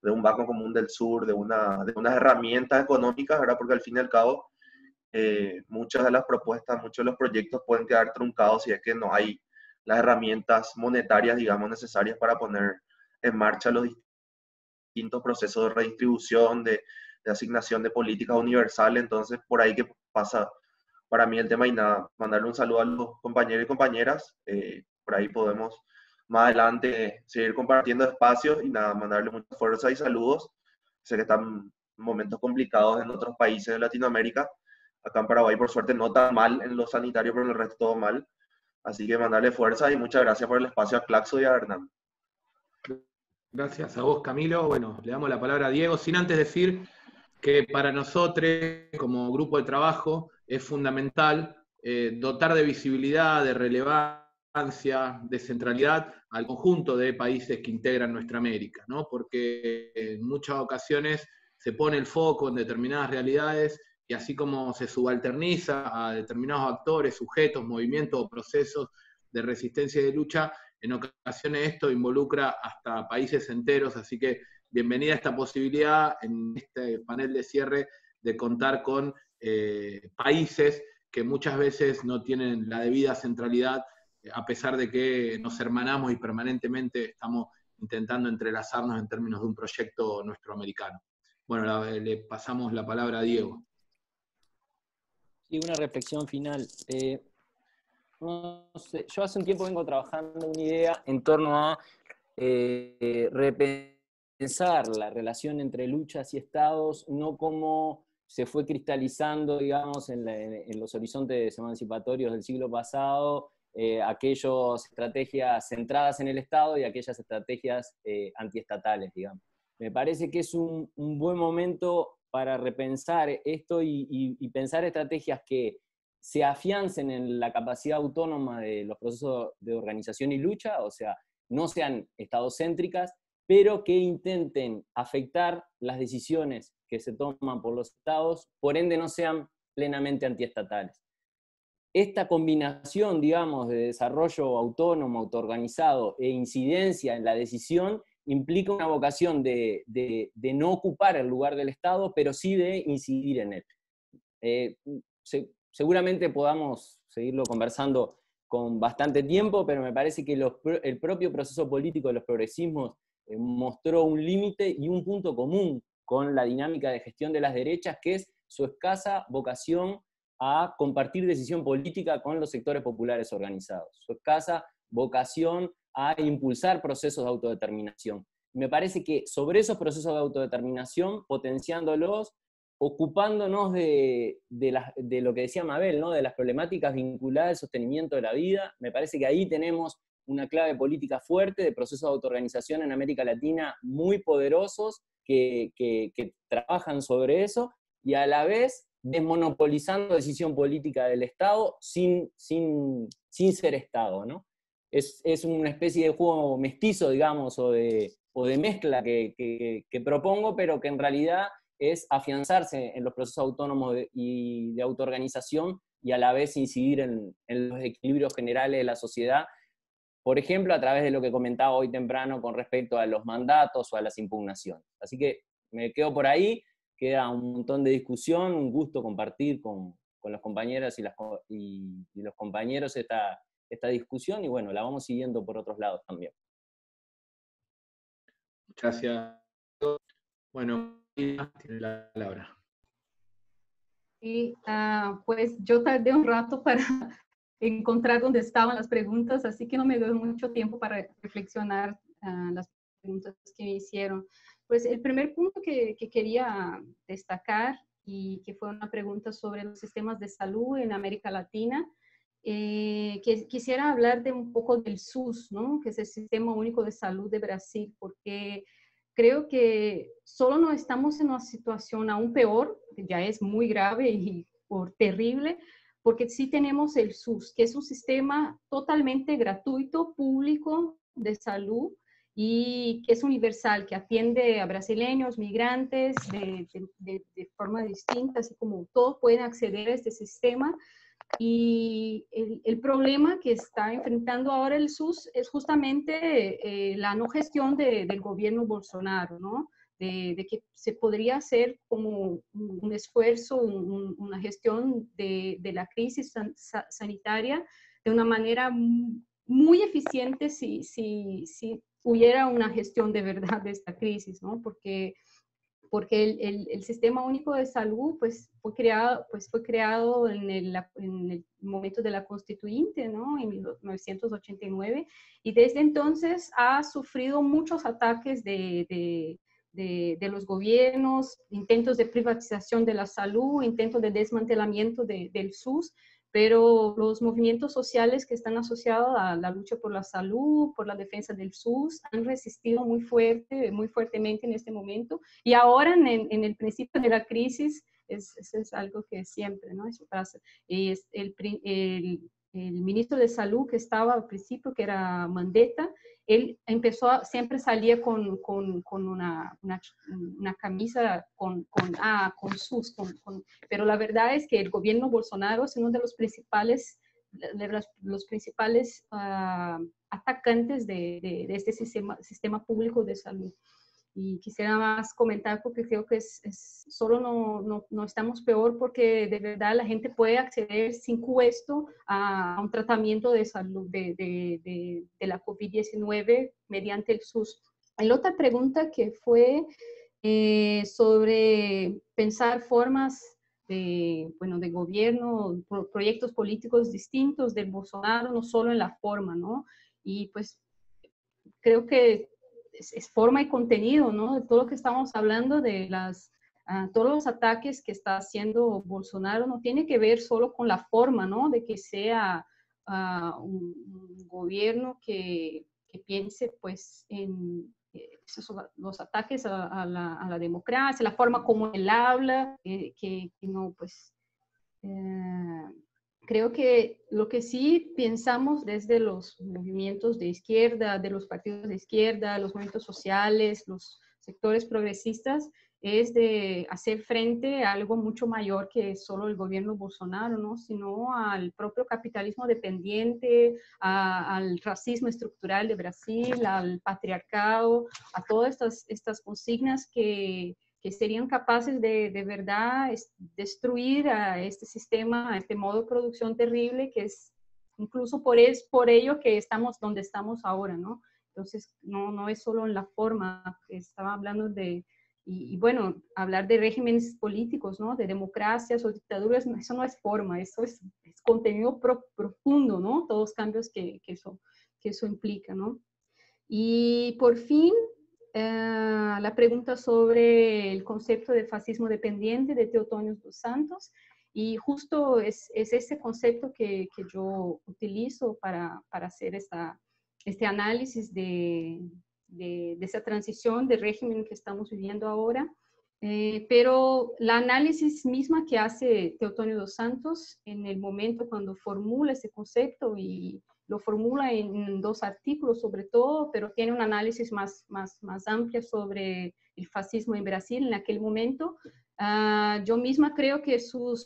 D: un Banco Común del Sur, de unas herramientas económicas, ¿verdad? Porque al fin y al cabo, muchas de las propuestas, muchos de los proyectos pueden quedar truncados si es que no hay las herramientas monetarias, digamos, necesarias para poner en marcha los distintos procesos de redistribución, de asignación de políticas universales. Entonces, por ahí que pasa para mí el tema. Y nada, mandarle un saludo a los compañeros y compañeras. Por ahí podemos más adelante seguir compartiendo espacios y nada, mandarle mucha fuerza y saludos. Sé que están en momentos complicados en otros países de Latinoamérica. Acá en Paraguay, por suerte, no tan mal en lo sanitario, pero en el resto todo mal. Así que mandarle fuerza y muchas gracias por el espacio a Claxo y a Hernán.
A: Gracias a vos, Camilo. Bueno, le damos la palabra a Diego, sin antes decir que para nosotros, como grupo de trabajo, es fundamental dotar de visibilidad, de relevancia, de centralidad al conjunto de países que integran nuestra América, ¿no? Porque en muchas ocasiones se pone el foco en determinadas realidades y así como se subalterniza a determinados actores, sujetos, movimientos o procesos de resistencia y de lucha, en ocasiones esto involucra hasta países enteros, así que bienvenida a esta posibilidad en este panel de cierre de contar con países que muchas veces no tienen la debida centralidad, a pesar de que nos hermanamos y permanentemente estamos intentando entrelazarnos en términos de un proyecto nuestroamericano. Bueno, le pasamos la palabra a Diego.
C: Sí, una reflexión final. No sé, yo hace un tiempo vengo trabajando una idea en torno a repensar la relación entre luchas y estados, no como se fue cristalizando, digamos, en los horizontes emancipatorios del siglo pasado, aquellas estrategias centradas en el Estado y aquellas estrategias antiestatales, digamos. Me parece que es un buen momento para repensar esto y pensar estrategias que se afiancen en la capacidad autónoma de los procesos de organización y lucha, o sea, no sean estadocéntricas, pero que intenten afectar las decisiones que se toman por los estados, por ende no sean plenamente antiestatales. Esta combinación, digamos, de desarrollo autónomo, autoorganizado e incidencia en la decisión implica una vocación de no ocupar el lugar del Estado, pero sí de incidir en él. Seguramente podamos seguirlo conversando con bastante tiempo, pero me parece que el propio proceso político de los progresismos mostró un límite y un punto común con la dinámica de gestión de las derechas, que es su escasa vocación a compartir decisión política con los sectores populares organizados, su escasa vocación a impulsar procesos de autodeterminación. Me parece que sobre esos procesos de autodeterminación, potenciándolos, ocupándonos de lo que decía Mabel, ¿no? De las problemáticas vinculadas al sostenimiento de la vida, me parece que ahí tenemos una clave política fuerte de procesos de autoorganización en América Latina muy poderosos que trabajan sobre eso, y a la vez desmonopolizando decisión política del Estado sin ser Estado, ¿no? Es una especie de juego mestizo, digamos, o de mezcla que propongo, pero que en realidad es afianzarse en los procesos autónomos y de autoorganización y a la vez incidir en los equilibrios generales de la sociedad, por ejemplo, a través de lo que comentaba hoy temprano con respecto a los mandatos o a las impugnaciones. Así que me quedo por ahí, queda un montón de discusión, un gusto compartir con las compañeras y los compañeros esta discusión, y bueno, la vamos siguiendo por otros lados también.
A: Gracias. Bueno, tiene la palabra.
B: Sí, pues yo tardé un rato para encontrar dónde estaban las preguntas, así que no me dio mucho tiempo para reflexionar las preguntas que me hicieron. Pues el primer punto que quería destacar, y que fue una pregunta sobre los sistemas de salud en América Latina, que quisiera hablar de un poco del SUS, ¿no? Que es el Sistema Único de Salud de Brasil, porque creo que solo no estamos en una situación aún peor, que ya es muy grave y terrible, porque sí tenemos el SUS, que es un sistema totalmente gratuito, público de salud, y que es universal, que atiende a brasileños, migrantes de forma distinta, así como todos pueden acceder a este sistema. Y el problema que está enfrentando ahora el SUS es justamente la no gestión del gobierno Bolsonaro, ¿no? de que se podría hacer como un esfuerzo, una gestión de la crisis sanitaria de una manera muy eficiente si hubiera una gestión de verdad de esta crisis, ¿no? Porque el Sistema Único de Salud pues, fue creado en el momento de la Constituyente, ¿no? En 1989, y desde entonces ha sufrido muchos ataques de los gobiernos, intentos de privatización de la salud, intentos de desmantelamiento del SUS, pero los movimientos sociales que están asociados a la lucha por la salud, por la defensa del SUS, han resistido muy fuertemente en este momento. Y ahora, en el principio de la crisis, es algo que siempre, ¿no? Eso pasa. Y el ministro de Salud que estaba al principio, que era Mandetta, él siempre salía con una camisa con SUS, pero la verdad es que el gobierno Bolsonaro es uno de los principales atacantes de este sistema público de salud. Y quisiera más comentar porque creo que solo no estamos peor, porque de verdad la gente puede acceder sin costo a un tratamiento de salud de la COVID-19 mediante el SUS. La otra pregunta que fue sobre pensar formas de gobierno, proyectos políticos distintos del Bolsonaro, no solo en la forma, ¿no? Y pues creo que es forma y contenido, ¿no? De todo lo que estamos hablando, de todos los ataques que está haciendo Bolsonaro, no tiene que ver solo con la forma, ¿no? De que sea un gobierno que piense, pues, en los ataques a la democracia, la forma como él habla, que no, pues... creo que lo que sí pensamos desde los movimientos de izquierda, de los partidos de izquierda, los movimientos sociales, los sectores progresistas, es de hacer frente a algo mucho mayor que solo el gobierno Bolsonaro, ¿no? Sino al propio capitalismo dependiente, al racismo estructural de Brasil, al patriarcado, a todas estas consignas que serían capaces de verdad destruir a este sistema, a este modo de producción terrible, que es incluso por ello que estamos donde estamos ahora, ¿no? Entonces, no es solo en la forma, estaba hablando y bueno, hablar de regímenes políticos, ¿no? De democracias o dictaduras, eso no es forma, eso es contenido profundo, ¿no? Todos los cambios que eso implica, ¿no? Y por fin, la pregunta sobre el concepto de fascismo dependiente de Teotonio dos Santos, y justo es ese concepto que yo utilizo para hacer este análisis de esa transición de régimen que estamos viviendo ahora. Pero la análisis misma que hace Teotonio dos Santos en el momento cuando formula ese concepto, y lo formula en 2 artículos sobre todo, pero tiene un análisis más amplio sobre el fascismo en Brasil en aquel momento. Yo misma creo que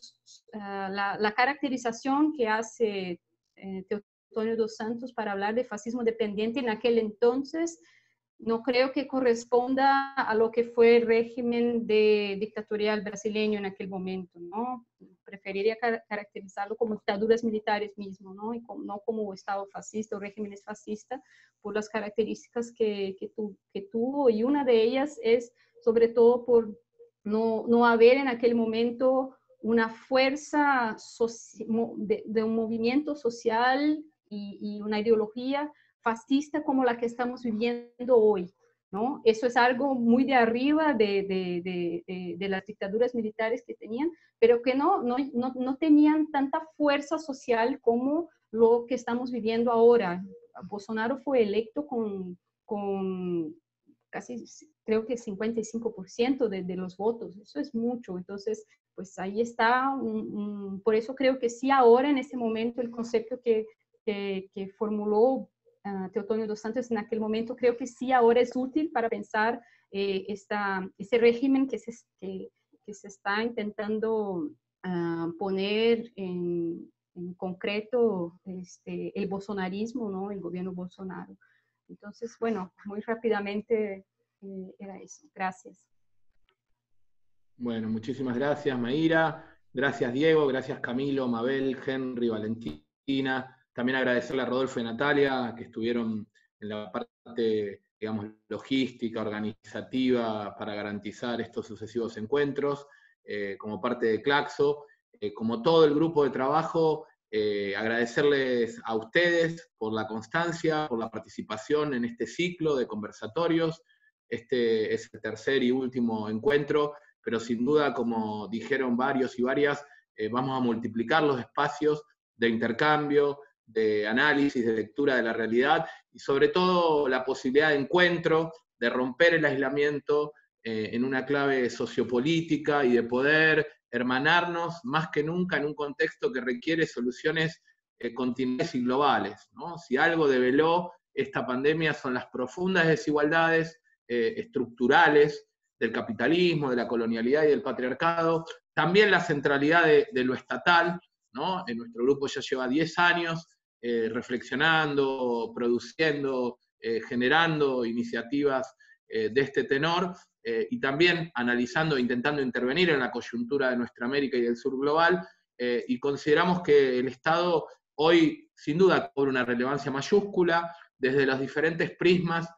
B: la caracterización que hace Teotonio dos Santos para hablar de fascismo dependiente en aquel entonces, no creo que corresponda a lo que fue el régimen dictatorial brasileño en aquel momento, ¿no? Preferiría caracterizarlo como dictaduras militares mismo, ¿no? Y no como Estado fascista o regímenes fascistas, por las características que tuvo, y una de ellas es sobre todo por no haber en aquel momento una fuerza de un movimiento social y una ideología fascista como la que estamos viviendo hoy, ¿no? Eso es algo muy de arriba de las dictaduras militares que tenían, pero que no tenían tanta fuerza social como lo que estamos viviendo ahora. Bolsonaro fue electo con casi, creo que 55% de los votos, eso es mucho. Entonces, pues ahí está, por eso creo que sí, ahora en este momento el concepto que formuló Teotonio dos Santos en aquel momento, creo que sí ahora es útil para pensar ese régimen que se está intentando poner en concreto el bolsonarismo, ¿no? El gobierno Bolsonaro. Entonces, bueno, muy rápidamente Era eso. Gracias.
A: Bueno, muchísimas gracias, Mayra. Gracias, Diego. Gracias, Camilo, Mabel, Henry, Valentina. También agradecerle a Rodolfo y Natalia, que estuvieron en la parte, digamos, logística, organizativa, para garantizar estos sucesivos encuentros, como parte de Claxo. Como todo el grupo de trabajo, agradecerles a ustedes por la constancia, por la participación en este ciclo de conversatorios. Este es el tercer y último encuentro, pero sin duda, como dijeron varios y varias, vamos a multiplicar los espacios de intercambio, de análisis, de lectura de la realidad, y sobre todo la posibilidad de encuentro, de romper el aislamiento en una clave sociopolítica y de poder hermanarnos más que nunca en un contexto que requiere soluciones continentales y globales, ¿no? Si algo develó esta pandemia son las profundas desigualdades estructurales del capitalismo, de la colonialidad y del patriarcado, también la centralidad de lo estatal, ¿no? En nuestro grupo ya lleva 10 años reflexionando, produciendo, generando iniciativas de este tenor, y también analizando, intentando intervenir en la coyuntura de nuestra América y del sur global, y consideramos que el Estado hoy, sin duda, cobra una relevancia mayúscula desde los diferentes prismas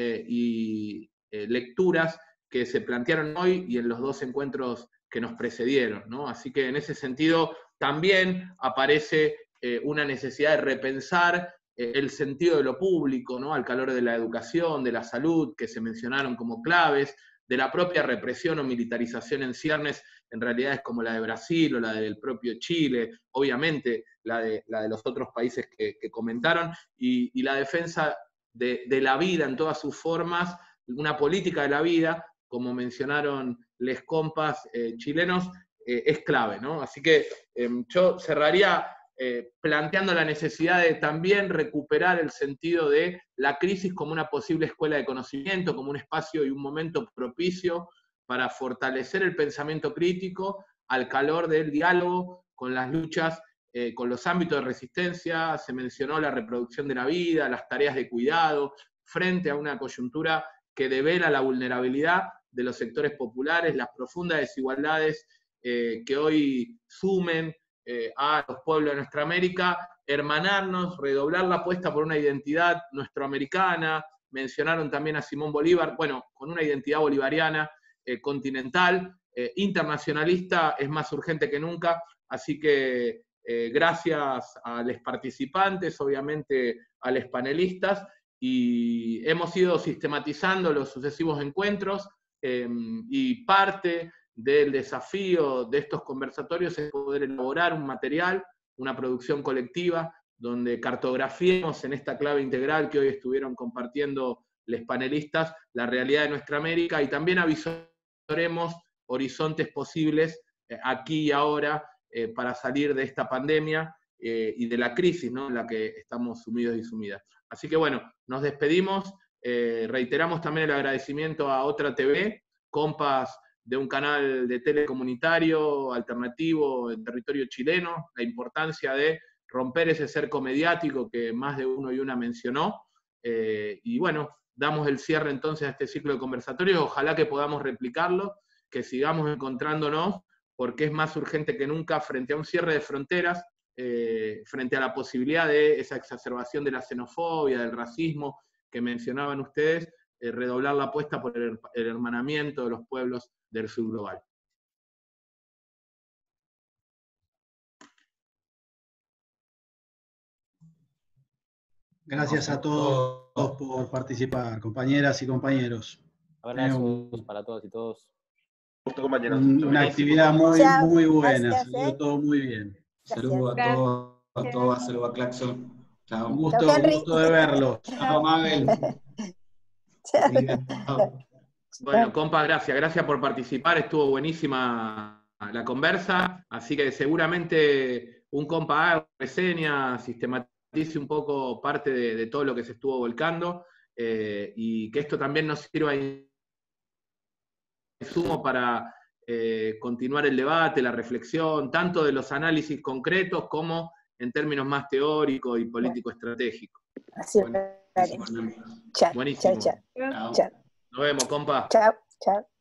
A: y lecturas que se plantearon hoy y en los dos encuentros que nos precedieron, ¿no? Así que en ese sentido también aparece una necesidad de repensar el sentido de lo público, ¿no? Al calor de la educación, de la salud, que se mencionaron como claves, de la propia represión o militarización en ciernes, en realidades como la de Brasil o la del propio Chile, obviamente la de los otros países que comentaron, y la defensa de la vida en todas sus formas, una política de la vida, como mencionaron les compas chilenos, es clave, ¿no? Así que yo cerraría planteando la necesidad de también recuperar el sentido de la crisis como una posible escuela de conocimiento, como un espacio y un momento propicio para fortalecer el pensamiento crítico al calor del diálogo con las luchas, con los ámbitos de resistencia. Se mencionó la reproducción de la vida, las tareas de cuidado, frente a una coyuntura que devela la vulnerabilidad de los sectores populares, las profundas desigualdades que hoy sumen a los pueblos de nuestra América, hermanarnos, redoblar la apuesta por una identidad nuestroamericana. Mencionaron también a Simón Bolívar, bueno, con una identidad bolivariana, continental, internacionalista, es más urgente que nunca, así que gracias a los participantes, obviamente a los panelistas, y hemos ido sistematizando los sucesivos encuentros, y parte del desafío de estos conversatorios es poder elaborar un material, una producción colectiva, donde cartografiemos en esta clave integral que hoy estuvieron compartiendo los panelistas la realidad de nuestra América, y también avisoremos horizontes posibles aquí y ahora para salir de esta pandemia y de la crisis, ¿no?, en la que estamos sumidos y sumidas. Así que bueno, nos despedimos, reiteramos también el agradecimiento a Otra TV, compas de un canal de tele comunitario, alternativo, en territorio chileno, la importancia de romper ese cerco mediático que más de uno y una mencionó, y bueno, damos el cierre entonces a este ciclo de conversatorios, ojalá que podamos replicarlo, que sigamos encontrándonos, porque es más urgente que nunca frente a un cierre de fronteras, frente a la posibilidad de esa exacerbación de la xenofobia, del racismo que mencionaban ustedes, redoblar la apuesta por el hermanamiento de los pueblos del sur global.
H: Gracias a todos por participar, compañeras y compañeros.
C: Abrazos para todos y todos.
D: Gusto, compañeros.
H: Una actividad muy buena, salió todo muy bien.
G: Saludos a todos, saludos a Claxon. Chao.
H: Un gusto de verlos.
G: Chao, Mabel.
A: Bueno, compa, gracias por participar, estuvo buenísima la conversa, así que seguramente un compa haga reseña, sistematice un poco parte de todo lo que se estuvo volcando, y que esto también nos sirva de insumo para continuar el debate, la reflexión, tanto de los análisis concretos como en términos más teóricos y político-estratégicos.
E: Así
A: Bueno,
E: chao.
A: buenísimo.
E: Chao.
A: Nos Nos vemos, compa.
E: Chao, chao.